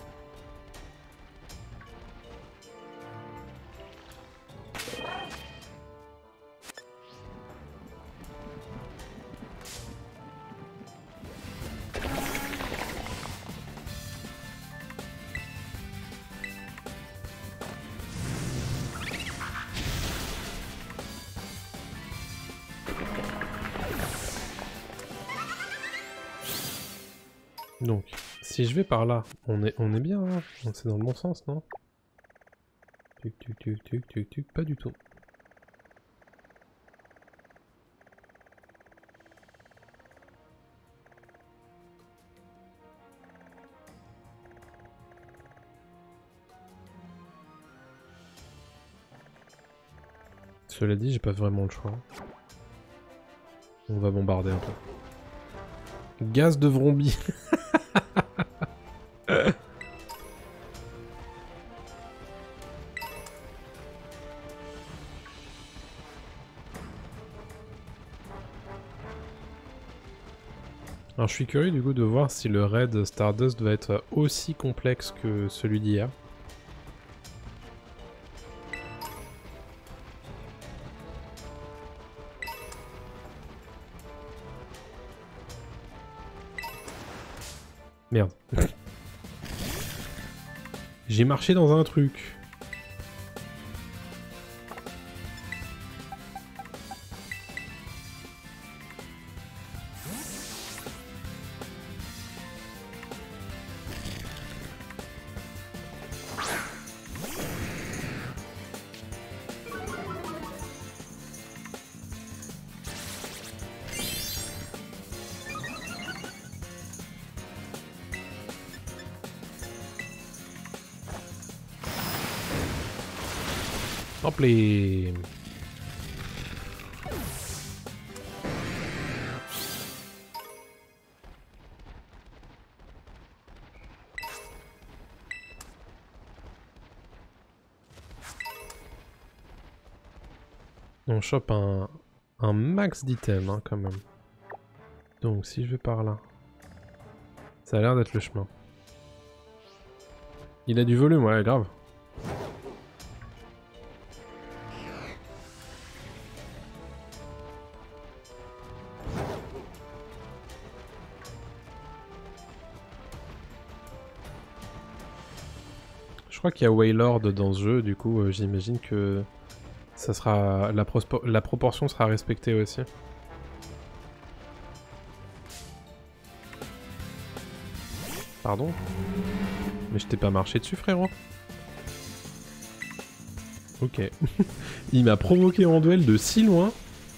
Donc, si je vais par là, on est, on est bien, hein. C'est dans le bon sens, non? Tuc, tuc, tuc, tuc, tuc, tuc, pas du tout. Cela dit, j'ai pas vraiment le choix. On va bombarder un peu. Gaz de Vrombi. Alors je suis curieux du coup de voir si le raid Stardust va être aussi complexe que celui d'hier. Merde. J'ai marché dans un truc. Hop les... On chope un, un max d'items hein, quand même. Donc si je vais par là, ça a l'air d'être le chemin. Il a du volume, ouais, grave. Je crois qu'il y a Waylord dans ce jeu, du coup euh, j'imagine que ça sera la, la proportion sera respectée aussi. Pardon? Mais je t'ai pas marché dessus, frérot. Ok. Il m'a provoqué en duel de si loin.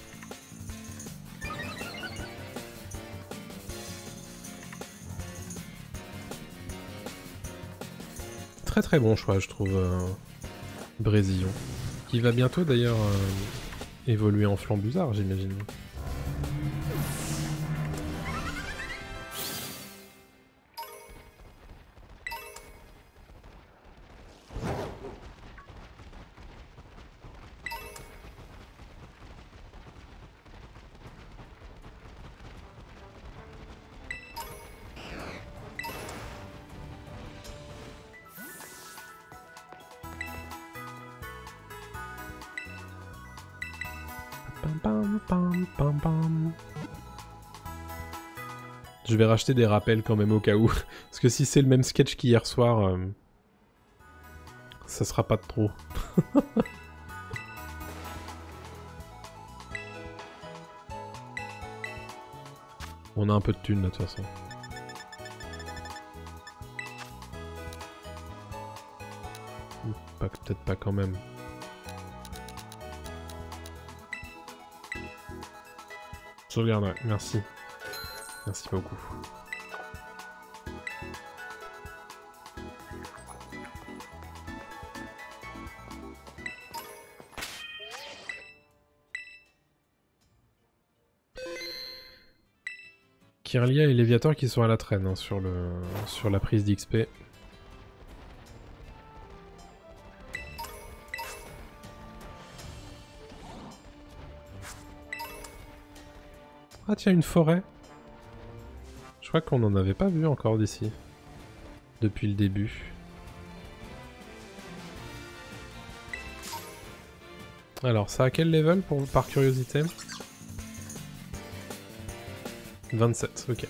Très très bon choix, je trouve, euh, Brésillon. Qui va bientôt d'ailleurs euh, évoluer en flambusard, j'imagine. Pam, pam, pam, pam. Je vais racheter des rappels quand même au cas où. Parce que si c'est le même sketch qu'hier soir, euh, ça sera pas de trop. On a un peu de thunes là de toute façon. Peut-être pas quand même. Sauvegarde, ouais, merci. Merci beaucoup. Kirlia et Léviator qui sont à la traîne hein, sur, le... sur la prise d'X P. Ah tiens, une forêt. Je crois qu'on n'en avait pas vu encore d'ici. Depuis le début. Alors, ça a quel level pour, par curiosité? vingt-sept, ok.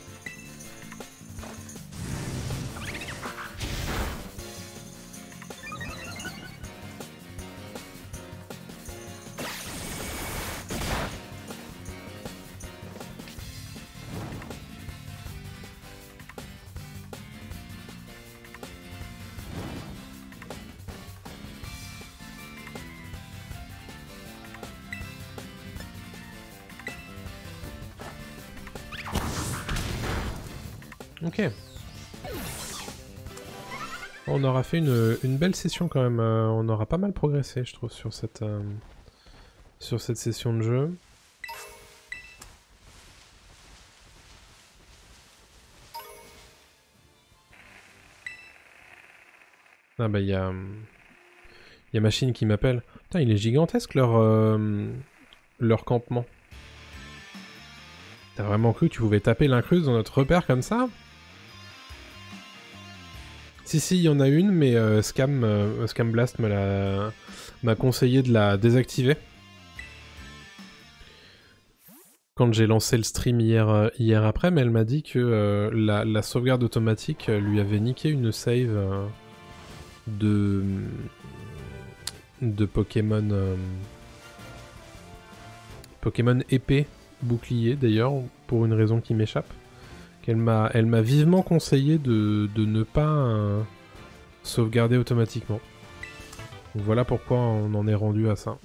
Ok. On aura fait une, une belle session quand même. Euh, on aura pas mal progressé, je trouve, sur cette, euh, sur cette session de jeu. Ah bah il y a... Il y a Machine qui m'appelle. Putain, il est gigantesque leur, euh, leur campement. T'as vraiment cru que tu pouvais taper l'incruse dans notre repère comme ça? Si si, il y en a une, mais euh, Scam, euh, Scam Blast m'a conseillé de la désactiver. Quand j'ai lancé le stream hier, euh, hier après, mais elle m'a dit que euh, la, la sauvegarde automatique lui avait niqué une save euh, de... de Pokémon... Euh, Pokémon épée, bouclier d'ailleurs, pour une raison qui m'échappe. Elle m'a elle m'a vivement conseillé de, de ne pas euh, sauvegarder automatiquement. Donc voilà pourquoi on en est rendu à ça.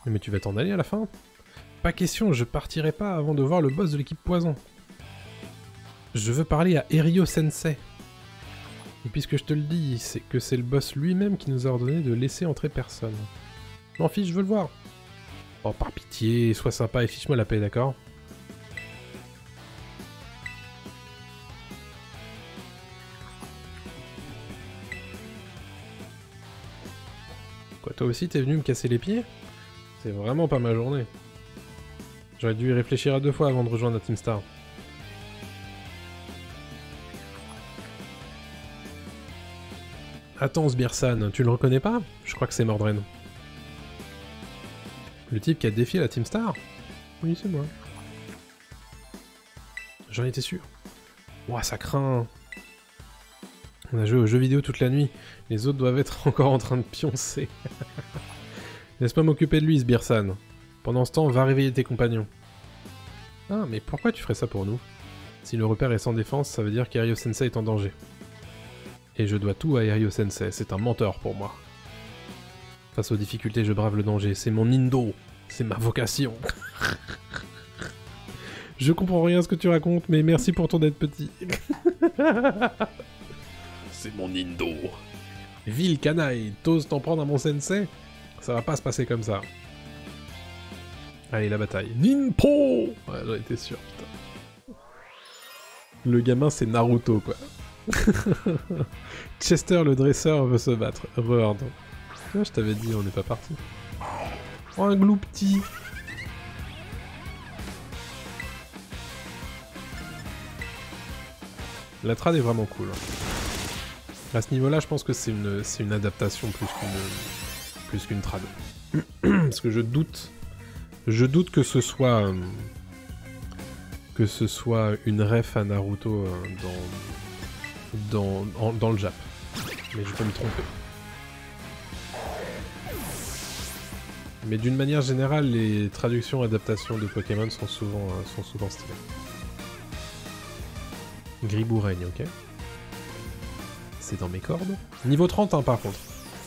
Mais tu vas t'en aller à la fin? Pas question, je partirai pas avant de voir le boss de l'équipe Poison. Je veux parler à Erio Sensei. Et puisque je te le dis, c'est que c'est le boss lui-même qui nous a ordonné de laisser entrer personne. Je m'en fiche, je veux le voir. Oh, par pitié, sois sympa et fiche-moi la paix, d'accord? Quoi, toi aussi t'es venu me casser les pieds? C'est vraiment pas ma journée. J'aurais dû y réfléchir à deux fois avant de rejoindre la Team Star. Attends, Sbirsan, tu le reconnais pas? Je crois que c'est Mordren. Le type qui a défié la Team Star? Oui, c'est moi. J'en étais sûr. Ouah, ça craint. On a joué aux jeux vidéo toute la nuit. Les autres doivent être encore en train de pioncer. Laisse-moi m'occuper de lui, Sbirsan. Pendant ce temps, va réveiller tes compagnons. Ah, mais pourquoi tu ferais ça pour nous? Si le repère est sans défense, ça veut dire qu'Erio Sensei est en danger. Et je dois tout à Erio Sensei, c'est un menteur pour moi. Face aux difficultés, je brave le danger, c'est mon indo, c'est ma vocation. Je comprends rien à ce que tu racontes, mais merci pour ton aide petit. C'est mon indo. Ville canaille, t'oses t'en prendre à mon sensei? Ça va pas se passer comme ça. Allez, la bataille. Ninpo! Ouais, j'en étais sûr, putain. Le gamin, c'est Naruto, quoi. Chester, le dresseur, veut se battre. Reard. Ouais, je t'avais dit, on n'est pas parti. Oh, un gloupti. La trad est vraiment cool. À ce niveau-là, je pense que c'est une, c'est une adaptation plus qu'une plus qu'une trad. Parce que je doute, je doute que ce soit euh, que ce soit une ref à Naruto euh, dans dans en, dans le Jap. Mais je peux me tromper. Mais d'une manière générale, les traductions adaptations de Pokémon sont souvent euh, sont souvent stylées. Gribou règne, ok. C'est dans mes cordes. Niveau trente, hein, par contre.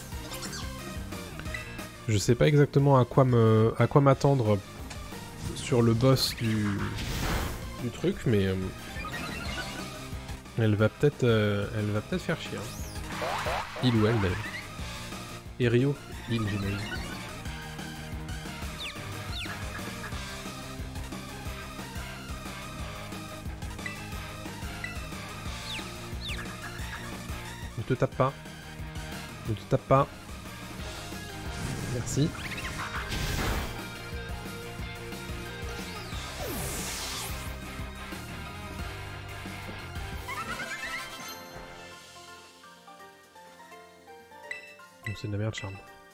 Je sais pas exactement à quoi me, à quoi m'attendre sur le boss du, du truc, mais euh, elle va peut-être, euh, elle va peut-être faire chier. Hein. Il ou elle, d'ailleurs. Et Rio, il, j'imagine. Ne te tape pas. Ne te tape pas. Merci. Donc c'est de la merde, charme.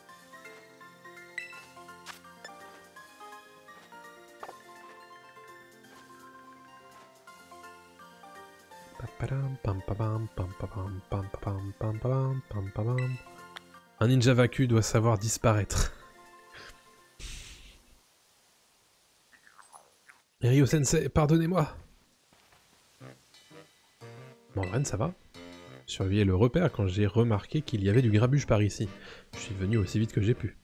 Un ninja vaincu doit savoir disparaître. Ryo Sensei, pardonnez-moi. Mordren, ça va? Surveiller le repère quand j'ai remarqué qu'il y avait du grabuge par ici. Je suis venu aussi vite que j'ai pu.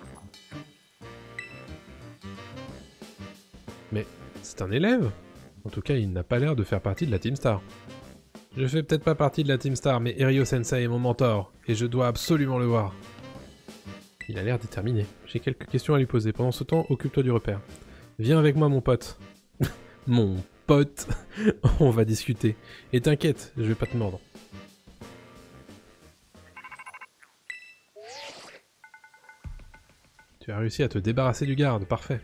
Mais c'est un élève? En tout cas, il n'a pas l'air de faire partie de la Team Star. Je fais peut-être pas partie de la Team Star, mais Ryo Sensei est mon mentor, et je dois absolument le voir. Il a l'air déterminé. J'ai quelques questions à lui poser. Pendant ce temps, occupe-toi du repère. Viens avec moi, mon pote. Mon pote. On va discuter. Et t'inquiète, je vais pas te mordre. Tu as réussi à te débarrasser du garde, parfait.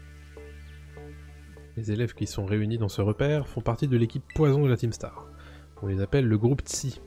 Les élèves qui sont réunis dans ce repère font partie de l'équipe Poison de la Team Star. On les appelle le groupe Tsi.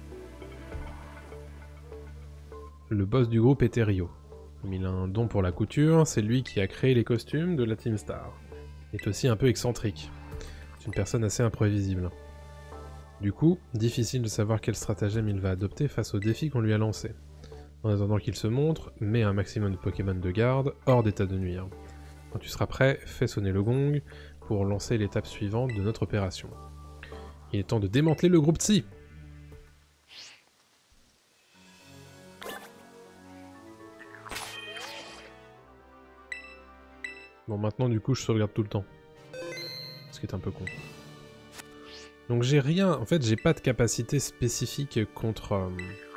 Le boss du groupe était Rio. Comme il a un don pour la couture, c'est lui qui a créé les costumes de la Team Star. Il est aussi un peu excentrique. C'est une personne assez imprévisible. Du coup, difficile de savoir quel stratagème il va adopter face aux défis qu'on lui a lancés. En attendant qu'il se montre, mets un maximum de Pokémon de garde hors d'état de nuire. Quand tu seras prêt, fais sonner le gong pour lancer l'étape suivante de notre opération. Il est temps de démanteler le groupe Tsi. Bon, maintenant, du coup, je sauvegarde tout le temps. Ce qui est un peu con. Donc j'ai rien... En fait, j'ai pas de capacité spécifique contre... Euh,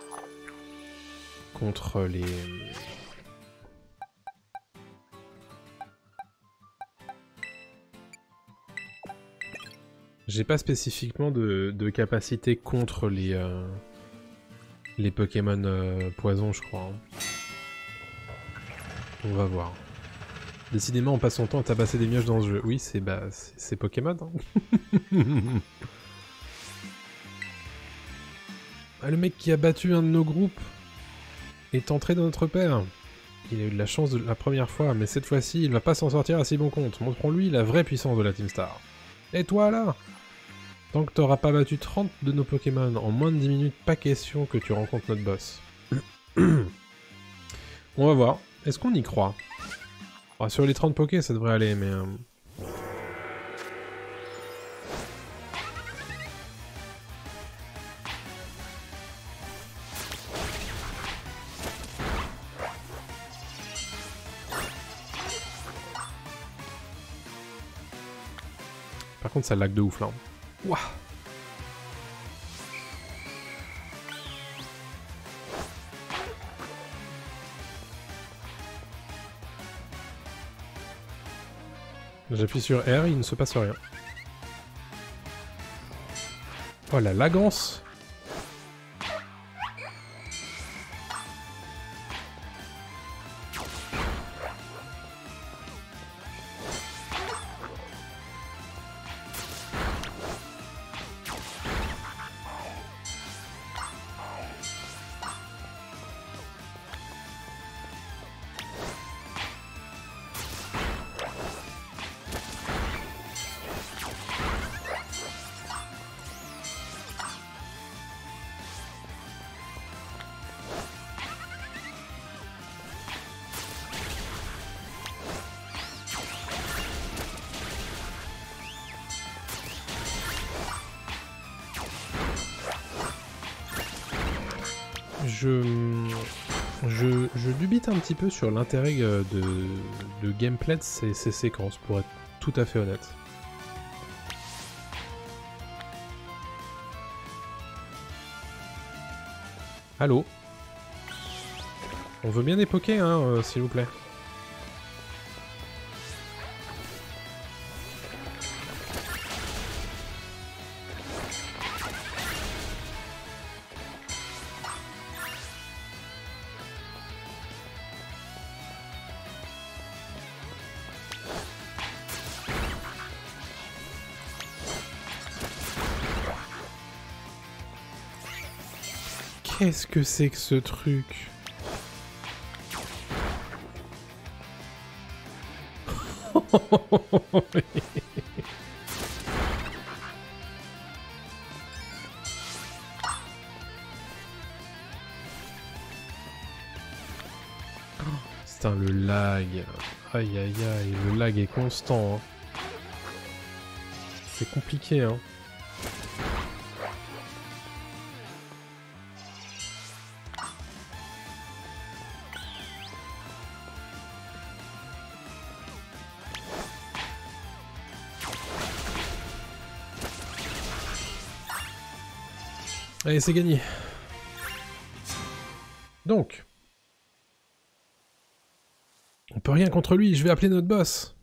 contre les... J'ai pas spécifiquement de, de capacité contre les... Euh, les Pokémon euh, poison, je crois. Hein. On va voir. Décidément, on passe son temps à tabasser des mioches dans ce jeu. Oui, c'est bah, c'est Pokémon. Hein. Ah, le mec qui a battu un de nos groupes est entré dans notre paire. Il a eu de la chance de la première fois, mais cette fois-ci, il va pas s'en sortir à si bon compte. Montrons-lui la vraie puissance de la Team Star. Et toi là? Tant que t'auras pas battu trente de nos Pokémon en moins de dix minutes, pas question que tu rencontres notre boss. On va voir. Est-ce qu'on y croit? Ah, sur les trente Poké, ça devrait aller, mais... Euh... Par contre, ça lag de ouf, là. Ouah. J'appuie sur R, il ne se passe rien. Oh la lagance! Je, je, je dubite un petit peu sur l'intérêt de, de gameplay de ces, ces séquences, pour être tout à fait honnête. Allô? On veut bien des pokés, hein, euh, s'il vous plaît. Qu'est-ce que c'est que ce truc? Putain, le lag. Aïe aïe aïe, le lag est constant. Hein. C'est compliqué, hein. Allez, c'est gagné. Donc. On peut rien contre lui, je vais appeler notre boss.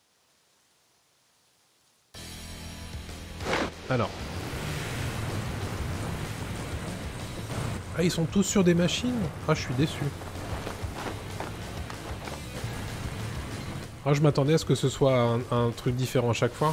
Alors. Ah, ils sont tous sur des machines? Ah, je suis déçu. Ah, je m'attendais à ce que ce soit un, un truc différent à chaque fois.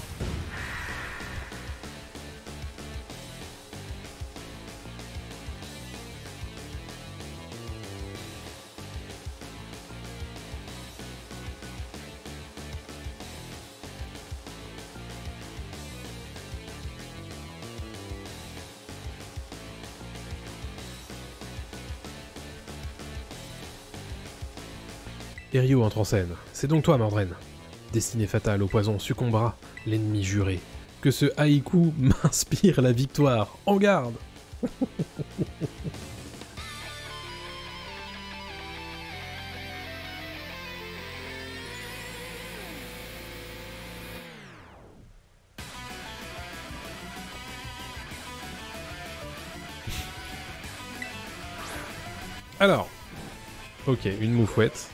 Erio entre en scène. C'est donc toi, Mordred. Destinée fatale au poison succombera, l'ennemi juré. Que ce haïku m'inspire la victoire. En garde! Alors. Ok, une moufouette.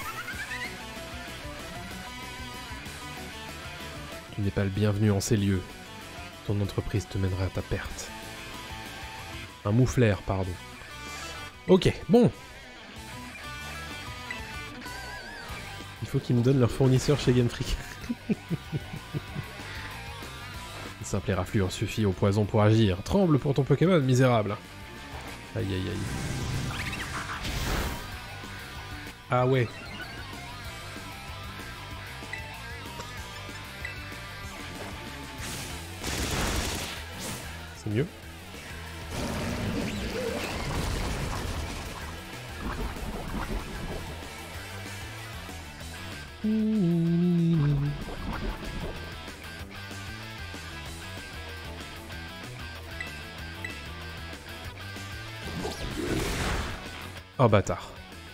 Tu n'es pas le bienvenu en ces lieux. Ton entreprise te mènera à ta perte. Un mouflaire, pardon. Ok, bon. Il faut qu'ils me donnent leur fournisseur chez Game Freak. Une simple éraflure suffit au poison pour agir. Tremble pour ton Pokémon, misérable. Aïe aïe aïe. Ah ouais. C'est mieux. Oh bâtard.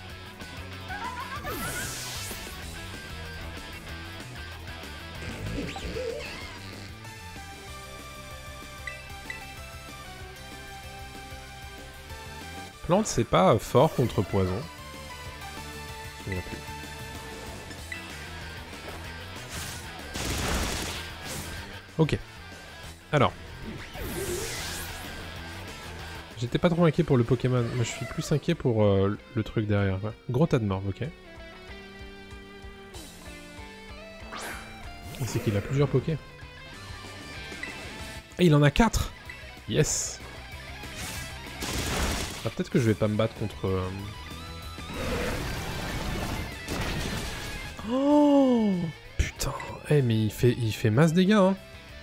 Plante, c'est pas fort contre poison. Je me souviens plus. Ok. Alors. J'étais pas trop inquiet pour le Pokémon, mais je suis plus inquiet pour euh, le truc derrière. Ouais. Gros tas de morts, ok. C'est qu'il a plusieurs Poké. Et il en a quatre. Yes. Ah, peut-être que je vais pas me battre contre... Euh... Oh putain. Eh mais il fait, il fait masse dégâts, hein.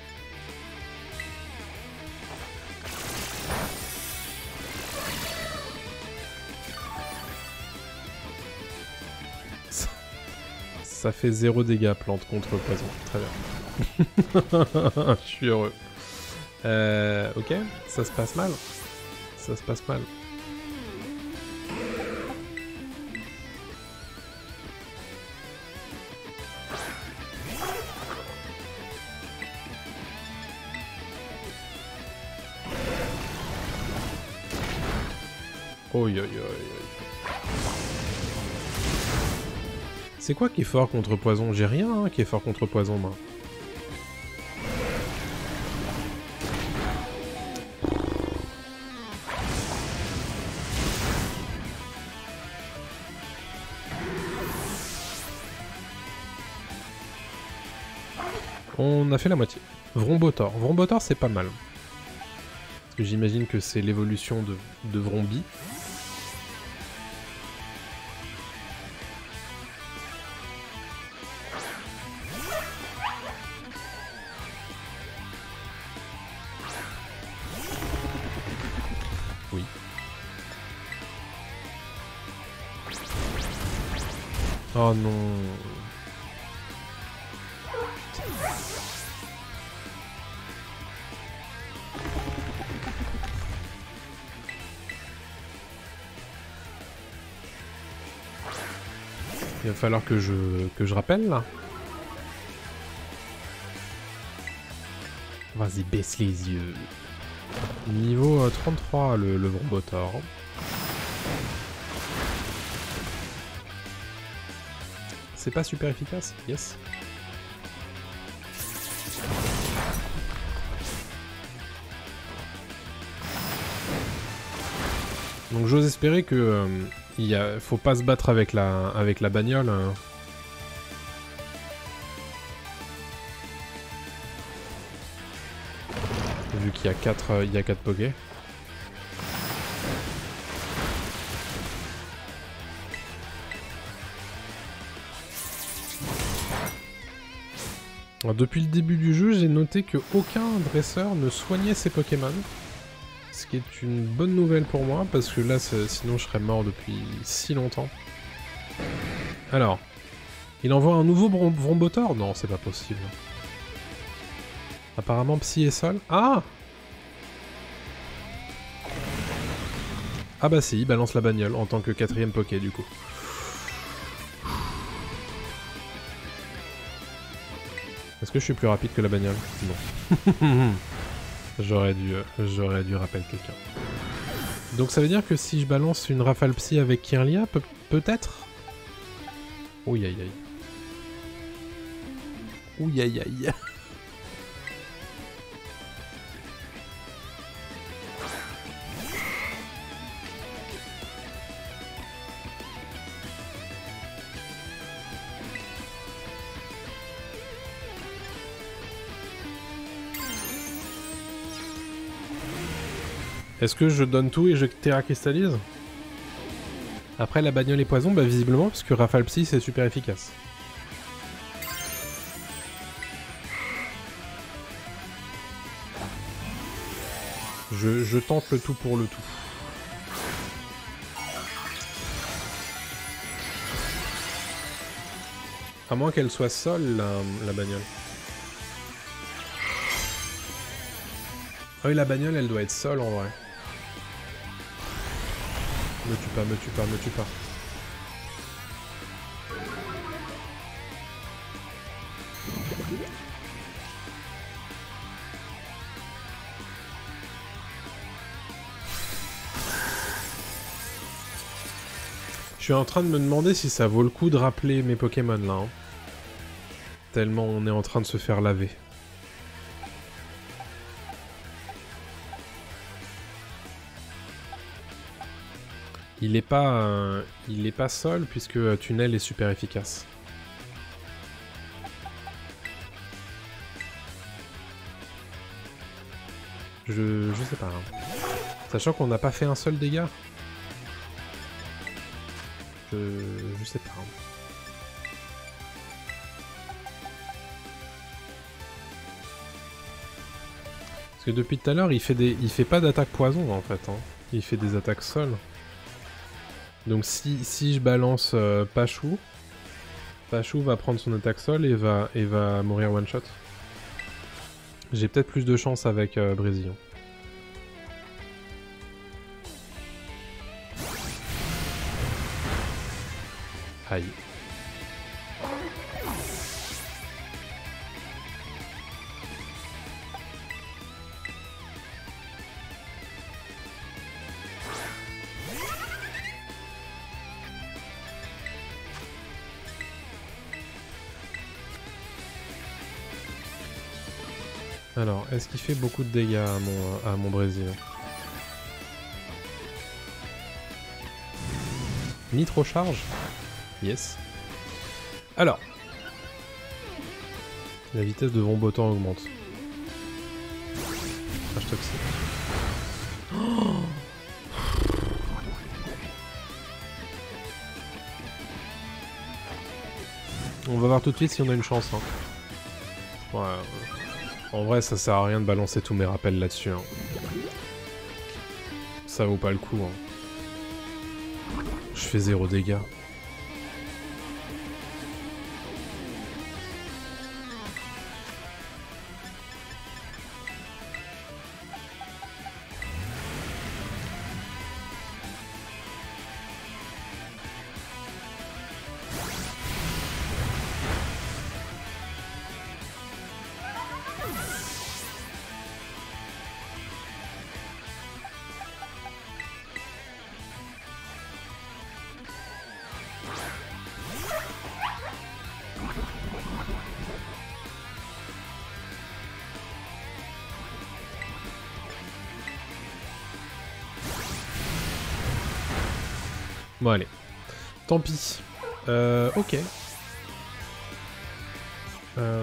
Ça, ça fait zéro dégâts plante contre poison. Très bien. Je suis heureux. Euh, ok, ça se passe mal. Ça se passe mal. Oi, oi, oi, oi. C'est quoi qui est fort contre poison? J'ai rien hein, qui est fort contre poison, moi. On a fait la moitié. Vrombotor. Vrombotor, c'est pas mal. Parce que j'imagine que c'est l'évolution de, de Vrombi. Oui. Oh non. Il va falloir que je, que je rappelle là. Vas-y, baisse les yeux. Niveau euh, trente-trois, le, le Vrombotor. C'est pas super efficace? Yes. Donc j'ose espérer que euh, il y a, faut pas se battre avec la, avec la bagnole. Hein. Vu qu'il y a quatre, euh, il y a quatre Poké. Alors, depuis le début du jeu, j'ai noté que aucun dresseur ne soignait ses Pokémon. Ce qui est une bonne nouvelle pour moi, parce que là, sinon je serais mort depuis si longtemps. Alors, il envoie un nouveau Vrombotor? Non, c'est pas possible. Apparemment Psy et Sol. Ah! Ah bah si, il balance la bagnole en tant que quatrième Poké du coup. Est-ce que je suis plus rapide que la bagnole? Non. J'aurais dû, j'aurais dû rappeler quelqu'un. Donc ça veut dire que si je balance une rafale psy avec Kirlia, peut- peut-être. Ouh aïe aïe. Ouh aïe aïe. Est-ce que je donne tout et je Terra cristallise? Après la bagnole et poison, bah visiblement, parce que Rafale Psy c'est super efficace. Je, je tente le tout pour le tout. À moins qu'elle soit sol, la, la bagnole. Ah oui, la bagnole, elle doit être sol en vrai. Me tue pas, me tue pas, me tue pas. Je suis en train de me demander si ça vaut le coup de rappeler mes Pokémon là. Hein. Tellement on est en train de se faire laver. Il est pas, euh, il est pas sol puisque euh, Tunnel est super efficace. Je, je sais pas. Hein. Sachant qu'on n'a pas fait un seul dégât. Je, je sais pas. Hein. Parce que depuis tout à l'heure, il fait des, il fait pas d'attaque poison en fait. Hein. Il fait des attaques sol. Donc si, si je balance euh, Pachou, Pachou va prendre son attaque sol et va, et va mourir one shot. J'ai peut-être plus de chance avec euh, Brésilien. Aïe. Alors, est-ce qu'il fait beaucoup de dégâts à mon, à mon Brésil? Nitro charge? Yes. Alors. La vitesse de Vombotan augmente. Crash toxique. Oh, on va voir tout de suite si on a une chance. Hein. Ouais, ouais. En vrai, ça sert à rien de balancer tous mes rappels là-dessus. Hein. Ça vaut pas le coup. Hein. Je fais zéro dégâts. Bon allez, tant pis. Euh, ok. Euh...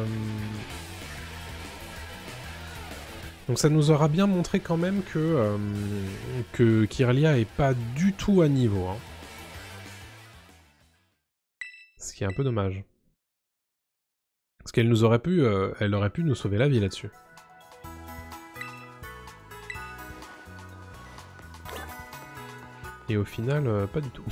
Donc ça nous aura bien montré quand même que, euh, que Kirlia est pas du tout à niveau. Hein. Ce qui est un peu dommage. Parce qu'elle nous aurait pu, euh, elle aurait pu nous sauver la vie là-dessus. Et au final, euh, pas du tout.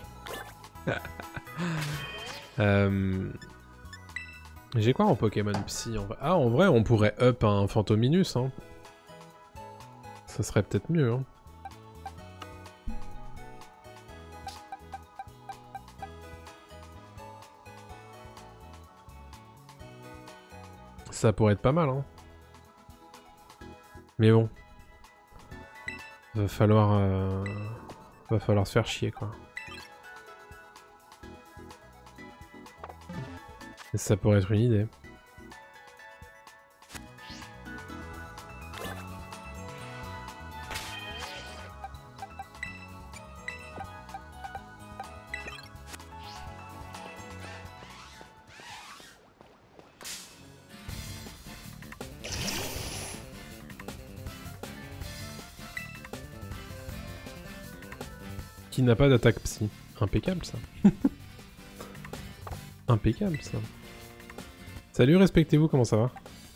euh... J'ai quoi en Pokémon Psy en vrai? Ah, en vrai, on pourrait up un Phantominus. Hein. Ça serait peut-être mieux. Hein. Ça pourrait être pas mal. Hein. Mais bon. Va falloir... Euh... Va falloir se faire chier, quoi. Et ça pourrait être une idée. Qui n'a pas d'attaque psy. Impeccable, ça. Impeccable, ça. Salut, respectez-vous, comment ça va?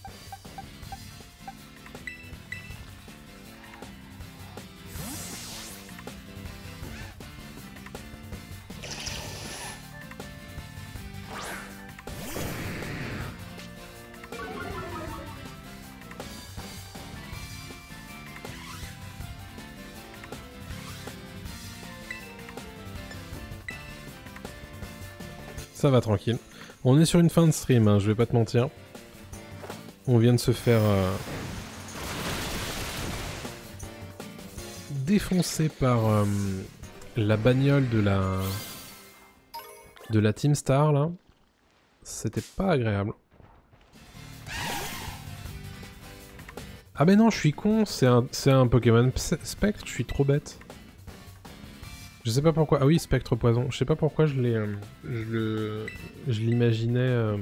Ça va tranquille. On est sur une fin de stream, hein, je vais pas te mentir. On vient de se faire euh, défoncer par euh, la bagnole de la de la Team Star là. C'était pas agréable. Ah mais non, je suis con, c'est un, c'est un Pokémon Spectre, je suis trop bête. Je sais pas pourquoi. Ah oui, Spectre Poison. Je sais pas pourquoi je l'ai. Euh, je le. Je l'imaginais. Euh,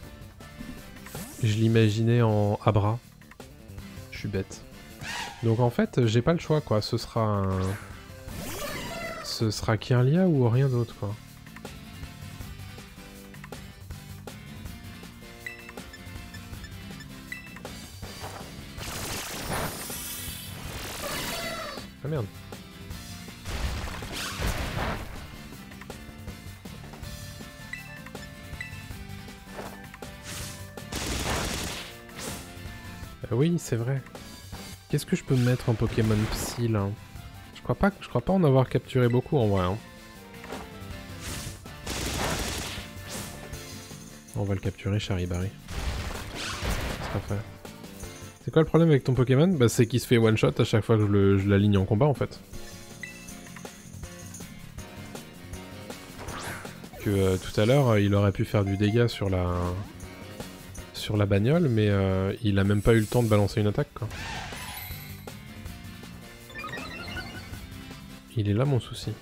je l'imaginais en Abra. Je suis bête. Donc en fait, j'ai pas le choix quoi. Ce sera un. Ce sera Kirlia ou rien d'autre quoi. Ah merde. Oui, c'est vrai. Qu'est-ce que je peux mettre en Pokémon Psy là? Je crois pas, je crois pas en avoir capturé beaucoup en vrai. Hein. On va le capturer, Charibari. Ce sera fait. C'est quoi le problème avec ton Pokémon? Bah c'est qu'il se fait one shot à chaque fois que je, le, je l'aligne en combat en fait. Que euh, tout à l'heure, il aurait pu faire du dégât sur la... sur la bagnole, mais euh, il a même pas eu le temps de balancer une attaque quoi. Il est là mon souci.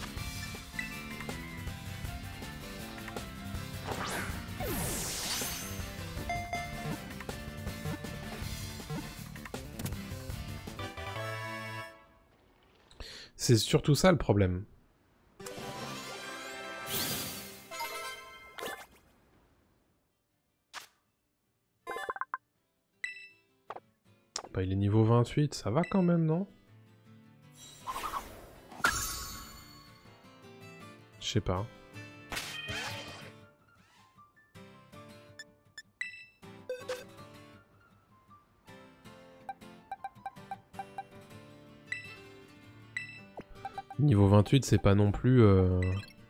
C'est surtout ça le problème. Bah, il est niveau vingt-huit, ça va quand même, non? Je sais pas. Niveau vingt-huit, c'est pas non plus... Euh...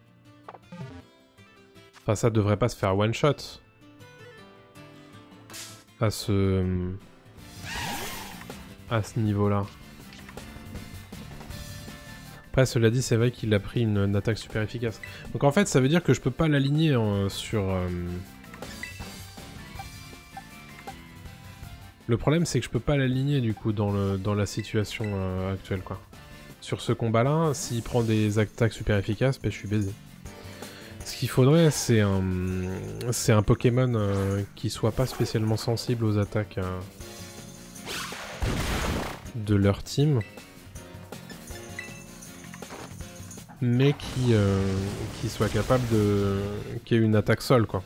Enfin, ça devrait pas se faire one shot. À ce... À ce niveau-là. Après, cela dit, c'est vrai qu'il a pris une, une attaque super efficace. Donc en fait, ça veut dire que je peux pas l'aligner euh, sur... Euh... Le problème, c'est que je peux pas l'aligner, du coup, dans, le, dans la situation euh, actuelle, quoi. Sur ce combat-là, s'il prend des attaques super efficaces, ben, je suis baisé. Ce qu'il faudrait, c'est un, c'est un Pokémon euh, qui soit pas spécialement sensible aux attaques euh, de leur team, mais qui, euh, qui soit capable de... qui ait une attaque sol, quoi.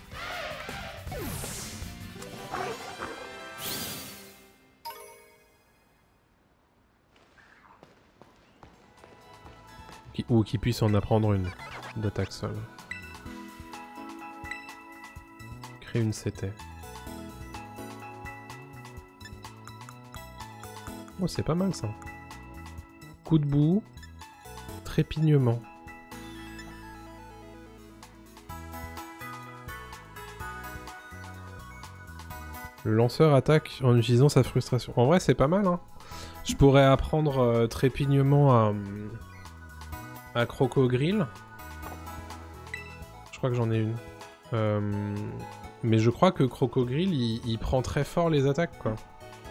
Qui, ou qui puisse en apprendre une d'attaque sol. Créer une C T. Oh, c'est pas mal ça. Coup de boue. Trépignement. Le lanceur attaque en utilisant sa frustration. En vrai, c'est pas mal, hein. Je pourrais apprendre euh, trépignement à, à Crocogrill. Je crois que j'en ai une. Euh, mais je crois que Crocogrill, il, il prend très fort les attaques, quoi.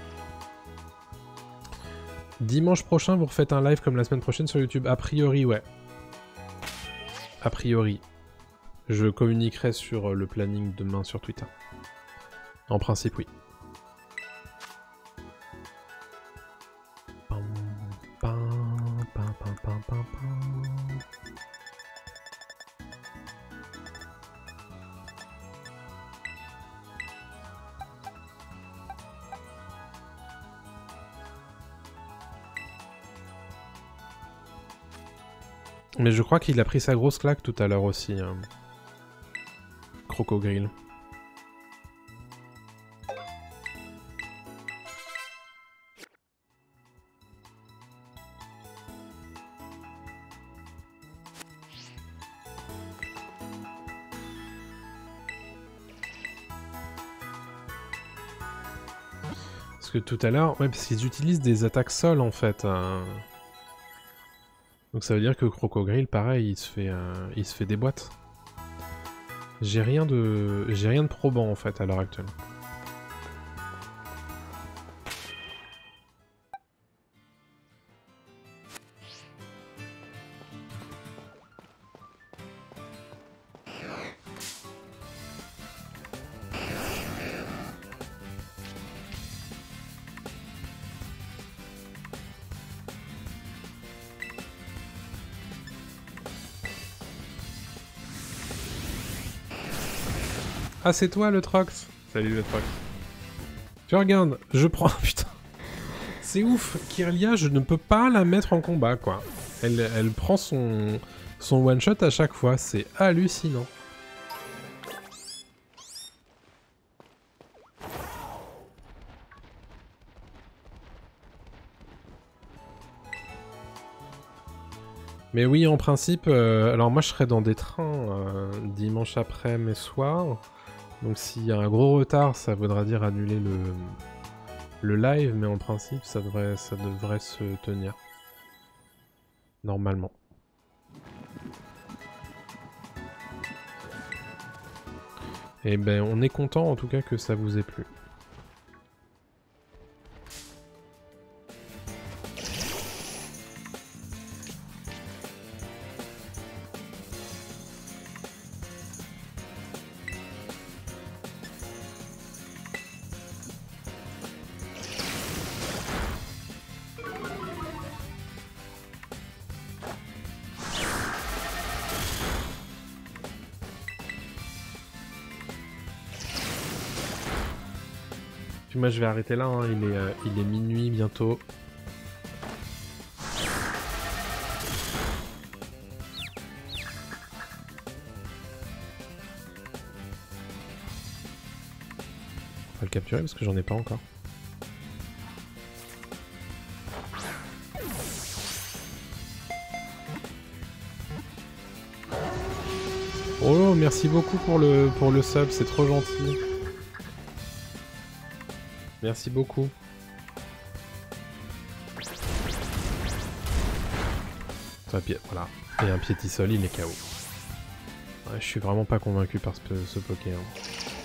Dimanche prochain, vous refaites un live comme la semaine prochaine sur YouTube. A priori, ouais. A priori. Je communiquerai sur le planning demain sur Twitter. En principe, oui. Mais je crois qu'il a pris sa grosse claque tout à l'heure aussi. Hein. Crocogrill. Parce que tout à l'heure, ouais, parce qu'ils utilisent des attaques sol en fait. Hein. Donc ça veut dire que Crocogrill, pareil, il se fait, euh, il se fait des boîtes. J'ai rien de, j'ai rien de probant en fait à l'heure actuelle. Ah, c'est toi le Trox. Salut le Trox. Tu regardes, je prends... Putain. C'est ouf, Kirlia, je ne peux pas la mettre en combat, quoi. Elle, elle prend son, son one-shot à chaque fois, c'est hallucinant. Mais oui, en principe, euh, alors moi je serai dans des trains euh, dimanche après mes soirs. Donc s'il y a un gros retard, ça voudra dire annuler le, le live, mais en principe, ça devrait, ça devrait se tenir. Normalement. Et ben, on est content en tout cas que ça vous ait plu. Moi je vais arrêter là, hein. il, est, euh, il est minuit bientôt. On va le capturer parce que j'en ai pas encore. Oh merci beaucoup pour le, pour le sub, c'est trop gentil. Merci beaucoup. Voilà. Et un piétisol, il est K O. Ouais, je suis vraiment pas convaincu par ce, ce Poké. Hein.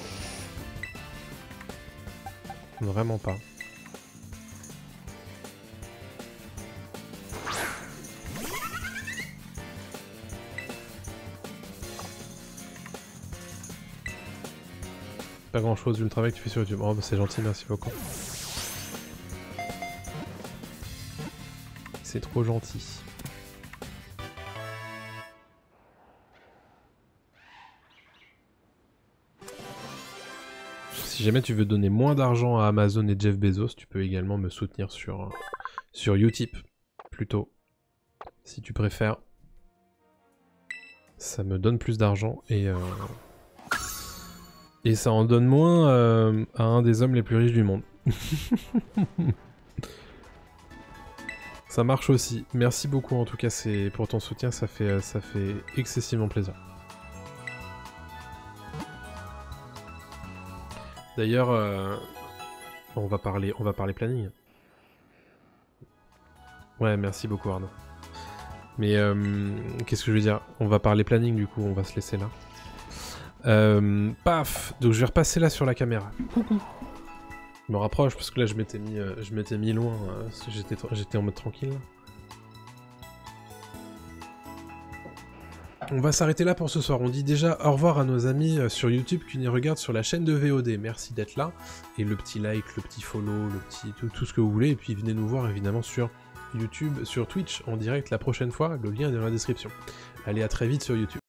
Vraiment pas. Pas grand chose vu le travail que tu fais sur YouTube. Oh bah c'est gentil, merci beaucoup. C'est trop gentil. Si jamais tu veux donner moins d'argent à Amazon et Jeff Bezos, tu peux également me soutenir sur, sur Utip, plutôt. Si tu préfères. Ça me donne plus d'argent et... Euh... Et ça en donne moins euh, à un des hommes les plus riches du monde. Ça marche aussi. Merci beaucoup en tout cas c'est pour ton soutien, ça fait, ça fait excessivement plaisir. D'ailleurs, euh, on va parler, on va parler planning. Ouais, merci beaucoup Arnaud. Mais euh, qu'est-ce que je veux dire? On va parler planning du coup, on va se laisser là. Euh, paf. Donc je vais repasser là sur la caméra. Coucou. Je me rapproche parce que là je m'étais mis, euh, je m'étais mis loin, euh, j'étais, j'étais en mode tranquille. On va s'arrêter là pour ce soir. On dit déjà au revoir à nos amis sur YouTube qui nous regardent sur la chaîne de V O D. Merci d'être là. Et le petit like, le petit follow, le petit tout, tout ce que vous voulez. Et puis venez nous voir évidemment sur YouTube, sur Twitch en direct la prochaine fois. Le lien est dans la description. Allez, à très vite sur YouTube.